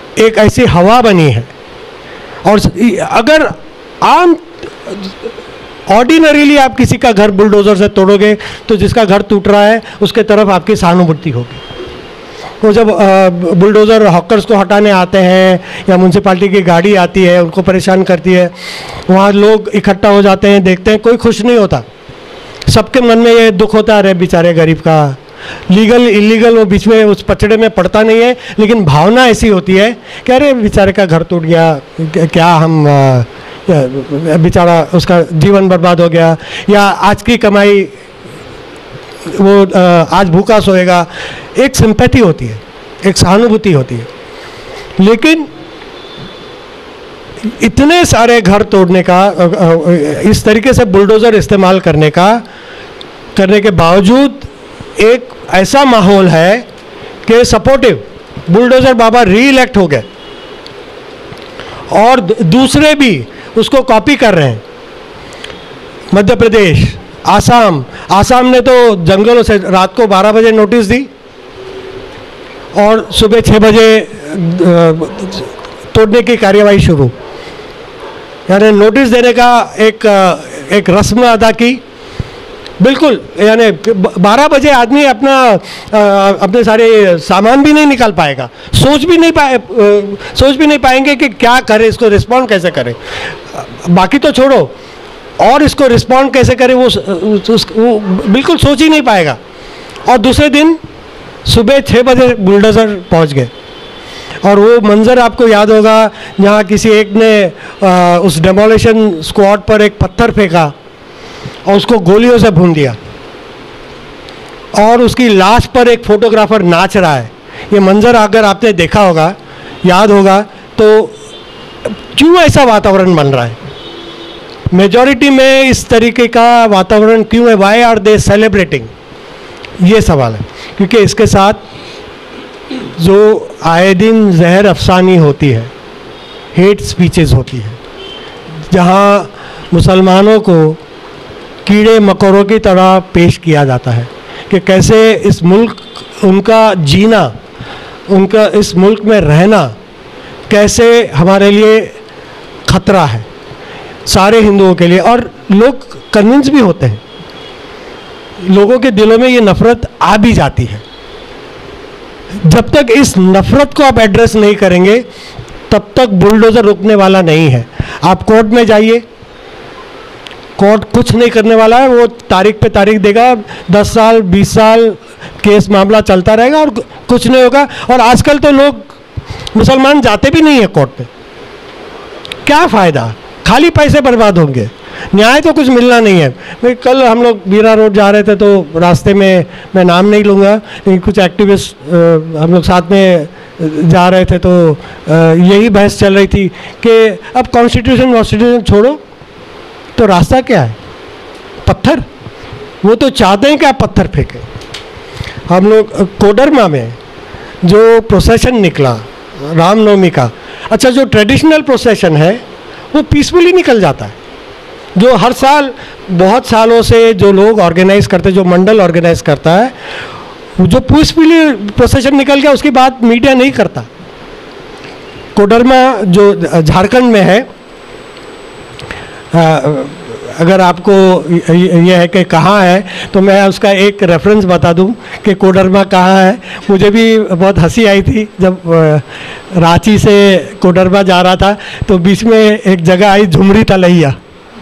एक ऐसी हवा बनी है। और अगर आम ऑर्डिनरीली आप किसी का घर बुलडोज़र से तोड़ोगे तो जिसका घर टूट रहा है उसके तरफ आपकी सहानुभूति होगी। वो जब बुलडोज़र हॉकर्स को हटाने आते हैं या म्यूनसिपाल्टी की गाड़ी आती है उनको परेशान करती है, वहाँ लोग इकट्ठा हो जाते हैं, देखते हैं, कोई खुश नहीं होता। सबके मन में ये दुख होता है, अरे बेचारे गरीब का, लीगल इलीगल वो बीच में उस पचड़े में पड़ता नहीं है, लेकिन भावना ऐसी होती है कि अरे बेचारे का घर टूट गया, क्या हम बेचारा उसका जीवन बर्बाद हो गया, या आज की कमाई वो आज भूखा सोएगा। एक सिंपैथी होती है, एक सहानुभूति होती है। लेकिन इतने सारे घर तोड़ने का, इस तरीके से बुलडोज़र इस्तेमाल करने के बावजूद एक ऐसा माहौल है कि सपोर्टिव, बुलडोज़र बाबा री-इलेक्ट हो गए और दूसरे भी उसको कॉपी कर रहे हैं। मध्य प्रदेश, आसाम ने तो जंगलों से रात को 12 बजे नोटिस दी और सुबह 6 बजे तोड़ने की कार्यवाही शुरू, यानी नोटिस देने का एक रस्म अदा की। बिल्कुल, यानी 12 बजे आदमी अपने सारे सामान भी नहीं निकाल पाएगा, सोच भी नहीं पाएंगे कि क्या करें, इसको रिस्पॉन्ड कैसे करें। बाकी तो छोड़ो, और इसको रिस्पॉन्ड कैसे करें वो बिल्कुल सोच ही नहीं पाएगा। और दूसरे दिन सुबह 6 बजे बुलडोज़र पहुंच गए और वो मंज़र आपको याद होगा जहाँ किसी एक ने उस डेमोलिशन स्क्वाड पर एक पत्थर फेंका और उसको गोलियों से भून दिया और उसकी लाश पर एक फोटोग्राफर नाच रहा है। ये मंज़र अगर आपने देखा होगा, याद होगा, तो क्यों ऐसा वातावरण बन रहा है? मेजॉरिटी में इस तरीके का वातावरण क्यों है? Why are they celebrating? ये सवाल है। क्योंकि इसके साथ जो आए दिन जहर अफसानी होती है, हेट स्पीचेस होती है, जहाँ मुसलमानों को कीड़े मकोड़ों की तरह पेश किया जाता है कि कैसे इस मुल्क, उनका जीना, उनका इस मुल्क में रहना कैसे हमारे लिए खतरा है, सारे हिंदुओं के लिए। और लोग कन्विंस भी होते हैं, लोगों के दिलों में ये नफ़रत आ भी जाती है। जब तक इस नफ़रत को आप एड्रेस नहीं करेंगे तब तक बुलडोज़र रुकने वाला नहीं है। आप कोर्ट में जाइए, कोर्ट कुछ नहीं करने वाला है, वो तारीख पे तारीख देगा, 10 साल 20 साल केस मामला चलता रहेगा और कुछ नहीं होगा। और आजकल तो लोग मुसलमान जाते भी नहीं है कोर्ट में, क्या फ़ायदा, खाली पैसे बर्बाद होंगे, न्याय तो कुछ मिलना नहीं है। मैं कल हम लोग बीरा रोड जा रहे थे तो रास्ते में, मैं नाम नहीं लूँगा, लेकिन कुछ एक्टिविस्ट हम लोग साथ में जा रहे थे तो यही बहस चल रही थी कि अब कॉन्स्टिट्यूशन छोड़ो तो रास्ता क्या है? पत्थर। वो तो चाहते हैं कि आप पत्थर फेंकें। हम लोग कोडरमा में जो प्रोसेशन निकला रामनवमी का, अच्छा जो ट्रेडिशनल प्रोसेशन है वो पीसफुली निकल जाता है। जो हर साल बहुत सालों से जो लोग ऑर्गेनाइज करते हैं, जो मंडल ऑर्गेनाइज करता है, जो पीसफुली प्रोसेशन निकल गया उसकी बात मीडिया नहीं करता। कोडरमा जो झारखंड में है, अगर आपको ये है कि कहाँ है तो मैं उसका एक रेफरेंस बता दूं कि कोडरमा कहाँ है। मुझे भी बहुत हंसी आई थी जब रांची से कोडरमा जा रहा था तो बीच में एक जगह आई झुमरी तलैया।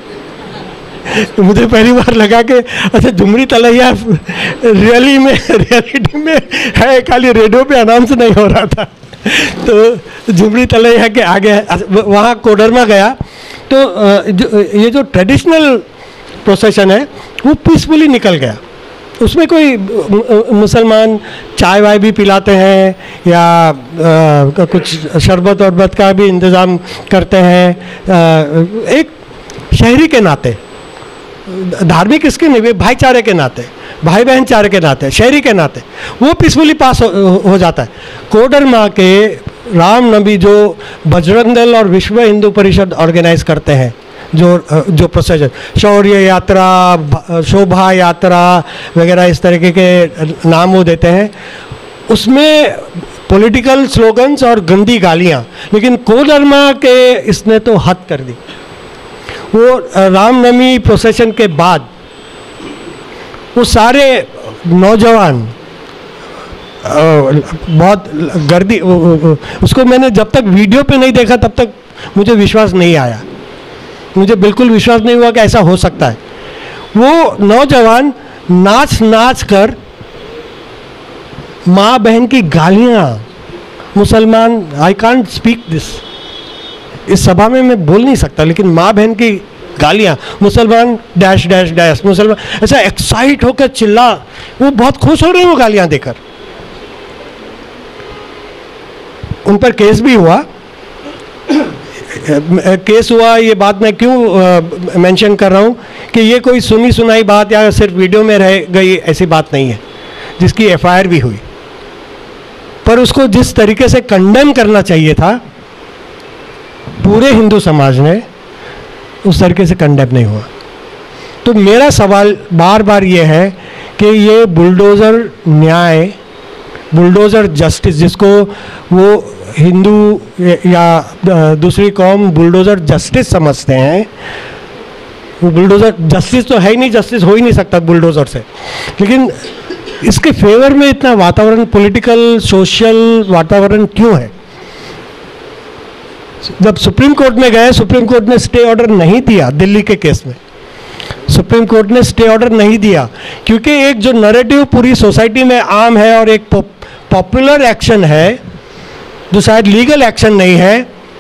मुझे पहली बार लगा कि अच्छा झुमरी तलैया रियलिटी में है, खाली रेडियो पे अनाउंस नहीं हो रहा था। तो झुमरी तलैया के आगे वहाँ कोडरमा गया तो ये जो ट्रेडिशनल प्रोसेशन है वो पीसफुली निकल गया। उसमें कोई मुसलमान चाय वाय भी पिलाते हैं या कुछ शरबत वरबत का भी इंतज़ाम करते हैं। एक शहरी के नाते, धार्मिक इसके नहीं, भाईचारे के नाते, भाई बहन चारे के नाते, शहरी के नाते वो पीसफुली पास हो जाता है। कोडरमा के रामनवमी जो बजरंग दल और विश्व हिंदू परिषद ऑर्गेनाइज करते हैं, जो प्रोसेशन, शौर्य यात्रा, शोभा यात्रा वगैरह इस तरीके के नाम वो देते हैं, उसमें पॉलिटिकल स्लोगन्स और गंदी गालियाँ, लेकिन कोडरमा के इसने तो हद कर दी। वो रामनवमी प्रोसेशन के बाद वो सारे नौजवान बहुत गर्दी, उसको मैंने जब तक वीडियो पे नहीं देखा तब तक मुझे विश्वास नहीं आया, मुझे बिल्कुल विश्वास नहीं हुआ कि ऐसा हो सकता है। वो नौजवान नाच नाच कर माँ बहन की गालियाँ, मुसलमान, आई कांट स्पीक दिस, इस सभा में मैं बोल नहीं सकता, लेकिन माँ बहन की गालियाँ, मुसलमान डैश डैश डैश, मुसलमान, ऐसा एक्साइट होकर चिल्ला, वो बहुत खुश हो रहे हैं वो गालियाँ देकर। उन पर केस भी हुआ, केस हुआ, ये बात मैं क्यों मेंशन कर रहा हूँ कि ये कोई सुनी सुनाई बात या सिर्फ वीडियो में रह गई ऐसी बात नहीं है, जिसकी एफआईआर भी हुई, पर उसको जिस तरीके से कंडेम करना चाहिए था पूरे हिंदू समाज ने, उस तरीके से कंडेम नहीं हुआ। तो मेरा सवाल बार बार ये है कि ये बुलडोज़र न्याय, बुलडोज़र जस्टिस, जिसको वो हिंदू या दूसरी कौम बुलडोज़र जस्टिस समझते हैं, वो बुलडोज़र जस्टिस तो है ही नहीं, जस्टिस हो ही नहीं सकता बुलडोज़र से, लेकिन इसके फेवर में इतना वातावरण, पॉलिटिकल सोशल वातावरण क्यों है? जब सुप्रीम कोर्ट में गए, सुप्रीम कोर्ट ने स्टे ऑर्डर नहीं दिया दिल्ली के केस में, सुप्रीम कोर्ट ने स्टे ऑर्डर नहीं दिया, क्योंकि एक जो नैरेटिव पूरी सोसाइटी में आम है और एक पॉपुलर एक्शन है जो शायद लीगल एक्शन नहीं है,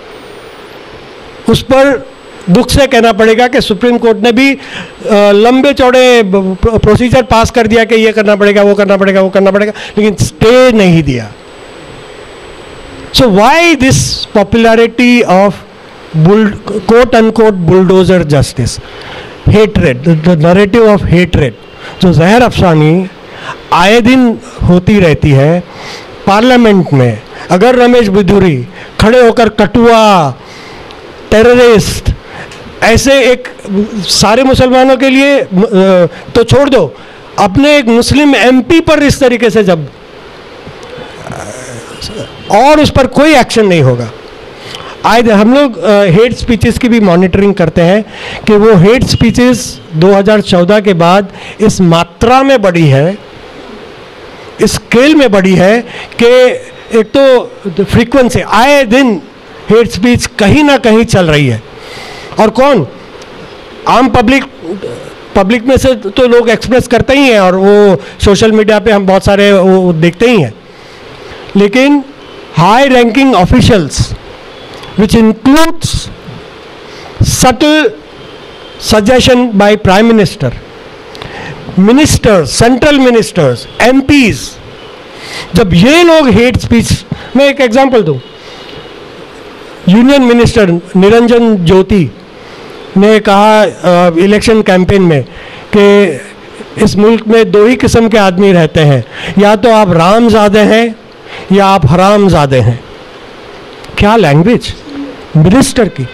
उस पर दुख से कहना पड़ेगा कि सुप्रीम कोर्ट ने भी लंबे चौड़े प्रोसीजर पास कर दिया कि ये करना पड़ेगा, वो करना पड़ेगा, वो करना पड़ेगा, लेकिन स्टे नहीं दिया। So why this popularity of quote unquote bulldozer justice, hatred, the narrative of hatred, जो जहर अफसानी आए दिन होती रहती है पार्लियामेंट में। अगर रमेश बिधूरी खड़े होकर कटुआ, टेररिस्ट, ऐसे एक सारे मुसलमानों के लिए तो छोड़ दो, अपने एक मुस्लिम एमपी पर इस तरीके से जब, और उस पर कोई एक्शन नहीं होगा। आज हम लोग हेट स्पीचेस की भी मॉनिटरिंग करते हैं कि वो हेट स्पीचेस 2014 के बाद इस मात्रा में बढ़ी है, इस स्केल में बढ़ी है कि एक तो फ्रीक्वेंसी, आए दिन हेट स्पीच कहीं ना कहीं चल रही है। और कौन? आम पब्लिक में से तो लोग एक्सप्रेस करते ही हैं, और वो सोशल मीडिया पे हम बहुत सारे वो देखते ही हैं, लेकिन high ranking officials, which includes subtle suggestion by Prime Minister, ministers, central ministers, MPs, जब ये लोग हेट स्पीच, मैं एक एग्जांपल दूं, यूनियन मिनिस्टर निरंजन ज्योति ने कहा इलेक्शन कैंपेन में कि इस मुल्क में दो ही किस्म के आदमी रहते हैं, या तो आप रामजादे हैं या आप हरामजादे हैं। क्या लैंग्वेज मिनिस्टर की!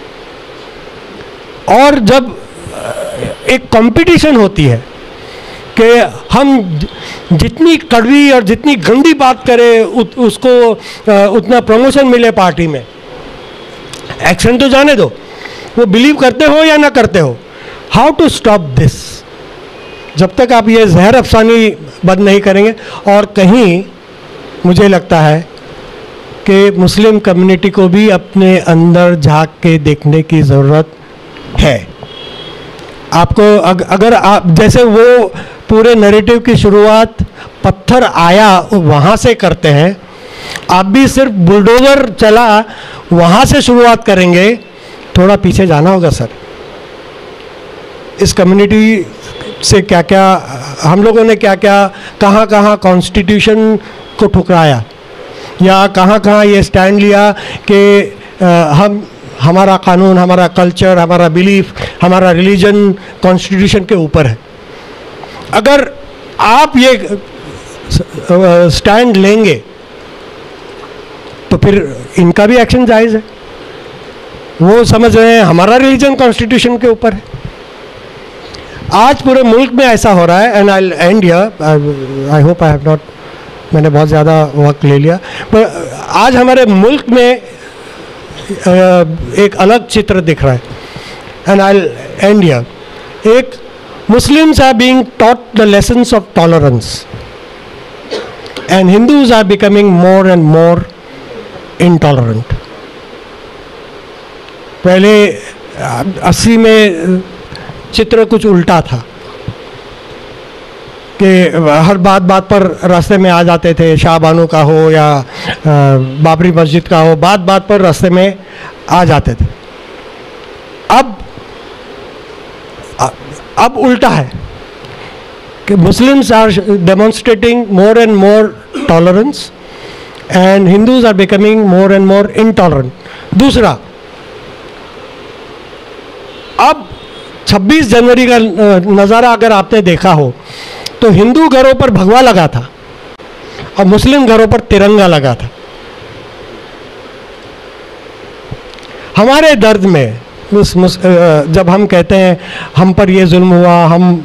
और जब एक कंपटीशन होती है कि हम जितनी कड़वी और जितनी गंदी बात करें उसको उतना प्रमोशन मिले पार्टी में, एक्शन तो जाने दो, वो बिलीव करते हो या ना करते हो। How to stop this? जब तक आप ये जहर अफसानी बंद नहीं करेंगे, और कहीं मुझे लगता है कि मुस्लिम कम्युनिटी को भी अपने अंदर झांक के देखने की ज़रूरत है। आपको अगर आप जैसे वो पूरे नैरेटिव की शुरुआत पत्थर आया वहाँ से करते हैं, आप भी सिर्फ बुलडोज़र चला वहाँ से शुरुआत करेंगे, थोड़ा पीछे जाना होगा सर। इस कम्युनिटी से क्या क्या हम लोगों ने क्या क्या कहाँ कहाँ कॉन्स्टिट्यूशन को ठुकराया, या कहाँ कहाँ ये स्टैंड लिया कि हमारा कानून, हमारा कल्चर, हमारा बिलीफ, हमारा रिलीजन कॉन्स्टिट्यूशन के ऊपर है। अगर आप ये स्टैंड लेंगे तो फिर इनका भी एक्शन जायज़ है। वो समझ रहे हैं हमारा रिलीजन कॉन्स्टिट्यूशन के ऊपर है। आज पूरे मुल्क में ऐसा हो रहा है, and I end here, I hope I have not मैंने बहुत ज़्यादा वक्त ले लिया, पर आज हमारे मुल्क में एक अलग चित्र दिख रहा है. And I will end here. एक, Muslims are being taught the lessons of tolerance and Hindus are becoming more and more intolerant. पहले 80 में चित्र कुछ उल्टा था कि हर बात पर रास्ते में आ जाते थे, शाहबानो का हो या बाबरी मस्जिद का हो, बात पर रास्ते में आ जाते थे. अब उल्टा है कि Muslims are demonstrating more and more tolerance and Hindus are becoming more and more intolerant. दूसरा, अब 26 जनवरी का नज़ारा अगर आपने देखा हो तो हिंदू घरों पर भगवा लगा था और मुस्लिम घरों पर तिरंगा लगा था. हमारे दर्द में जब हम कहते हैं हम पर ये जुल्म हुआ,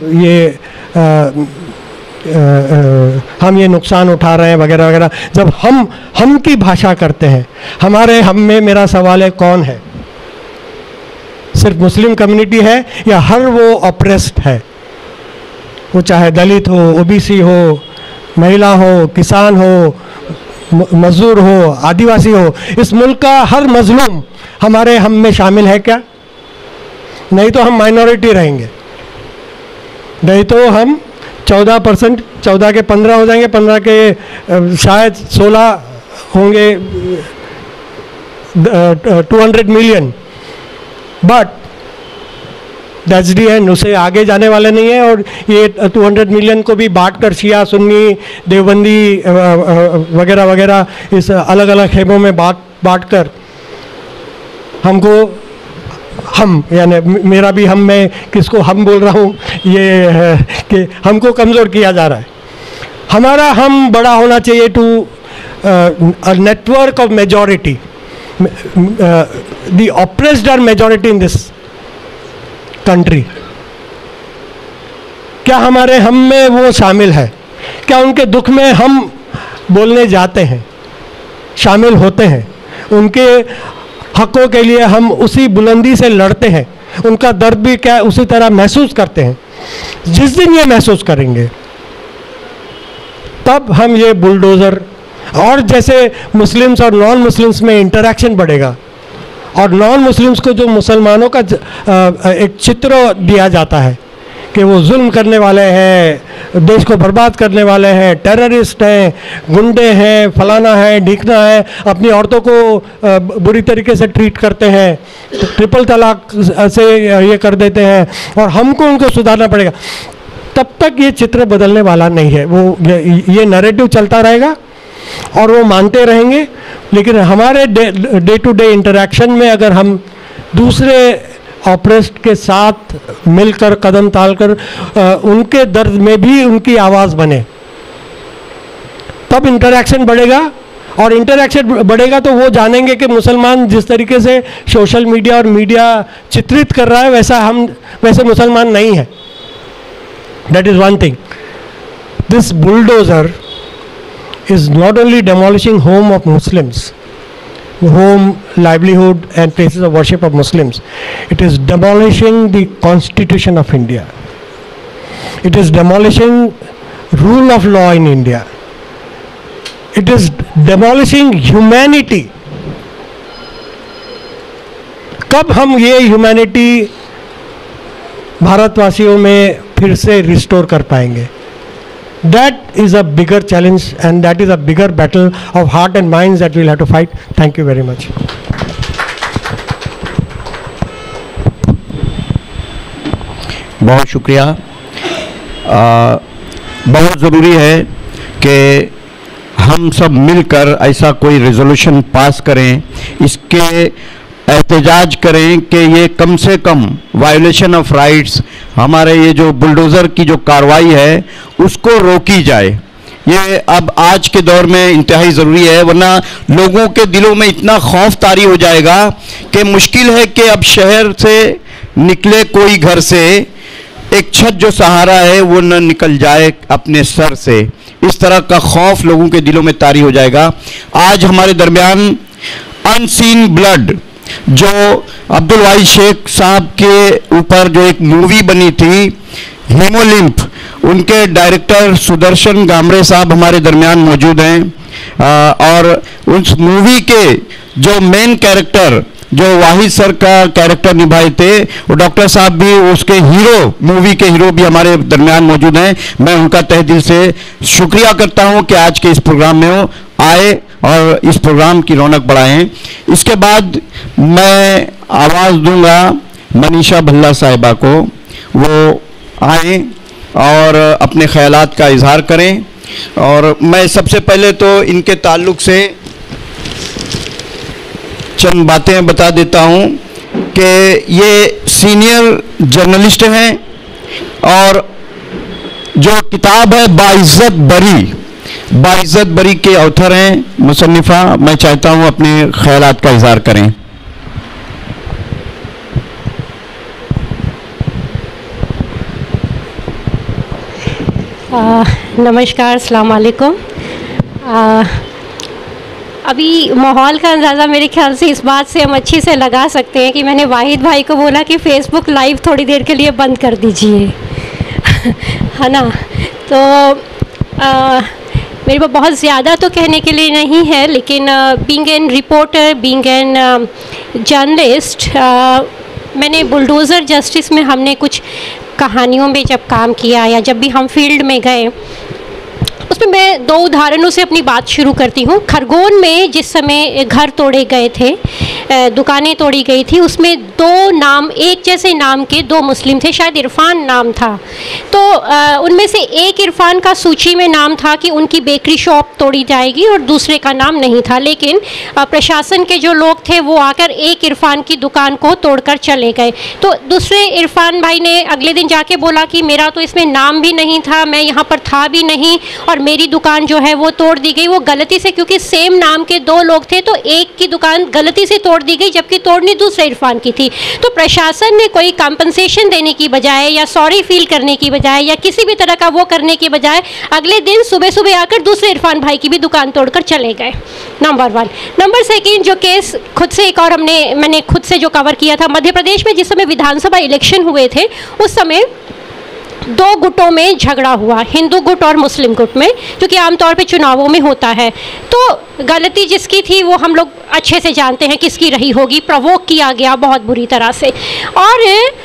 हम ये नुकसान उठा रहे हैं वगैरह वगैरह, जब हम की भाषा करते हैं, हमारे हम में मेरा सवाल है कौन है? सिर्फ मुस्लिम कम्युनिटी है या हर वो ऑप्रेस्ड है? वो चाहे दलित हो, ओबीसी हो, महिला हो, किसान हो, मजदूर हो, आदिवासी हो, इस मुल्क का हर मजलूम हमारे हम में शामिल है क्या? नहीं तो हम माइनॉरिटी रहेंगे, नहीं तो हम 14%, 14 के 15 हो जाएंगे, 15 के शायद 16 होंगे, 200 million. But that's the end, उससे आगे जाने वाले नहीं है. और ये 200 मिलियन को भी बांट कर शिया, सुन्नी, देवबंदी वगैरह वगैरह इस अलग अलग खेमों में बांट कर हमको, हम यानी मेरा भी हम, मैं किसको हम बोल रहा हूँ, ये है कि हमको कमज़ोर किया जा रहा है. हमारा हम बड़ा होना चाहिए to a network of majority. The oppressed are majority in this country. क्या हमारे हम में वो शामिल है? क्या उनके दुख में हम बोलने जाते हैं, शामिल होते हैं? उनके हकों के लिए हम उसी बुलंदी से लड़ते हैं? उनका दर्द भी क्या उसी तरह महसूस करते हैं? जिस दिन ये महसूस करेंगे तब हम ये बुलडोज़र, और जैसे मुस्लिम्स और नॉन मुस्लिम्स में इंटरेक्शन बढ़ेगा और नॉन मुस्लिम्स को जो मुसलमानों का एक चित्र दिया जाता है कि वो जुल्म करने वाले हैं, देश को बर्बाद करने वाले हैं, टेररिस्ट हैं, गुंडे हैं, फलाना है, ढीकना है, अपनी औरतों को बुरी तरीके से ट्रीट करते हैं, ट्रिपल तलाक से ये कर देते हैं और हमको उनको सुधारना पड़ेगा. तब तक ये चित्र बदलने वाला नहीं है. वो ये नैरेटिव चलता रहेगा और वो मानते रहेंगे. लेकिन हमारे डे टू डे इंटरेक्शन में अगर हम दूसरे ऑप्रेस्ड के साथ मिलकर कदम तालकर उनके दर्द में भी उनकी आवाज़ बने, तब इंटरेक्शन बढ़ेगा. और इंटरेक्शन बढ़ेगा तो वो जानेंगे कि मुसलमान जिस तरीके से सोशल मीडिया और मीडिया चित्रित कर रहा है वैसे मुसलमान नहीं है. That is one thing. This bulldozer is not only demolishing home of Muslims, home, livelihood and places of worship of Muslims, it is demolishing the Constitution of India. It is demolishing rule of law in India. It is demolishing humanity. कब हम ये humanity भारतवासियों में फिर से restore कर पाएंगे? That is a bigger challenge and that is a bigger battle of heart and minds that we'll have to fight. Thank you very much. बहुत शुक्रिया. बहुत ज़रूरी है कि हम सब मिलकर ऐसा कोई रेजोल्यूशन पास करें, इसके एहतजाज करें कि ये कम से कम वायोलेशन ऑफ राइट्स, हमारे ये जो बुलडोज़र की जो कार्रवाई है उसको रोकी जाए. ये अब आज के दौर में इंतहाई ज़रूरी है, वरना लोगों के दिलों में इतना खौफ तारी हो जाएगा कि मुश्किल है कि अब शहर से निकले कोई घर से एक छत जो सहारा है वो न निकल जाए अपने सर से, इस तरह का खौफ लोगों के दिलों में तारी हो जाएगा। आज हमारे दरमियान अनसीन ब्लड जो अब्दुल वाहिद शेख साहब के ऊपर जो एक मूवी बनी थी हीमोलिम्फ, उनके डायरेक्टर सुदर्शन गामरे साहब हमारे दरमियान मौजूद हैं। और उस मूवी के जो मेन कैरेक्टर जो वाहिद सर का कैरेक्टर निभाए थे, वो डॉक्टर साहब भी उसके हीरो, मूवी के हीरो भी हमारे दरमियान मौजूद हैं। मैं उनका तहे दिल से शुक्रिया करता हूं कि आज के इस प्रोग्राम में वो आए और इस प्रोग्राम की रौनक बढ़ाएं। इसके बाद मैं आवाज़ दूंगा मनीषा भल्ला साहिबा को, वो आए और अपने ख्यालात का इजहार करें। और मैं सबसे पहले तो इनके ताल्लुक़ से चंद बातें बता देता हूं कि ये सीनियर जर्नलिस्ट हैं और जो किताब है बाइज़्ज़त बरी के ऑथर हैं, मुसन्निफ़ा। मैं चाहता हूं अपने ख्यालात का इजहार करें। नमस्कार, अस्सलाम वालेकुम। अभी माहौल का अंदाज़ा मेरे ख्याल से इस बात से हम अच्छी से लगा सकते हैं कि मैंने वाहिद भाई को बोला कि फ़ेसबुक लाइव थोड़ी देर के लिए बंद कर दीजिए है ना। तो मेरे पास बहुत ज़्यादा तो कहने के लिए नहीं है, लेकिन being an reporter, being an journalist, मैंने बुलडोज़र जस्टिस में हमने कुछ कहानियों में जब काम किया या जब भी हम फील्ड में गए, उसमें मैं दो उदाहरणों से अपनी बात शुरू करती हूँ। खरगोन में जिस समय घर तोड़े गए थे, दुकानें तोड़ी गई थी, उसमें दो नाम, एक जैसे नाम के दो मुस्लिम थे, शायद इरफान नाम था। तो उनमें से एक इरफान का सूची में नाम था कि उनकी बेकरी शॉप तोड़ी जाएगी और दूसरे का नाम नहीं था, लेकिन प्रशासन के जो लोग थे वो आकर एक इरफान की दुकान को तोड़कर चले गए। तो दूसरे इरफान भाई ने अगले दिन जाके बोला कि मेरा तो इसमें नाम भी नहीं था, मैं यहाँ पर था भी नहीं और मेरी दुकान जो है वो तोड़ दी गई। वो गलती से, क्योंकि सेम नाम के दो लोग थे, तो एक की दुकान गलती से तोड़ दी गई, जबकि तोड़नी दूसरे इरफान की थी। तो प्रशासन ने कोई कंपनसेशन देने की बजाय या सॉरी फील करने की बजाय या किसी भी तरह का वो करने की बजाय अगले दिन सुबह सुबह आकर दूसरे इरफान भाई की भी दुकान तोड़कर चले गए। नंबर 1। नंबर 2 जो केस खुद से एक और मैंने खुद से जो कवर किया था, मध्य प्रदेश में जिस समय विधानसभा इलेक्शन हुए थे, उस समय दो गुटों में झगड़ा हुआ, हिंदू गुट और मुस्लिम गुट में, जो कि आमतौर पे चुनावों में होता है। तो गलती जिसकी थी वो हम लोग अच्छे से जानते हैं किसकी रही होगी। प्रोवोक किया गया बहुत बुरी तरह से, और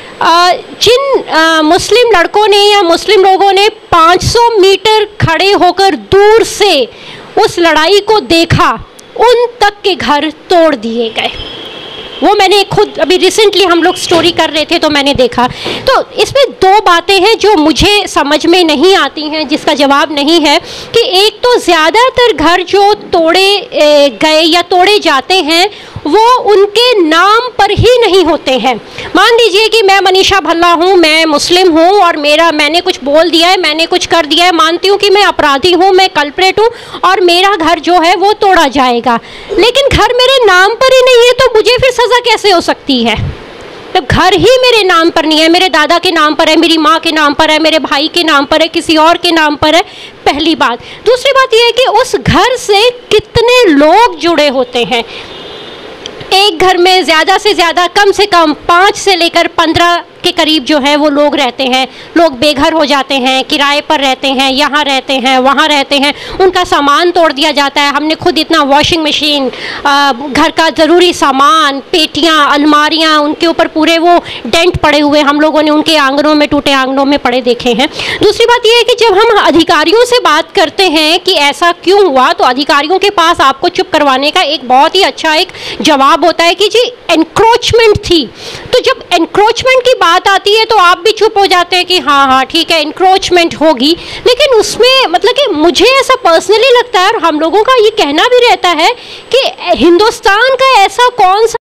जिन मुस्लिम लड़कों ने या मुस्लिम लोगों ने 500 मीटर खड़े होकर दूर से उस लड़ाई को देखा, उन तक के घर तोड़ दिए गए। वो मैंने खुद अभी रिसेंटली हम लोग स्टोरी कर रहे थे तो मैंने देखा। तो इसमें दो बातें हैं जो मुझे समझ में नहीं आती हैं, जिसका जवाब नहीं है कि एक तो ज़्यादातर घर जो तोड़े गए या तोड़े जाते हैं वो उनके नाम पर ही नहीं होते हैं। मान लीजिए कि मैं मनीषा भल्ला हूँ, मैं मुस्लिम हूँ और मैंने कुछ बोल दिया है, मैंने कुछ कर दिया है, मानती हूँ कि मैं अपराधी हूँ, मैं कल्प्रेट हूँ और मेरा घर जो है वो तोड़ा जाएगा, लेकिन घर मेरे नाम पर ही नहीं है, तो मुझे फिर सज़ा कैसे हो सकती है? जब घर ही मेरे नाम पर नहीं है, मेरे दादा के नाम पर है, मेरी माँ के नाम पर है, मेरे भाई के नाम पर है, किसी और के नाम पर है, पहली बात। दूसरी बात यह है कि उस घर से कितने लोग जुड़े होते हैं। एक घर में ज़्यादा से ज़्यादा कम से कम 5 से लेकर 15 के करीब जो है वो लोग रहते हैं। लोग बेघर हो जाते हैं, किराए पर रहते हैं, यहाँ रहते हैं, वहाँ रहते हैं, उनका सामान तोड़ दिया जाता है। हमने खुद इतना वॉशिंग मशीन, घर का ज़रूरी सामान, पेटियाँ, अलमारियाँ, उनके ऊपर पूरे वो डेंट पड़े हुए हम लोगों ने उनके आंगनों में, टूटे आंगनों में पड़े देखे हैं। दूसरी बात यह है कि जब हम अधिकारियों से बात करते हैं कि ऐसा क्यों हुआ, तो अधिकारियों के पास आपको चुप करवाने का एक बहुत ही अच्छा एक जवाब होता है कि जी एनक्रोचमेंट थी। तो जब एनक्रोचमेंट की बात आती है तो आप भी चुप हो जाते हैं कि हाँ हाँ ठीक है एनक्रोचमेंट होगी, लेकिन उसमें मतलब कि मुझे ऐसा पर्सनली लगता है और हम लोगों का ये कहना भी रहता है कि हिंदुस्तान का ऐसा कौन सा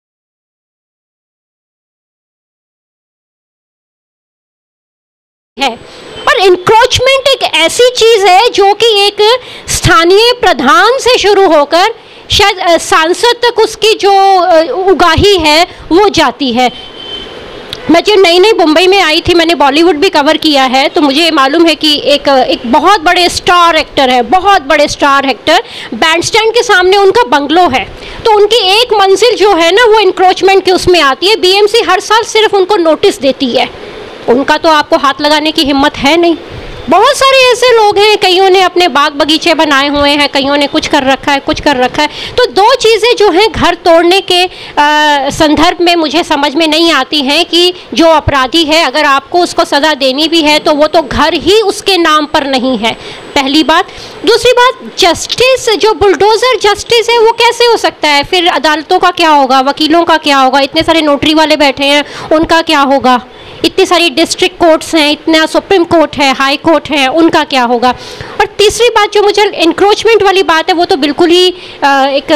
है, और एनक्रोचमेंट एक ऐसी चीज़ है जो कि एक स्थानीय प्रधान से शुरू होकर शायद सांसद तक उसकी जो उगाही है वो जाती है। मैं जो नई मुंबई में आई थी, मैंने बॉलीवुड भी कवर किया है, तो मुझे मालूम है कि एक बहुत बड़े स्टार एक्टर है, बहुत बड़े स्टार एक्टर, बैंडस्टैंड के सामने उनका बंगलो है, तो उनकी एक मंजिल जो है ना वो इंक्रोचमेंट के उसमें आती है। बीएमसी हर साल सिर्फ उनको नोटिस देती है, उनका तो आपको हाथ लगाने की हिम्मत है नहीं। बहुत सारे ऐसे लोग हैं, कईयों ने अपने बाग बगीचे बनाए हुए हैं, कईयों ने कुछ कर रखा है, कुछ कर रखा है। तो दो चीज़ें जो हैं घर तोड़ने के संदर्भ में मुझे समझ में नहीं आती हैं कि जो अपराधी है अगर आपको उसको सज़ा देनी भी है तो वो तो घर ही उसके नाम पर नहीं है, पहली बात। दूसरी बात, जस्टिस जो बुलडोज़र जस्टिस है वो कैसे हो सकता है? फिर अदालतों का क्या होगा, वकीलों का क्या होगा, इतने सारे नोटरी वाले बैठे हैं उनका क्या होगा, इतनी सारी डिस्ट्रिक्ट कोर्ट्स हैं, इतना सुप्रीम कोर्ट है, हाई कोर्ट है, उनका क्या होगा। और तीसरी बात जो मुझे इंक्रोचमेंट वाली बात है वो तो बिल्कुल ही एक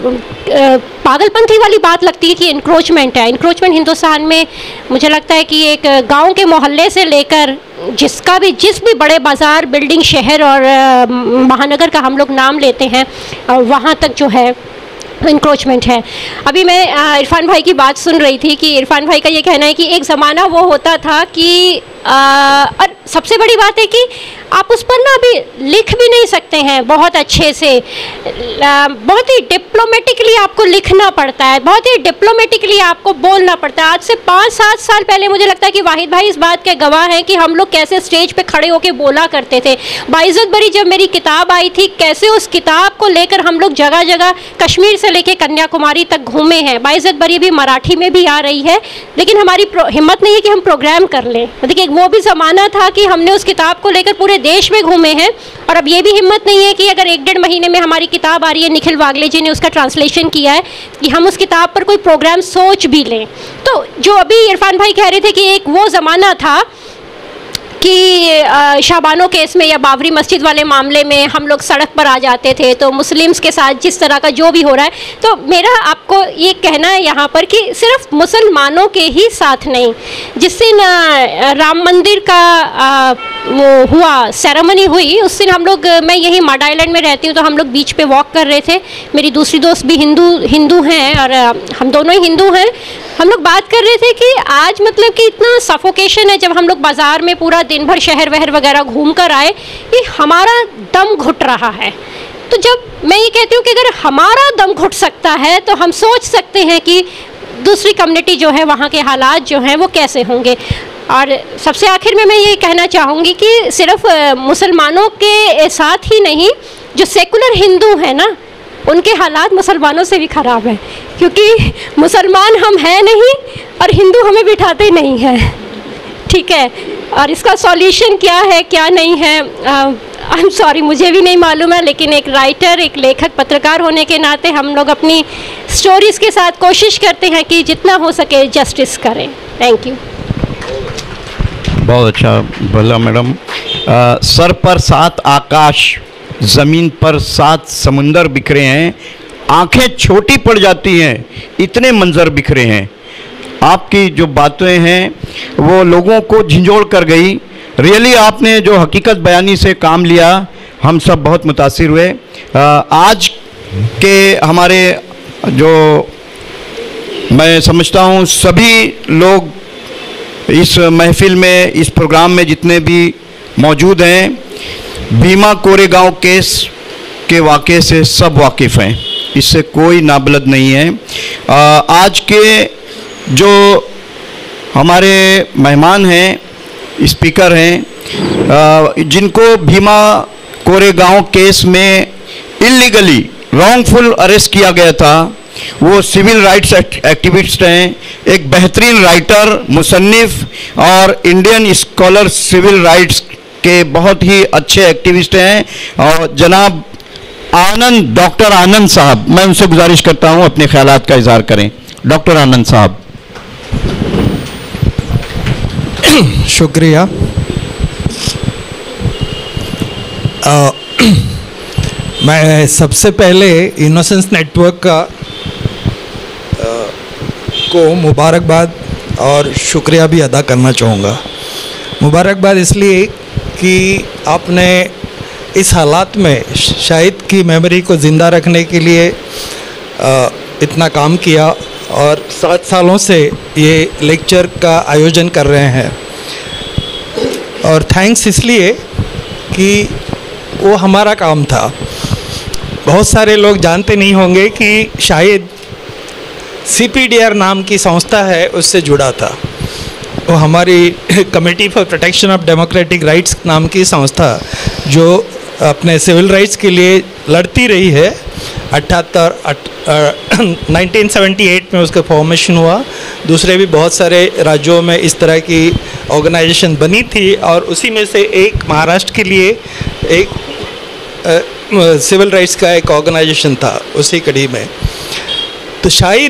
पागलपंथी वाली बात लगती है कि इंक्रोचमेंट है। इंक्रोचमेंट हिंदुस्तान में मुझे लगता है कि एक गांव के मोहल्ले से लेकर जिस भी बड़े बाज़ार, बिल्डिंग, शहर और महानगर का हम लोग नाम लेते हैं वहाँ तक जो है इंक्रोचमेंट है। अभी मैं इरफान भाई की बात सुन रही थी कि इरफान भाई का ये कहना है कि एक ज़माना वो होता था कि और सबसे बड़ी बात है कि आप उस पर ना अभी लिख भी नहीं सकते हैं बहुत अच्छे से, बहुत ही डिप्लोमेटिकली आपको लिखना पड़ता है, बहुत ही डिप्लोमेटिकली आपको बोलना पड़ता है। आज से 5-7 साल पहले मुझे लगता है कि वाहिद भाई इस बात के गवाह हैं कि हम लोग कैसे स्टेज पे खड़े होकर बोला करते थे। बाइज़्ज़त बरी जब मेरी किताब आई थी, कैसे उस किताब को लेकर हम लोग जगह जगह कश्मीर से लेकर कन्याकुमारी तक घूमे हैं। बाइज़्ज़त बरी भी मराठी में भी आ रही है, लेकिन हमारी हिम्मत नहीं है कि हम प्रोग्राम कर लें। देखिए वो भी ज़माना था कि हमने उस किताब को लेकर पूरे देश में घूमे हैं, और अब ये भी हिम्मत नहीं है कि अगर 1-1.5 महीने में हमारी किताब आ रही है, निखिल वागले जी ने उसका ट्रांसलेशन किया है, कि हम उस किताब पर कोई प्रोग्राम सोच भी लें। तो जो अभी इरफान भाई कह रहे थे कि एक वो ज़माना था कि शाबानो केस में या बाबरी मस्जिद वाले मामले में हम लोग सड़क पर आ जाते थे, तो मुस्लिम्स के साथ जिस तरह का जो भी हो रहा है, तो मेरा आपको ये कहना है यहाँ पर कि सिर्फ मुसलमानों के ही साथ नहीं, जिस दिन राम मंदिर का वो हुआ, सेरेमनी हुई, उस दिन हम लोग, मैं यही माडा आइलैंड में रहती हूँ, तो हम लोग बीच पे वॉक कर रहे थे, मेरी दूसरी दोस्त भी हिंदू हैं और हम दोनों ही हिंदू हैं। हम लोग बात कर रहे थे कि आज मतलब कि इतना सफोकेशन है, जब हम लोग बाज़ार में पूरा दिन भर शहर वहर वगैरह घूम कर आए, कि हमारा दम घुट रहा है। तो जब मैं ये कहती हूँ कि अगर हमारा दम घुट सकता है तो हम सोच सकते हैं कि दूसरी कम्युनिटी जो है वहाँ के हालात जो हैं वो कैसे होंगे। और सबसे आखिर में मैं ये कहना चाहूँगी कि सिर्फ मुसलमानों के साथ ही नहीं, जो सेकुलर हिंदू हैं ना, उनके हालात मुसलमानों से भी ख़राब है, क्योंकि मुसलमान हम हैं नहीं और हिंदू हमें बिठाते नहीं हैं, ठीक है। और इसका सॉल्यूशन क्या है क्या नहीं है, आई एम सॉरी, मुझे भी नहीं मालूम है, लेकिन एक राइटर, एक लेखक, पत्रकार होने के नाते हम लोग अपनी स्टोरीज़ के साथ कोशिश करते हैं कि जितना हो सके जस्टिस करें। Thank you. बहुत अच्छा बोला मैडम। सर पर 7 आकाश, ज़मीन पर 7 समुंदर बिखरे हैं, आंखें छोटी पड़ जाती हैं, इतने मंजर बिखरे हैं। आपकी जो बातें हैं वो लोगों को झिंझोड़ कर गई। रियली आपने जो हकीकत बयानी से काम लिया, हम सब बहुत मुतासिर हुए। आज के हमारे जो, मैं समझता हूँ सभी लोग इस महफिल में, इस प्रोग्राम में जितने भी मौजूद हैं, भीमा कोरेगांव केस के वाक़े से सब वाकिफ़ हैं, इससे कोई नाबलद नहीं है। आज के जो हमारे मेहमान हैं, स्पीकर हैं, जिनको भीमा कोरेगांव केस में इल्लीगली रॉन्गफुल अरेस्ट किया गया था, वो सिविल राइट्स एक्टिविस्ट हैं, एक बेहतरीन राइटर, मुसन्निफ और इंडियन स्कॉलर सिविल राइट्स के बहुत ही अच्छे एक्टिविस्ट हैं, और जनाब आनंद, डॉक्टर आनंद साहब, मैं उनसे गुजारिश करता हूं अपने ख्यालात का इजहार करें। डॉक्टर आनंद साहब। शुक्रिया। मैं सबसे पहले इनोसेंस नेटवर्क का को मुबारकबाद और शुक्रिया भी अदा करना चाहूँगा। मुबारकबाद इसलिए कि आपने इस हालात में शाहिद की मेमोरी को ज़िंदा रखने के लिए इतना काम किया, और 7 सालों से ये लेक्चर का आयोजन कर रहे हैं। और थैंक्स इसलिए कि वो हमारा काम था। बहुत सारे लोग जानते नहीं होंगे कि शायद CPDR नाम की संस्था है, उससे जुड़ा था। वो हमारी committee for protection of democratic rights नाम की संस्था जो अपने सिविल राइट्स के लिए लड़ती रही है। 1978 में उसका फॉर्मेशन हुआ। दूसरे भी बहुत सारे राज्यों में इस तरह की ऑर्गेनाइजेशन बनी थी और उसी में से एक महाराष्ट्र के लिए एक सिविल राइट्स का एक ऑर्गेनाइजेशन था उसी कड़ी में। तो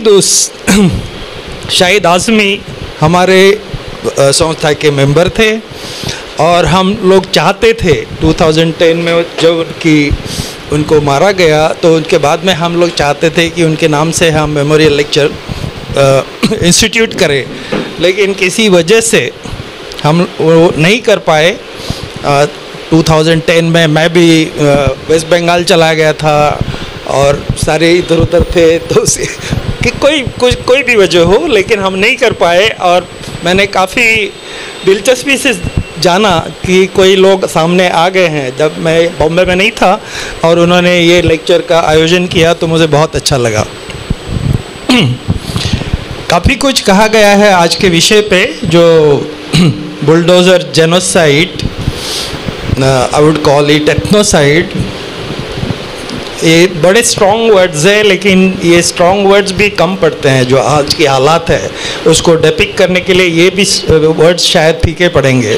शाहिद आज़मी हमारे संस्था के मेंबर थे और हम लोग चाहते थे 2010 में जब उनको मारा गया तो उनके बाद में हम लोग चाहते थे कि उनके नाम से हम मेमोरियल लेक्चर इंस्टीट्यूट करें, लेकिन किसी वजह से हम वो नहीं कर पाए। 2010 में मैं भी वेस्ट बंगाल चला गया था और सारे इधर उधर थे, तो कि कोई भी वजह हो, लेकिन हम नहीं कर पाए। और मैंने काफ़ी दिलचस्पी से जाना कि कोई लोग सामने आ गए हैं जब मैं बॉम्बे में नहीं था और उन्होंने ये लेक्चर का आयोजन किया, तो मुझे बहुत अच्छा लगा। काफ़ी कुछ कहा गया है आज के विषय पे, जो bulldozer genocide, I would call it ethnocide. ये बड़े स्ट्रॉन्ग वर्ड्स है, लेकिन ये स्ट्रॉन्ग वर्ड्स भी कम पड़ते हैं। जो आज की हालात है उसको डिपिक्ट करने के लिए ये भी वर्ड्स शायद फीके पड़ेंगे।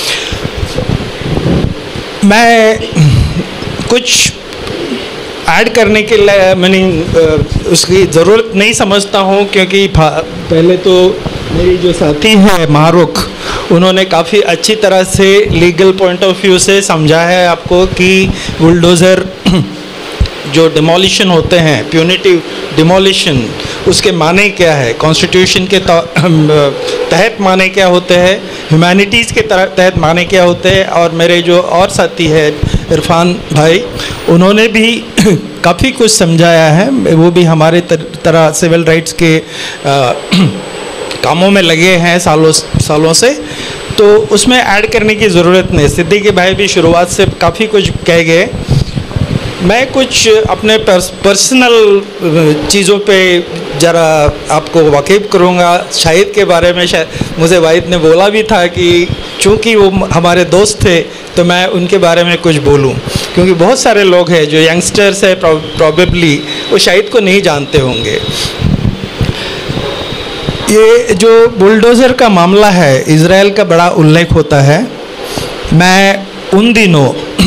मैं कुछ ऐड करने के लिए मैंने उसकी ज़रूरत नहीं समझता हूँ, क्योंकि पहले तो मेरी जो साथी है मारुख, उन्होंने काफ़ी अच्छी तरह से लीगल पॉइंट ऑफ व्यू से समझा है आपको कि बुलडोज़र जो डिमोलिशन होते हैं, प्यूनिटिव डिमोलिशन, उसके माने क्या है, कॉन्स्टिट्यूशन के तहत माने क्या होते हैं, ह्यूमैनिटीज़ के तहत माने क्या होते हैं। और मेरे जो और साथी है इरफान भाई, उन्होंने भी काफ़ी कुछ समझाया है। वो भी हमारे तरह सिविल राइट्स के कामों में लगे हैं सालों से, तो उसमें ऐड करने की ज़रूरत नहीं। सिद्दीकी भाई भी शुरुआत से काफ़ी कुछ कह गए। मैं कुछ अपने पर्सनल चीज़ों पे ज़रा आपको वाकिफ़ करूँगा। शाहिद के बारे में शायद मुझे वाहिद ने बोला भी था कि चूँकि वो हमारे दोस्त थे तो मैं उनके बारे में कुछ बोलूँ, क्योंकि बहुत सारे लोग हैं जो यंगस्टर्स है प्रॉबेबली वो शाहिद को नहीं जानते होंगे। ये जो बुलडोज़र का मामला है, इज़राइल का बड़ा उल्लेख होता है। मैं उन दिनों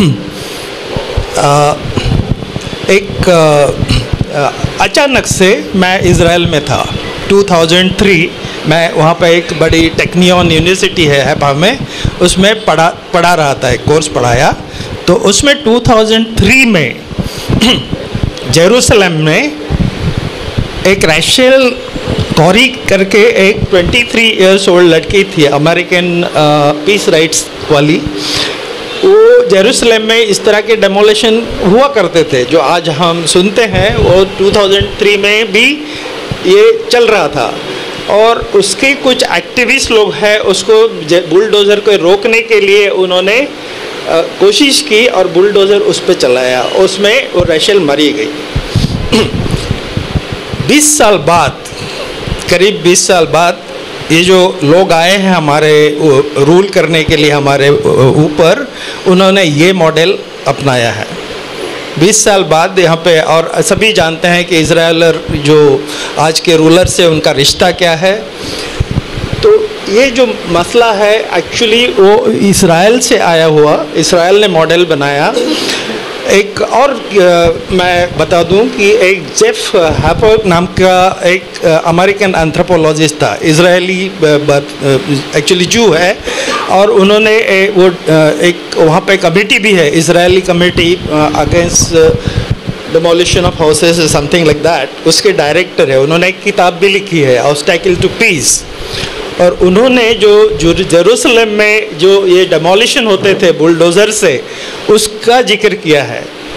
अचानक से मैं इज़राइल में था 2003। मैं वहाँ पे एक बड़ी टेक्नियन यूनिवर्सिटी है हैपा में, उसमें पढ़ा रहा था, एक कोर्स पढ़ाया। तो उसमें 2003 में जेरूसलम में एक रैशेल कॉरी करके एक 23 इयर्स ओल्ड लड़की थी, अमेरिकन पीस राइट्स वाली। वो जेरूसलम में इस तरह के डेमोलिशन हुआ करते थे जो आज हम सुनते हैं, वो 2003 में भी ये चल रहा था। और उसके कुछ एक्टिविस्ट लोग हैं, उसको बुलडोज़र को रोकने के लिए उन्होंने कोशिश की और बुलडोज़र उस पर चलाया, उसमें वो रैशेल मरी गई। 20 साल बाद, करीब 20 साल बाद ये जो लोग आए हैं हमारे रूल करने के लिए हमारे ऊपर, उन्होंने ये मॉडल अपनाया है 20 साल बाद यहाँ पे। और सभी जानते हैं कि इज़राइल जो आज के रूलर से उनका रिश्ता क्या है। तो ये जो मसला है एक्चुअली वो इज़राइल से आया हुआ, इज़राइल ने मॉडल बनाया। एक और मैं बता दूं कि एक जेफ हैपर नाम का एक अमेरिकन एंथ्रोपोलॉजिस्ट था, इजरायली एक्चुअली जू है, और उन्होंने वो एक वहाँ पे कमेटी भी है, Israeli committee against demolition of houses something like that, उसके डायरेक्टर है। उन्होंने एक किताब भी लिखी है ऑब्स्टैकल टू पीस, और उन्होंने जो जेरूसलम में जो ये डेमोलिशन होते थे बुलडोज़र से, उसका जिक्र किया है।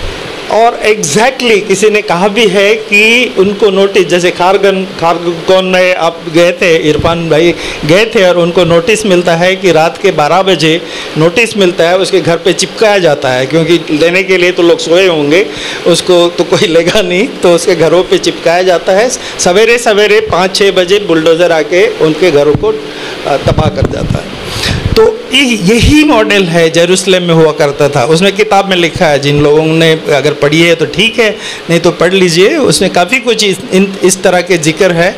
और एग्जैक्टली किसी ने कहा भी है कि उनको नोटिस, जैसे खारगोन में आप गए थे, इरफान भाई गए थे, और उनको नोटिस मिलता है कि रात के 12 बजे नोटिस मिलता है, उसके घर पे चिपकाया जाता है, क्योंकि लेने के लिए तो लोग सोए होंगे, उसको तो कोई लेगा नहीं, तो उसके घरों पे चिपकाया जाता है। सवेरे सवेरे 5-6 बजे बुलडोज़र आके उनके घरों को तबाह कर जाता है। तो यही मॉडल है जेरूसलम में हुआ करता था। उसमें किताब में लिखा है, जिन लोगों ने अगर पढ़ी है तो ठीक है, नहीं तो पढ़ लीजिए, उसमें काफ़ी कुछ इस तरह के जिक्र है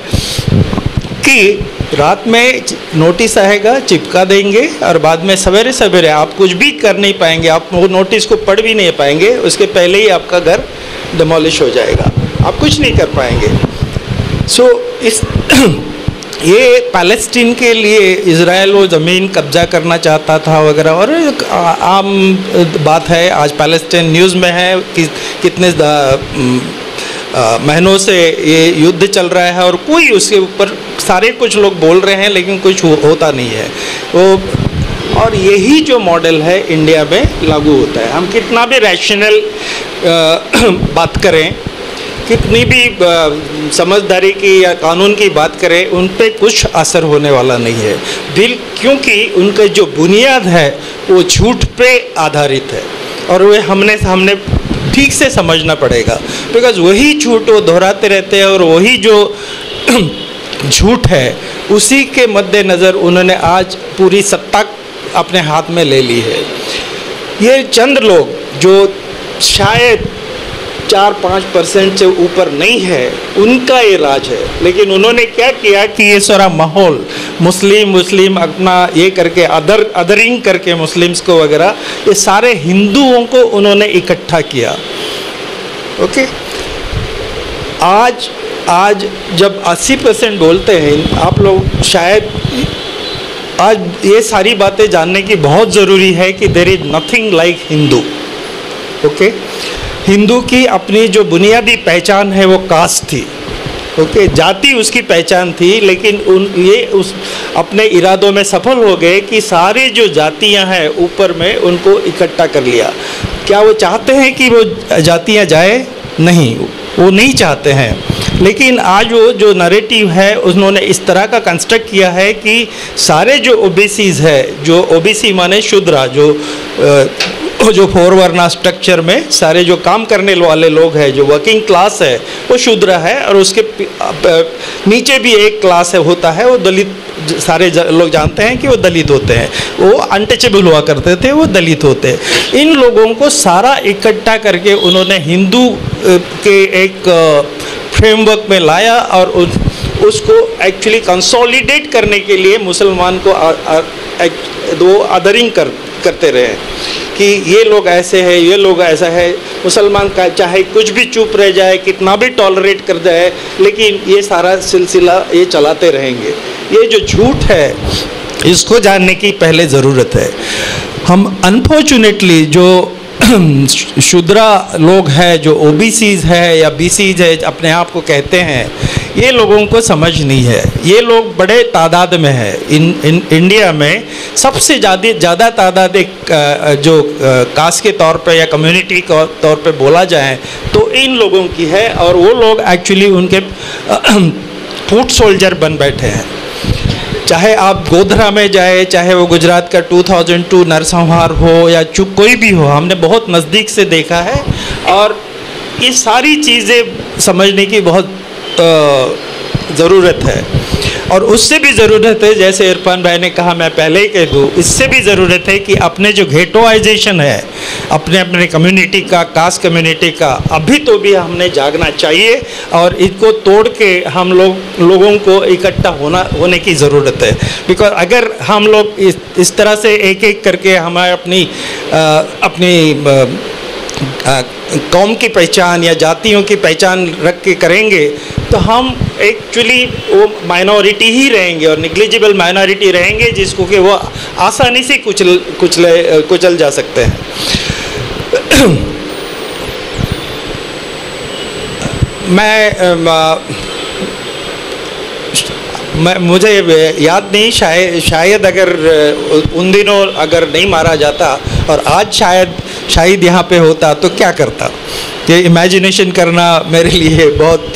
कि रात में नोटिस आएगा, चिपका देंगे, और बाद में सवेरे सवेरे आप कुछ भी कर नहीं पाएंगे, आप वो नोटिस को पढ़ भी नहीं पाएंगे, उसके पहले ही आपका घर डिमोलिश हो जाएगा, आप कुछ नहीं कर पाएंगे। इस ये पैलेस्टीन के लिए इज़राइल वो ज़मीन कब्जा करना चाहता था वगैरह, और आम बात है, आज पैलेस्टीन न्यूज़ में है कि कितने महीनों से ये युद्ध चल रहा है, और कोई उसके ऊपर सारे कुछ लोग बोल रहे हैं लेकिन कुछ होता नहीं है वो। और यही जो मॉडल है इंडिया में लागू होता है। हम कितना भी रैशनल बात करें, कितनी भी समझदारी की या कानून की बात करें, उन पे कुछ असर होने वाला नहीं है क्योंकि उनका जो बुनियाद है वो झूठ पे आधारित है, और वे हमने ठीक से समझना पड़ेगा, बिकॉज वही झूठ वो दोहराते रहते हैं, और वही जो झूठ है उसी के मद्देनज़र उन्होंने आज पूरी सत्ता अपने हाथ में ले ली है। ये चंद लोग जो शायद 4-5% से ऊपर नहीं है, उनका ये राज है, लेकिन उन्होंने क्या किया कि ये सारा माहौल मुस्लिम अपना ये करके अदरिंग करके मुस्लिम्स को वगैरह, ये सारे हिंदुओं को उन्होंने इकट्ठा किया। ओके, आज जब 80% बोलते हैं आप लोग, शायद आज ये सारी बातें जानने की बहुत ज़रूरी है कि there is nothing like Hindu. Okay, Hindu की अपनी जो बुनियादी पहचान है वो कास्ट थी। ओके, जाति उसकी पहचान थी, लेकिन उस अपने इरादों में सफल हो गए कि सारे जो जातियां हैं ऊपर में उनको इकट्ठा कर लिया। क्या वो चाहते हैं कि वो जातियां जाए? नहीं, वो नहीं चाहते हैं, लेकिन आज वो जो नैरेटिव है उन्होंने इस तरह का कंस्ट्रक्ट किया है कि सारे जो ओबीसीज है, जो ओबीसी माने शूद्रा, जो फोरवर्ना स्ट्रक्चर में सारे जो काम करने वाले लोग हैं, जो वर्किंग क्लास है वो शूद्र है, और उसके नीचे भी एक क्लास है होता है वो दलित। सारे लोग जानते हैं कि वो दलित होते हैं, वो अनटचेबल हुआ करते थे, वो दलित होते हैं। इन लोगों को सारा इकट्ठा करके उन्होंने हिंदू के एक फ्रेमवर्क में लाया, और उसको एक्चुअली कंसोलिडेट करने के लिए मुसलमान को दो अदरिंग करते रहे कि ये लोग ऐसे हैं, ये लोग ऐसा है। मुसलमान का चाहे कुछ भी चुप रह जाए, कितना भी टॉलरेट कर जाए, लेकिन ये सारा सिलसिला ये चलाते रहेंगे। ये जो झूठ है इसको जानने की पहले ज़रूरत है। हम अनफॉर्चुनेटली जो शूद्रा लोग हैं, जो ओबीसीज है या बीसीज है अपने आप को कहते हैं, ये लोगों को समझ नहीं है। ये लोग बड़े तादाद में है इंडिया में, सबसे ज़्यादा तादाद एक जो कास्ट के तौर पे या कम्युनिटी के तौर पे बोला जाए तो इन लोगों की है, और वो लोग एक्चुअली उनके फुट सोल्जर बन बैठे हैं। चाहे आप गोधरा में जाए, चाहे वो गुजरात का 2002 नरसंहार हो या कोई भी हो, हमने बहुत नज़दीक से देखा है, और ये सारी चीज़ें समझने की बहुत ज़रूरत है। और उससे भी ज़रूरत है, जैसे इरफान भाई ने कहा, मैं पहले ही कह दूँ, इससे भी ज़रूरत है कि अपने जो घेटोआइजेशन है अपने कम्युनिटी का, कास्ट कम्युनिटी का, अभी तो भी हमने जागना चाहिए, और इसको तोड़ के हम लोगों को इकट्ठा होने की ज़रूरत है। बिकॉज अगर हम लोग इस तरह से एक एक करके हमारे अपनी कौम की पहचान या जातियों की पहचान रख के करेंगे तो हम एक्चुअली वो माइनॉरिटी ही रहेंगे, और निग्लिजिबल माइनॉरिटी रहेंगे, जिसको कि वो आसानी से कुचल जा सकते हैं। मुझे याद नहीं, शायद अगर उन दिनों अगर नहीं मारा जाता और आज शायद यहाँ पे होता तो क्या करता। ये इमेजिनेशन करना मेरे लिए बहुत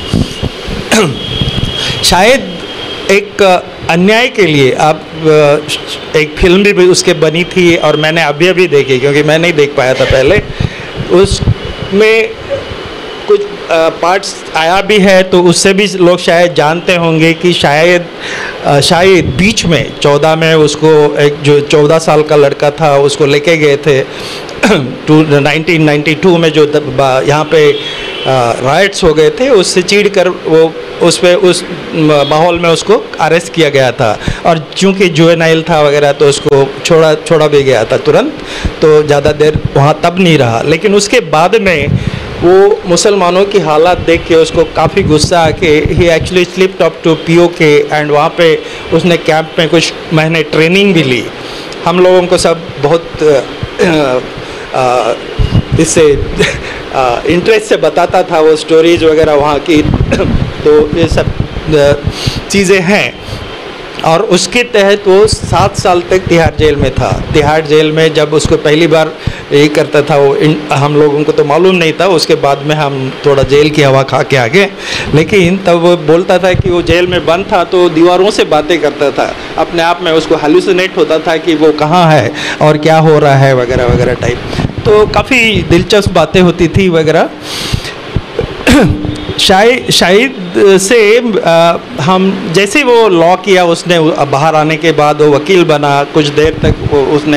शायद एक अन्याय के लिए। आप एक फिल्म भी उसके बनी थी और मैंने अभी देखी, क्योंकि मैं नहीं देख पाया था पहले। उसमें कुछ पार्ट्स आया भी है, तो उससे भी लोग शायद जानते होंगे कि शायद बीच में 14 में उसको एक जो 14 साल का लड़का था उसको लेके गए थे 1992 में, जो यहाँ पे राइट्स हो गए थे, उससे चीड़ कर वो उस माहौल में उसको अरेस्ट किया गया था। और चूँकि जुवेनाइल था वगैरह तो उसको छोड़ा भी गया था तुरंत, तो ज़्यादा देर वहाँ तब नहीं रहा। लेकिन उसके बाद में वो मुसलमानों की हालात देख के उसको काफ़ी गुस्सा आके ही actually slipped up to POK and वहाँ पे उसने कैंप में कुछ महीने ट्रेनिंग भी ली। हम लोगों को सब बहुत इससे इंटरेस्ट से बताता था वो स्टोरीज वगैरह वहाँ की। तो ये सब चीज़ें हैं। और उसके तहत वो 7 साल तक तिहाड़ जेल में था। तिहाड़ जेल में जब उसको पहली बार यही करता था वो, हम लोगों को तो मालूम नहीं था। उसके बाद में हम थोड़ा जेल की हवा खा के आगे, लेकिन तब वो बोलता था कि वो जेल में बंद था तो दीवारों से बातें करता था। अपने आप में उसको हेलुसिनेट होता था कि वो कहाँ है और क्या हो रहा है वगैरह वगैरह टाइप। तो काफ़ी दिलचस्प बातें होती थी वगैरह। शायद से हम जैसे वो लॉ किया उसने, बाहर आने के बाद वो वकील बना। कुछ देर तक उसने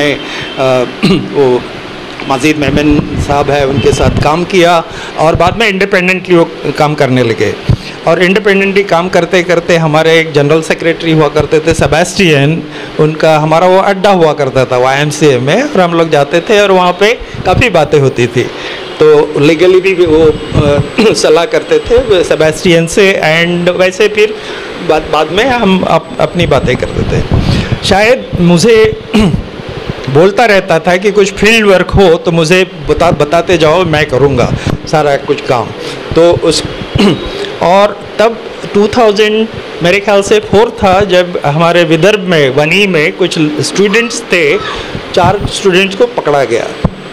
वो मजीद मेमन साहब है उनके साथ काम किया और बाद में इंडिपेंडेंटली वो काम करने लगे। और इंडिपेंडेंटली काम करते करते हमारे एक जनरल सेक्रेटरी हुआ करते थे सेबेस्टियन, उनका हमारा वो अड्डा हुआ करता था YMCA में, और हम लोग जाते थे और वहाँ पे काफ़ी बातें होती थी। तो लीगली भी वो सलाह करते थे सेबेस्टियन से, एंड वैसे फिर बाद में हम अपनी बातें करते थे। शायद मुझे बोलता रहता था कि कुछ फील्ड वर्क हो तो मुझे बताते जाओ, मैं करूँगा सारा कुछ काम। तो उस और तब 2000 मेरे ख्याल से 4 था जब हमारे विदर्भ में वनी में कुछ स्टूडेंट्स थे, 4 स्टूडेंट्स को पकड़ा गया,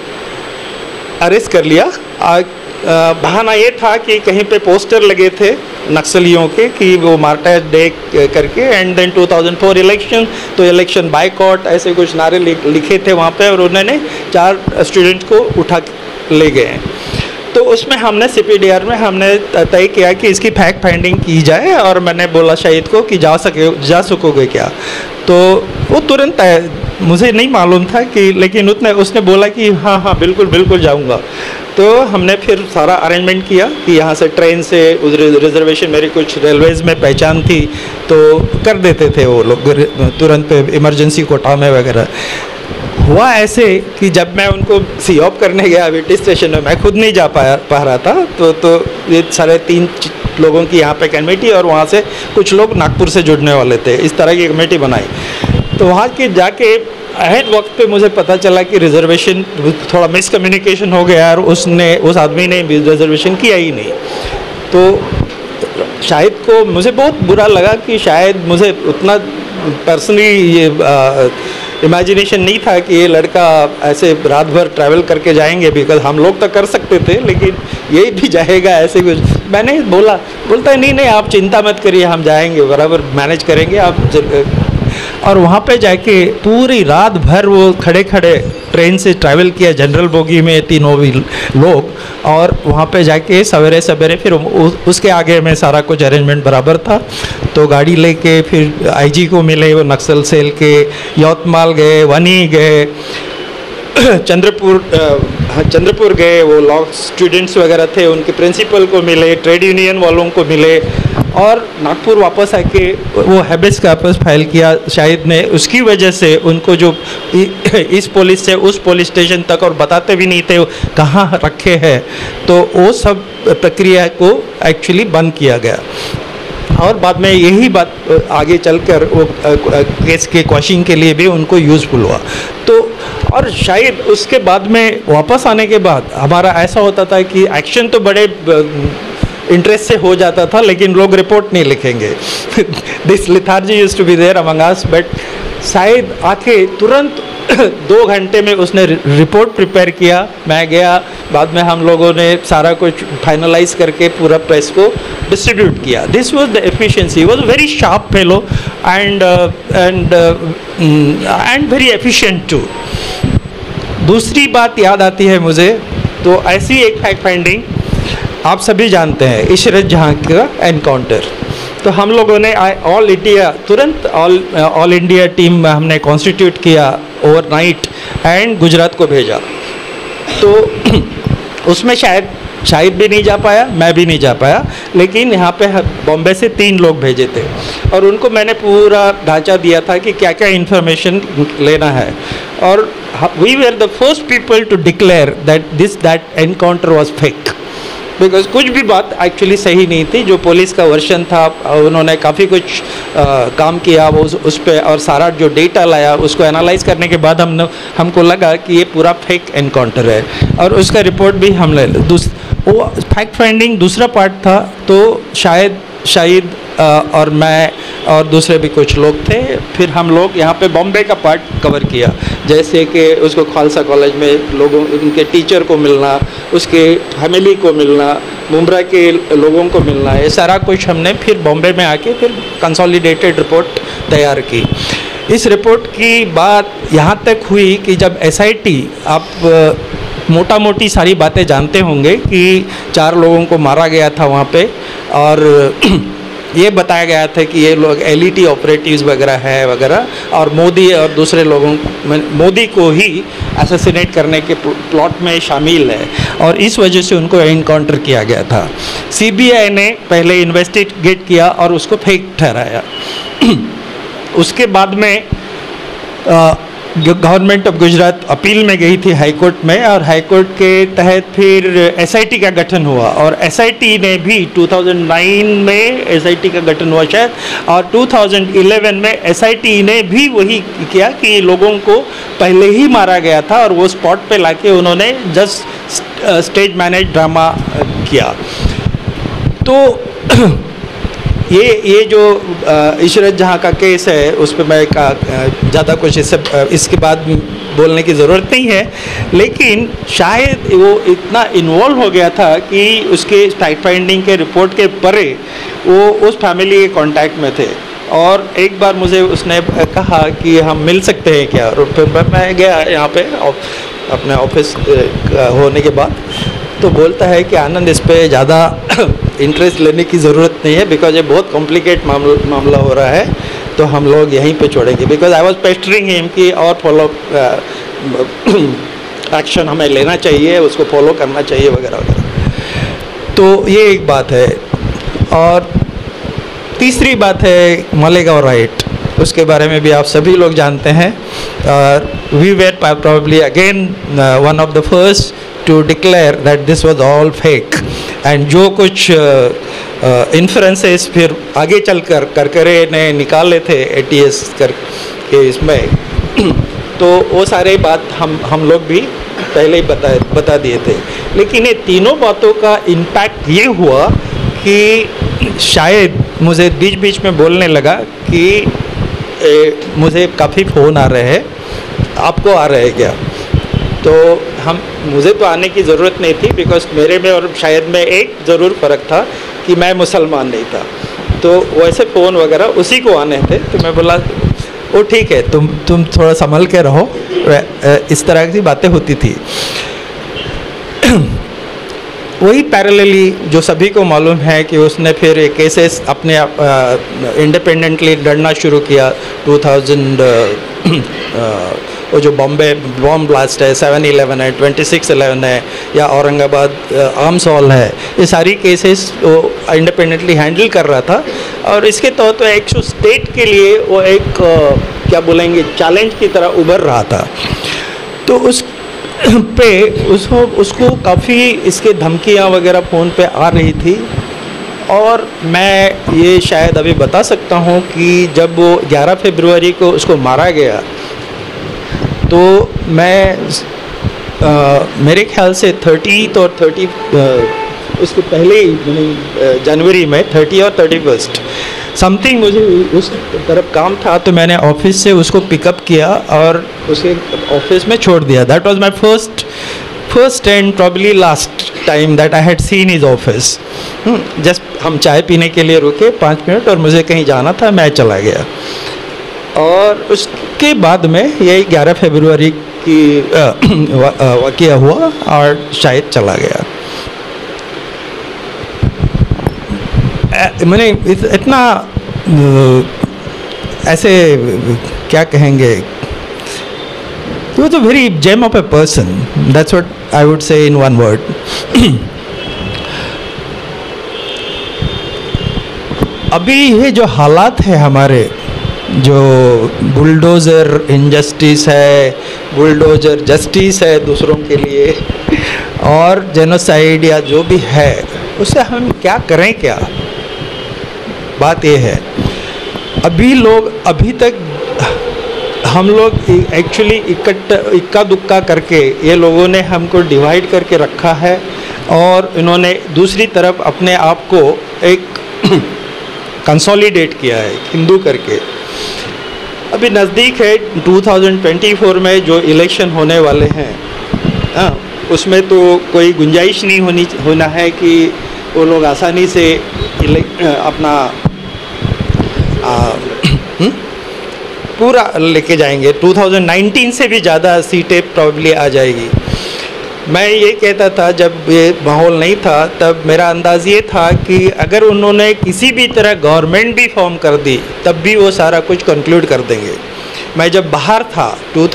अरेस्ट कर लिया। बहाना ये था कि कहीं पे पोस्टर लगे थे नक्सलियों के कि वो मार्टायर डे करके, एंड देन 2004 इलेक्शन, तो इलेक्शन बायकॉट ऐसे कुछ नारे लिखे थे वहाँ पे, और उन्होंने 4 स्टूडेंट्स को उठा ले गए। तो उसमें हमने CPDR में हमने तय किया कि इसकी फैक्ट फाइंडिंग की जाए, और मैंने बोला शाहिद को कि जा सकोगे क्या। तो वो तुरंत मुझे नहीं मालूम था कि, लेकिन उसने बोला कि हाँ बिल्कुल जाऊंगा। तो हमने फिर सारा अरेंजमेंट किया कि यहाँ से ट्रेन से रिजर्वेशन, मेरी कुछ रेलवेज़ में पहचान थी तो कर देते थे वो लोग तुरंत इमरजेंसी कोटा में वगैरह। हुआ ऐसे कि जब मैं उनको सीओप करने गया VT स्टेशन में, मैं खुद नहीं जा पा रहा था, तो ये 3.5 लोगों की यहाँ पे कमेटी, और वहाँ से कुछ लोग नागपुर से जुड़ने वाले थे, इस तरह की कमेटी बनाई। तो वहाँ के जाके अहद वक्त पे मुझे पता चला कि रिजर्वेशन थोड़ा मिसकम्युनिकेशन हो गया और उस आदमी ने रिजर्वेशन किया ही नहीं। तो शाहिद को मुझे बहुत बुरा लगा कि शायद मुझे उतना पर्सनली ये इमेजिनेशन नहीं था कि ये लड़का ऐसे रात भर ट्रैवल करके जाएंगे, बिकॉज हम लोग तो कर सकते थे लेकिन ये भी जाएगा ऐसे कुछ। मैंने बोलता है नहीं आप चिंता मत करिए, हम जाएंगे, बराबर मैनेज करेंगे आप। और वहाँ पे जाके पूरी रात भर वो खड़े ट्रेन से ट्रैवल किया, जनरल बोगी में 3 भी लोग, और वहाँ पे जाके सवेरे फिर उसके आगे में सारा कुछ अरेंजमेंट बराबर था। तो गाड़ी लेके फिर IG को मिले वो नक्सल सेल के, यवतमाल गए, वनी गए, चंद्रपुर गए, वो लॉ स्टूडेंट्स वगैरह थे उनके प्रिंसिपल को मिले, ट्रेड यूनियन वालों को मिले, और नागपुर वापस आके वो हैबिस कापस फाइल किया शाहिद ने। उसकी वजह से उनको जो इस पुलिस से उस पुलिस स्टेशन तक, और बताते भी नहीं थे कहाँ रखे हैं, तो वो सब प्रक्रिया को एक्चुअली बंद किया गया। और बाद में यही बात आगे चलकर वो केस के क्वेश्चनिंग के लिए भी उनको यूज़फुल हुआ। तो और शायद उसके बाद में वापस आने के बाद हमारा ऐसा होता था कि एक्शन तो बड़े इंटरेस्ट से हो जाता था, लेकिन लोग रिपोर्ट नहीं लिखेंगे. This lethargy used to be there among us, but शायद आके तुरंत 2 घंटे में उसने रिपोर्ट प्रिपेयर किया. मैं गया, बाद में हम लोगों ने सारा कुछ फाइनलाइज करके पूरा प्रेस को डिस्ट्रीब्यूट किया. This was the efficiency. He was a very sharp fellow and very efficient too. दूसरी बात याद आती है मुझे, तो ऐसी एक फैक्ट फाइंडिंग आप सभी जानते हैं, इशरत जहां का एनकाउंटर. तो हम लोगों ने ऑल इंडिया तुरंत ऑल इंडिया टीम हमने कॉन्स्टिट्यूट किया ओवरनाइट एंड गुजरात को भेजा. तो उसमें शायद भी नहीं जा पाया, मैं भी नहीं जा पाया, लेकिन यहाँ पे बॉम्बे से 3 लोग भेजे थे और उनको मैंने पूरा ढांचा दिया था कि क्या क्या इन्फॉर्मेशन लेना है. और we were the first people to declare that encounter was fake, because कुछ भी बात एक्चुअली सही नहीं थी. जो पुलिस का वर्शन था, उन्होंने काफ़ी कुछ काम किया वो उस पर, और सारा जो डेटा लाया उसको एनालाइज करने के बाद हमको लगा कि ये पूरा फेक एनकाउंटर है, और उसका रिपोर्ट भी हम ले. वो फैक्ट फाइंडिंग दूसरा पार्ट था. तो शायद और मैं और दूसरे भी कुछ लोग थे. फिर हम लोग यहाँ पे बॉम्बे का पार्ट कवर किया, जैसे कि उसको खालसा कॉलेज में लोगों, उनके टीचर को मिलना, उसके फैमिली को मिलना, मुंब्रा के लोगों को मिलना, ये सारा कुछ हमने फिर बॉम्बे में आके फिर कंसोलिडेटेड रिपोर्ट तैयार की. इस रिपोर्ट की बात यहाँ तक हुई कि जब SIT, आप मोटा मोटी सारी बातें जानते होंगे कि 4 लोगों को मारा गया था वहाँ पे, और ये बताया गया था कि ये लोग LET ऑपरेटिव्स वगैरह है वगैरह, और मोदी और दूसरे लोगों, मोदी को ही असैसिनेट करने के प्लॉट में शामिल है, और इस वजह से उनको एनकाउंटर किया गया था. CBI ने पहले इन्वेस्टिगेट किया और उसको फेक ठहराया. उसके बाद में गवर्नमेंट ऑफ गुजरात अपील में गई थी हाई कोर्ट में, और हाई कोर्ट के तहत फिर SIT का गठन हुआ, और SIT ने भी 2009 में SIT का गठन हुआ शायद, और 2011 में SIT ने भी वही किया कि लोगों को पहले ही मारा गया था और वो स्पॉट पे लाके उन्होंने जस्ट स्टेज मैनेज ड्रामा किया. तो ये जो इशरत जहाँ का केस है, उस पर मैं ज़्यादा कुछ इसके बाद बोलने की ज़रूरत नहीं है, लेकिन शायद वो इतना इन्वॉल्व हो गया था कि उसके फैक्ट फाइंडिंग के रिपोर्ट के परे वो उस फैमिली के कांटेक्ट में थे. और एक बार मुझे उसने कहा कि हम मिल सकते हैं क्या, और फिर मैं गया यहाँ पे अपने ऑफिस होने के बाद. तो बोलता है कि आनंद, इस पे ज़्यादा इंटरेस्ट लेने की ज़रूरत नहीं है, बिकॉज ये बहुत कॉम्प्लिकेट मामला हो रहा है, तो हम लोग यहीं पे छोड़ेंगे. Because I was pestering him कि और फॉलो एक्शन हमें लेना चाहिए, उसको फॉलो करना चाहिए वगैरह वगैरह. तो ये एक बात है. और तीसरी बात है मालेगांव राइट, उसके बारे में भी आप सभी लोग जानते हैं. We were probably again one of the first to declare that this was all fake, and जो कुछ inferences फिर आगे चल कर करकरे ने निकाले थे ATS के इसमें, तो वो सारे बात हम लोग भी पहले ही बता दिए थे. लेकिन ये तीनों बातों का इम्पैक्ट ये हुआ कि शायद मुझे बीच बीच में बोलने लगा कि मुझे काफ़ी फ़ोन आ रहे हैं, आपको आ रहे हैं क्या. तो मुझे तो आने की ज़रूरत नहीं थी, बिकॉज मेरे में और शायद में एक ज़रूर फ़र्क था कि मैं मुसलमान नहीं था. तो वैसे फ़ोन वगैरह उसी को आने थे. तो मैं बोला वो ठीक है, तुम थोड़ा संभल के रहो. इस तरह की बातें होती थी. वही पैरेलली जो सभी को मालूम है कि उसने फिर एक केसेस अपने इंडिपेंडेंटली लड़ना शुरू किया. 2000 वो जो बॉम्बे बॉम्ब ब्लास्ट है, 7/11 है, 26/11 है, या औरंगाबाद आर्म्स हॉल है, ये सारी केसेस वो इंडिपेंडेंटली हैंडल कर रहा था. और इसके तौर पर एक स्टेट के लिए वो एक क्या बोलेंगे चैलेंज की तरह उभर रहा था. तो उस पे उसको काफ़ी इसके धमकियाँ वगैरह फ़ोन पे आ रही थी. और मैं ये शायद अभी बता सकता हूँ कि जब वो 11 फरवरी को उसको मारा गया, तो मैं मेरे ख्याल से 30th और उसके पहले ही मैंने जनवरी में 30 और 31 समथिंग मुझे उस तरफ काम था, तो मैंने ऑफिस से उसको पिकअप किया और उसे ऑफिस में छोड़ दिया. That was my first and probably last time that I had seen his office. Just हम चाय पीने के लिए रुके 5 मिनट और मुझे कहीं जाना था, मैं चला गया. और उसके बाद में यही 11 फरवरी की वाक़या हुआ और शायद चला गया. मैंने इतना ऐसे क्या कहेंगे, he was a very gem of a person. That's what I would say in one word. अभी ये जो हालात है हमारे, जो बुलडोज़र इनजस्टिस है, बुलडोज़र जस्टिस है दूसरों के लिए, और जेनोसाइड या जो भी है, उससे हम क्या करें क्या? बात ये है, अभी तक हम लोग एक्चुअली इक्का दुक्का करके ये लोगों ने हमको डिवाइड करके रखा है, और इन्होंने दूसरी तरफ अपने आप को एक कंसोलिडेट किया है हिंदू करके. अभी नज़दीक है 2024 में जो इलेक्शन होने वाले हैं, उसमें तो कोई गुंजाइश नहीं होना है कि वो लोग आसानी से अपना पूरा लेके जाएंगे. 2019 से भी ज़्यादा सीटें प्रॉब्ली आ जाएगी. मैं ये कहता था जब ये माहौल नहीं था, तब मेरा अंदाज़ ये था कि अगर उन्होंने किसी भी तरह गवर्नमेंट भी फॉर्म कर दी, तब भी वो सारा कुछ कंक्लूड कर देंगे. मैं जब बाहर था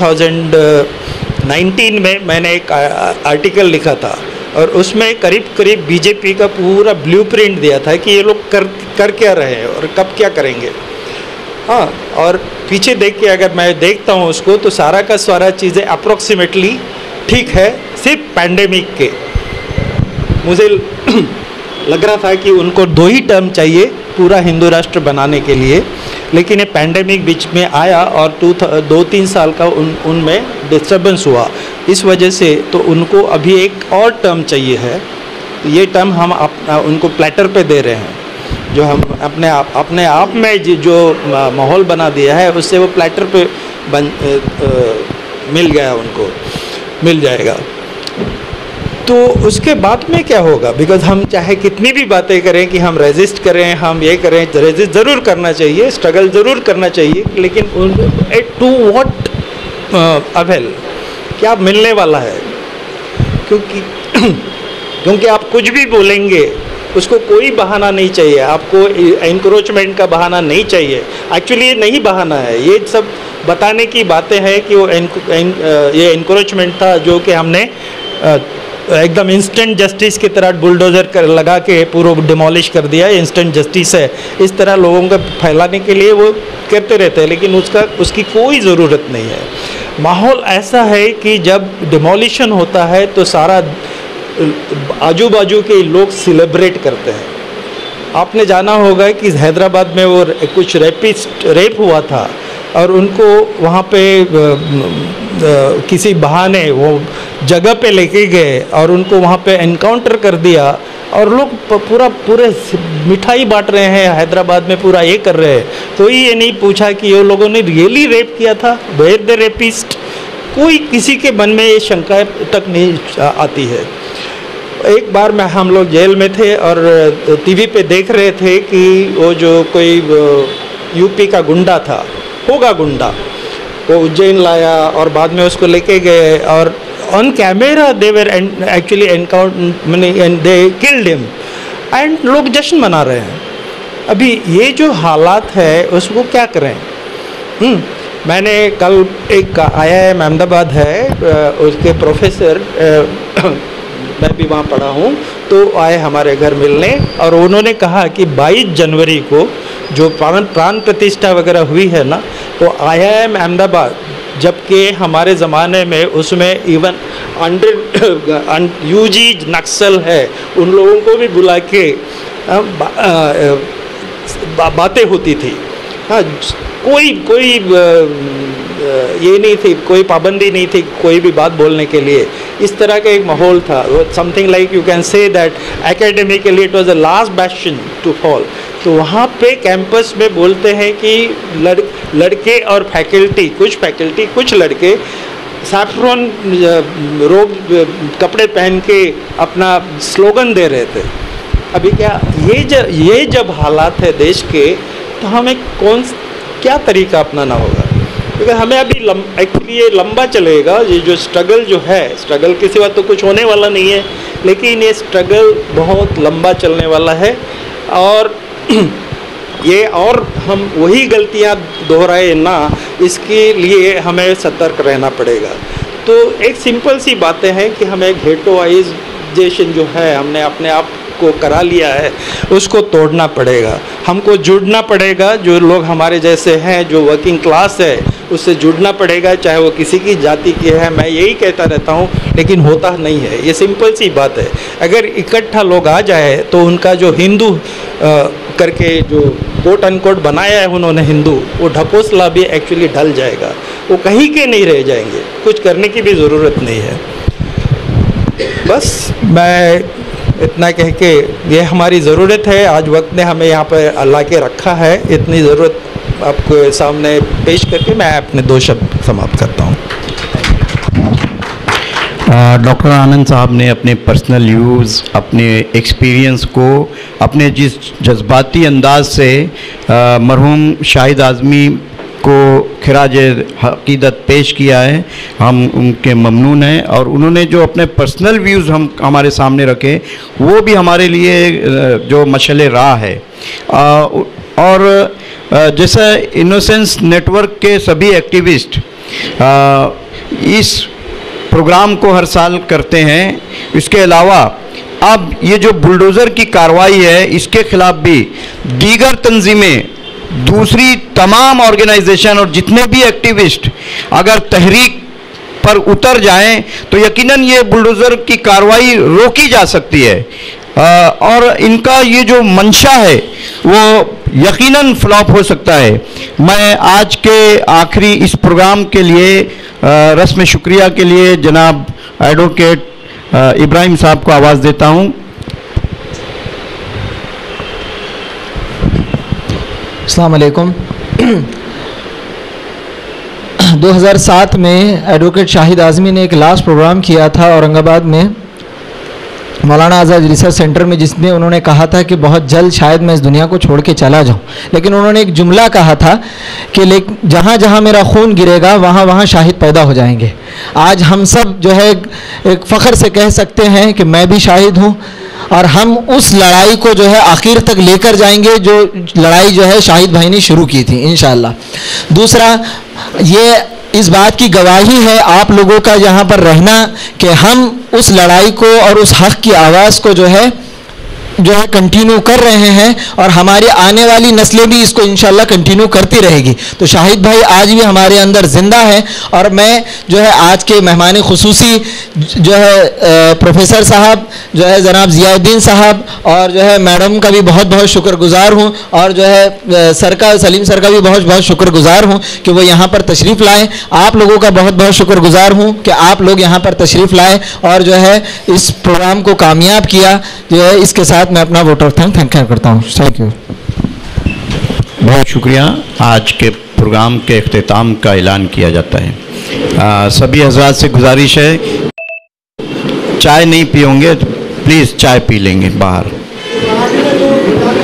2019 में, मैंने एक आर्टिकल लिखा था और उसमें करीब बीजेपी का पूरा ब्लूप्रिंट दिया था कि ये लोग कर क्या रहे हैं और कब क्या करेंगे. हाँ, और पीछे देख के अगर मैं देखता हूँ उसको, तो सारा का सारा चीज़ें अप्रोक्सीमेटली ठीक है, सिर्फ पैंडेमिक के. मुझे लग रहा था कि उनको 2 ही टर्म चाहिए पूरा हिंदू राष्ट्र बनाने के लिए, लेकिन ये पैंडेमिक बीच में आया और 2-3 साल का उनमें डिस्टर्बेंस हुआ. इस वजह से तो उनको अभी एक और टर्म चाहिए है. ये टर्म हम उनको प्लेटर पे दे रहे हैं. जो हम अपने आप में जो माहौल बना दिया है, उससे वो प्लेटर पे मिल जाएगा. तो उसके बाद में क्या होगा? बिकॉज हम चाहे कितनी भी बातें करें कि हम रेजिस्ट करें, हम ये करें, रेजिस्ट ज़रूर करना चाहिए, स्ट्रगल ज़रूर करना चाहिए, लेकिन टू व्हाट अवेल? क्या मिलने वाला है? क्योंकि आप कुछ भी बोलेंगे, उसको कोई बहाना नहीं चाहिए. आपको एनक्रोचमेंट का बहाना नहीं चाहिए. एक्चुअली ये नहीं बहाना है, ये सब बताने की बातें हैं कि वो ये एनक्रोचमेंट था जो कि हमने एकदम इंस्टेंट जस्टिस की तरह बुलडोज़र लगा के पूरा डिमोलिश कर दिया. इंस्टेंट जस्टिस है, इस तरह लोगों को फैलाने के लिए वो करते रहते हैं, लेकिन उसकी कोई ज़रूरत नहीं है. माहौल ऐसा है कि जब डिमोलिशन होता है तो सारा आजू बाजू के लोग सेलिब्रेट करते हैं. आपने जाना होगा कि हैदराबाद में वो कुछ रेप हुआ था और उनको वहाँ पे किसी बहाने वो जगह पे लेके गए और उनको वहाँ पे एनकाउंटर कर दिया, और लोग पूरे मिठाई बांट रहे हैं हैदराबाद में, पूरा ये कर रहे हैं. कोई ये नहीं पूछा कि ये लोगों ने रियली रेप किया था, वेयर द रेपिस्ट. कोई किसी के मन में ये शंका तक नहीं आती है. एक बार हम लोग जेल में थे और टीवी पे देख रहे थे कि वो जो कोई यूपी का गुंडा था, होगा गुंडा, वो उज्जैन लाया और बाद में उसको लेके गए और on camera they were actually encounter and they killed him, and लोग जश्न मना रहे हैं. अभी ये जो हालात है उसको क्या करें? मैंने कल एक IIM अहमदाबाद है, उसके प्रोफेसर मैं भी वहाँ पढ़ा हूँ, तो आए हमारे घर मिलने, और उन्होंने कहा कि 22 जनवरी को जो प्राण प्रतिष्ठा वगैरह हुई है ना, तो IIM अहमदाबाद, जबकि हमारे ज़माने में उसमें इवन 100 UG नक्सल है, उन लोगों को भी बुला के बातें होती थी. हाँ, कोई ये नहीं थी, कोई पाबंदी नहीं थी कोई भी बात बोलने के लिए, इस तरह का एक माहौल था। Something like you can say that academically it was the last bastion to fall. तो वहाँ पे कैंपस में बोलते हैं कि लड़के और फैकल्टी, कुछ लड़के सैफ्रॉन रोब कपड़े पहन के अपना स्लोगन दे रहे थे। अभी क्या ये जब हालात है देश के, तो हमें क्या तरीका अपनाना होगा? क्योंकि हमें अभी एक्चुअली ये लंबा चलेगा, ये जो स्ट्रगल जो है, स्ट्रगल के सिवा तो कुछ होने वाला नहीं है, लेकिन ये स्ट्रगल बहुत लंबा चलने वाला है। और ये और हम वही गलतियां दोहराए ना, इसके लिए हमें सतर्क रहना पड़ेगा। तो एक सिंपल सी बातें हैं कि हमें गेटोवाइजेशन जो है हमने अपने आप को करा लिया है, उसको तोड़ना पड़ेगा। हमको जुड़ना पड़ेगा, जो लोग हमारे जैसे हैं, जो वर्किंग क्लास है, उससे जुड़ना पड़ेगा, चाहे वो किसी की जाति की है। मैं यही कहता रहता हूँ, लेकिन होता नहीं है। ये सिंपल सी बात है। अगर इकट्ठा लोग आ जाए तो उनका जो हिंदू करके जो कोट अनकोट बनाया है उन्होंने हिंदू, वो ढकोसला भी एक्चुअली ढल जाएगा। वो कहीं के नहीं रह जाएंगे, कुछ करने की भी ज़रूरत नहीं है। बस मैं इतना कह के, ये हमारी ज़रूरत है, आज वक्त ने हमें यहाँ पर अल्लाह के रखा है, इतनी ज़रूरत आपको सामने पेश करके मैं अपने 2 शब्द समाप्त करता हूँ। डॉक्टर आनंद साहब ने अपने पर्सनल व्यूज़, अपने एक्सपीरियंस को अपने जिस जज्बाती अंदाज से मरहूम शाहिद आज़मी को खिराज हकीकत पेश किया है, हम उनके ममनून हैं। और उन्होंने जो अपने पर्सनल व्यूज़ हमारे सामने रखे, वो भी हमारे लिए जो मशअल राह है। और जैसा इनोसेंस नेटवर्क के सभी एक्टिविस्ट इस प्रोग्राम को हर साल करते हैं, इसके अलावा अब ये जो बुलडोज़र की कार्रवाई है, इसके ख़िलाफ़ भी दीगर तंजीमें, दूसरी तमाम ऑर्गेनाइजेशन और जितने भी एक्टिविस्ट अगर तहरीक पर उतर जाएं तो यकीनन ये बुलडोज़र की कार्रवाई रोकी जा सकती है। और इनका ये जो मंशा है वो यकीनन फ्लॉप हो सकता है। मैं आज के आखिरी इस प्रोग्राम के लिए रस्म शुक्रिया के लिए जनाब एडवोकेट इब्राहिम साहब को आवाज़ देता हूँ। अस्सलाम वालेकुम। 2007 में एडवोकेट शाहिद आज़मी ने एक लास्ट प्रोग्राम किया था औरंगाबाद में मौलाना आज़ाद रिसर्च सेंटर में, जिसमें उन्होंने कहा था कि बहुत जल्द शायद मैं इस दुनिया को छोड़ के चला जाऊं। लेकिन उन्होंने एक जुमला कहा था कि जहाँ जहाँ मेरा खून गिरेगा वहाँ वहाँ शाहिद पैदा हो जाएंगे। आज हम सब जो है एक फ़ख्र से कह सकते हैं कि मैं भी शाहिद हूँ, और हम उस लड़ाई को जो है आखिर तक लेकर जाएंगे, जो लड़ाई जो है शाहिद भाई ने शुरू की थी इंशाअल्लाह। दूसरा, ये इस बात की गवाही है आप लोगों का यहाँ पर रहना कि हम उस लड़ाई को और उस हक़ की आवाज़ को जो है कंटिन्यू कर रहे हैं, और हमारी आने वाली नस्लें भी इसको इंशाल्लाह कंटिन्यू करती रहेगी। तो शाहिद भाई आज भी हमारे अंदर ज़िंदा है। और मैं जो है आज के मेहमान खुसूसी जो है प्रोफेसर साहब जो है जनाब ज़ियाउद्दीन साहब, और जो है मैडम का भी बहुत बहुत शुक्रगुज़ार हूँ, और जो है सर का, सलीम सर का भी बहुत बहुत शुक्रगुज़ार हूँ कि वो यहाँ पर तशरीफ़ लाएँ। आप लोगों का बहुत बहुत शुक्रगुज़ार हूँ कि आप लोग यहाँ पर तशरीफ़ लाए और जो है इस प्रोग्राम को कामयाब किया। जो है इसके साथ मैं अपना वोट ऑफ थैंक करता हूँ। थैंक यू, बहुत शुक्रिया। आज के प्रोग्राम के इख्तिताम का ऐलान किया जाता है। सभी हज़रात से गुजारिश है, चाय नहीं पियोगे प्लीज़ चाय पी लेंगे बाहर।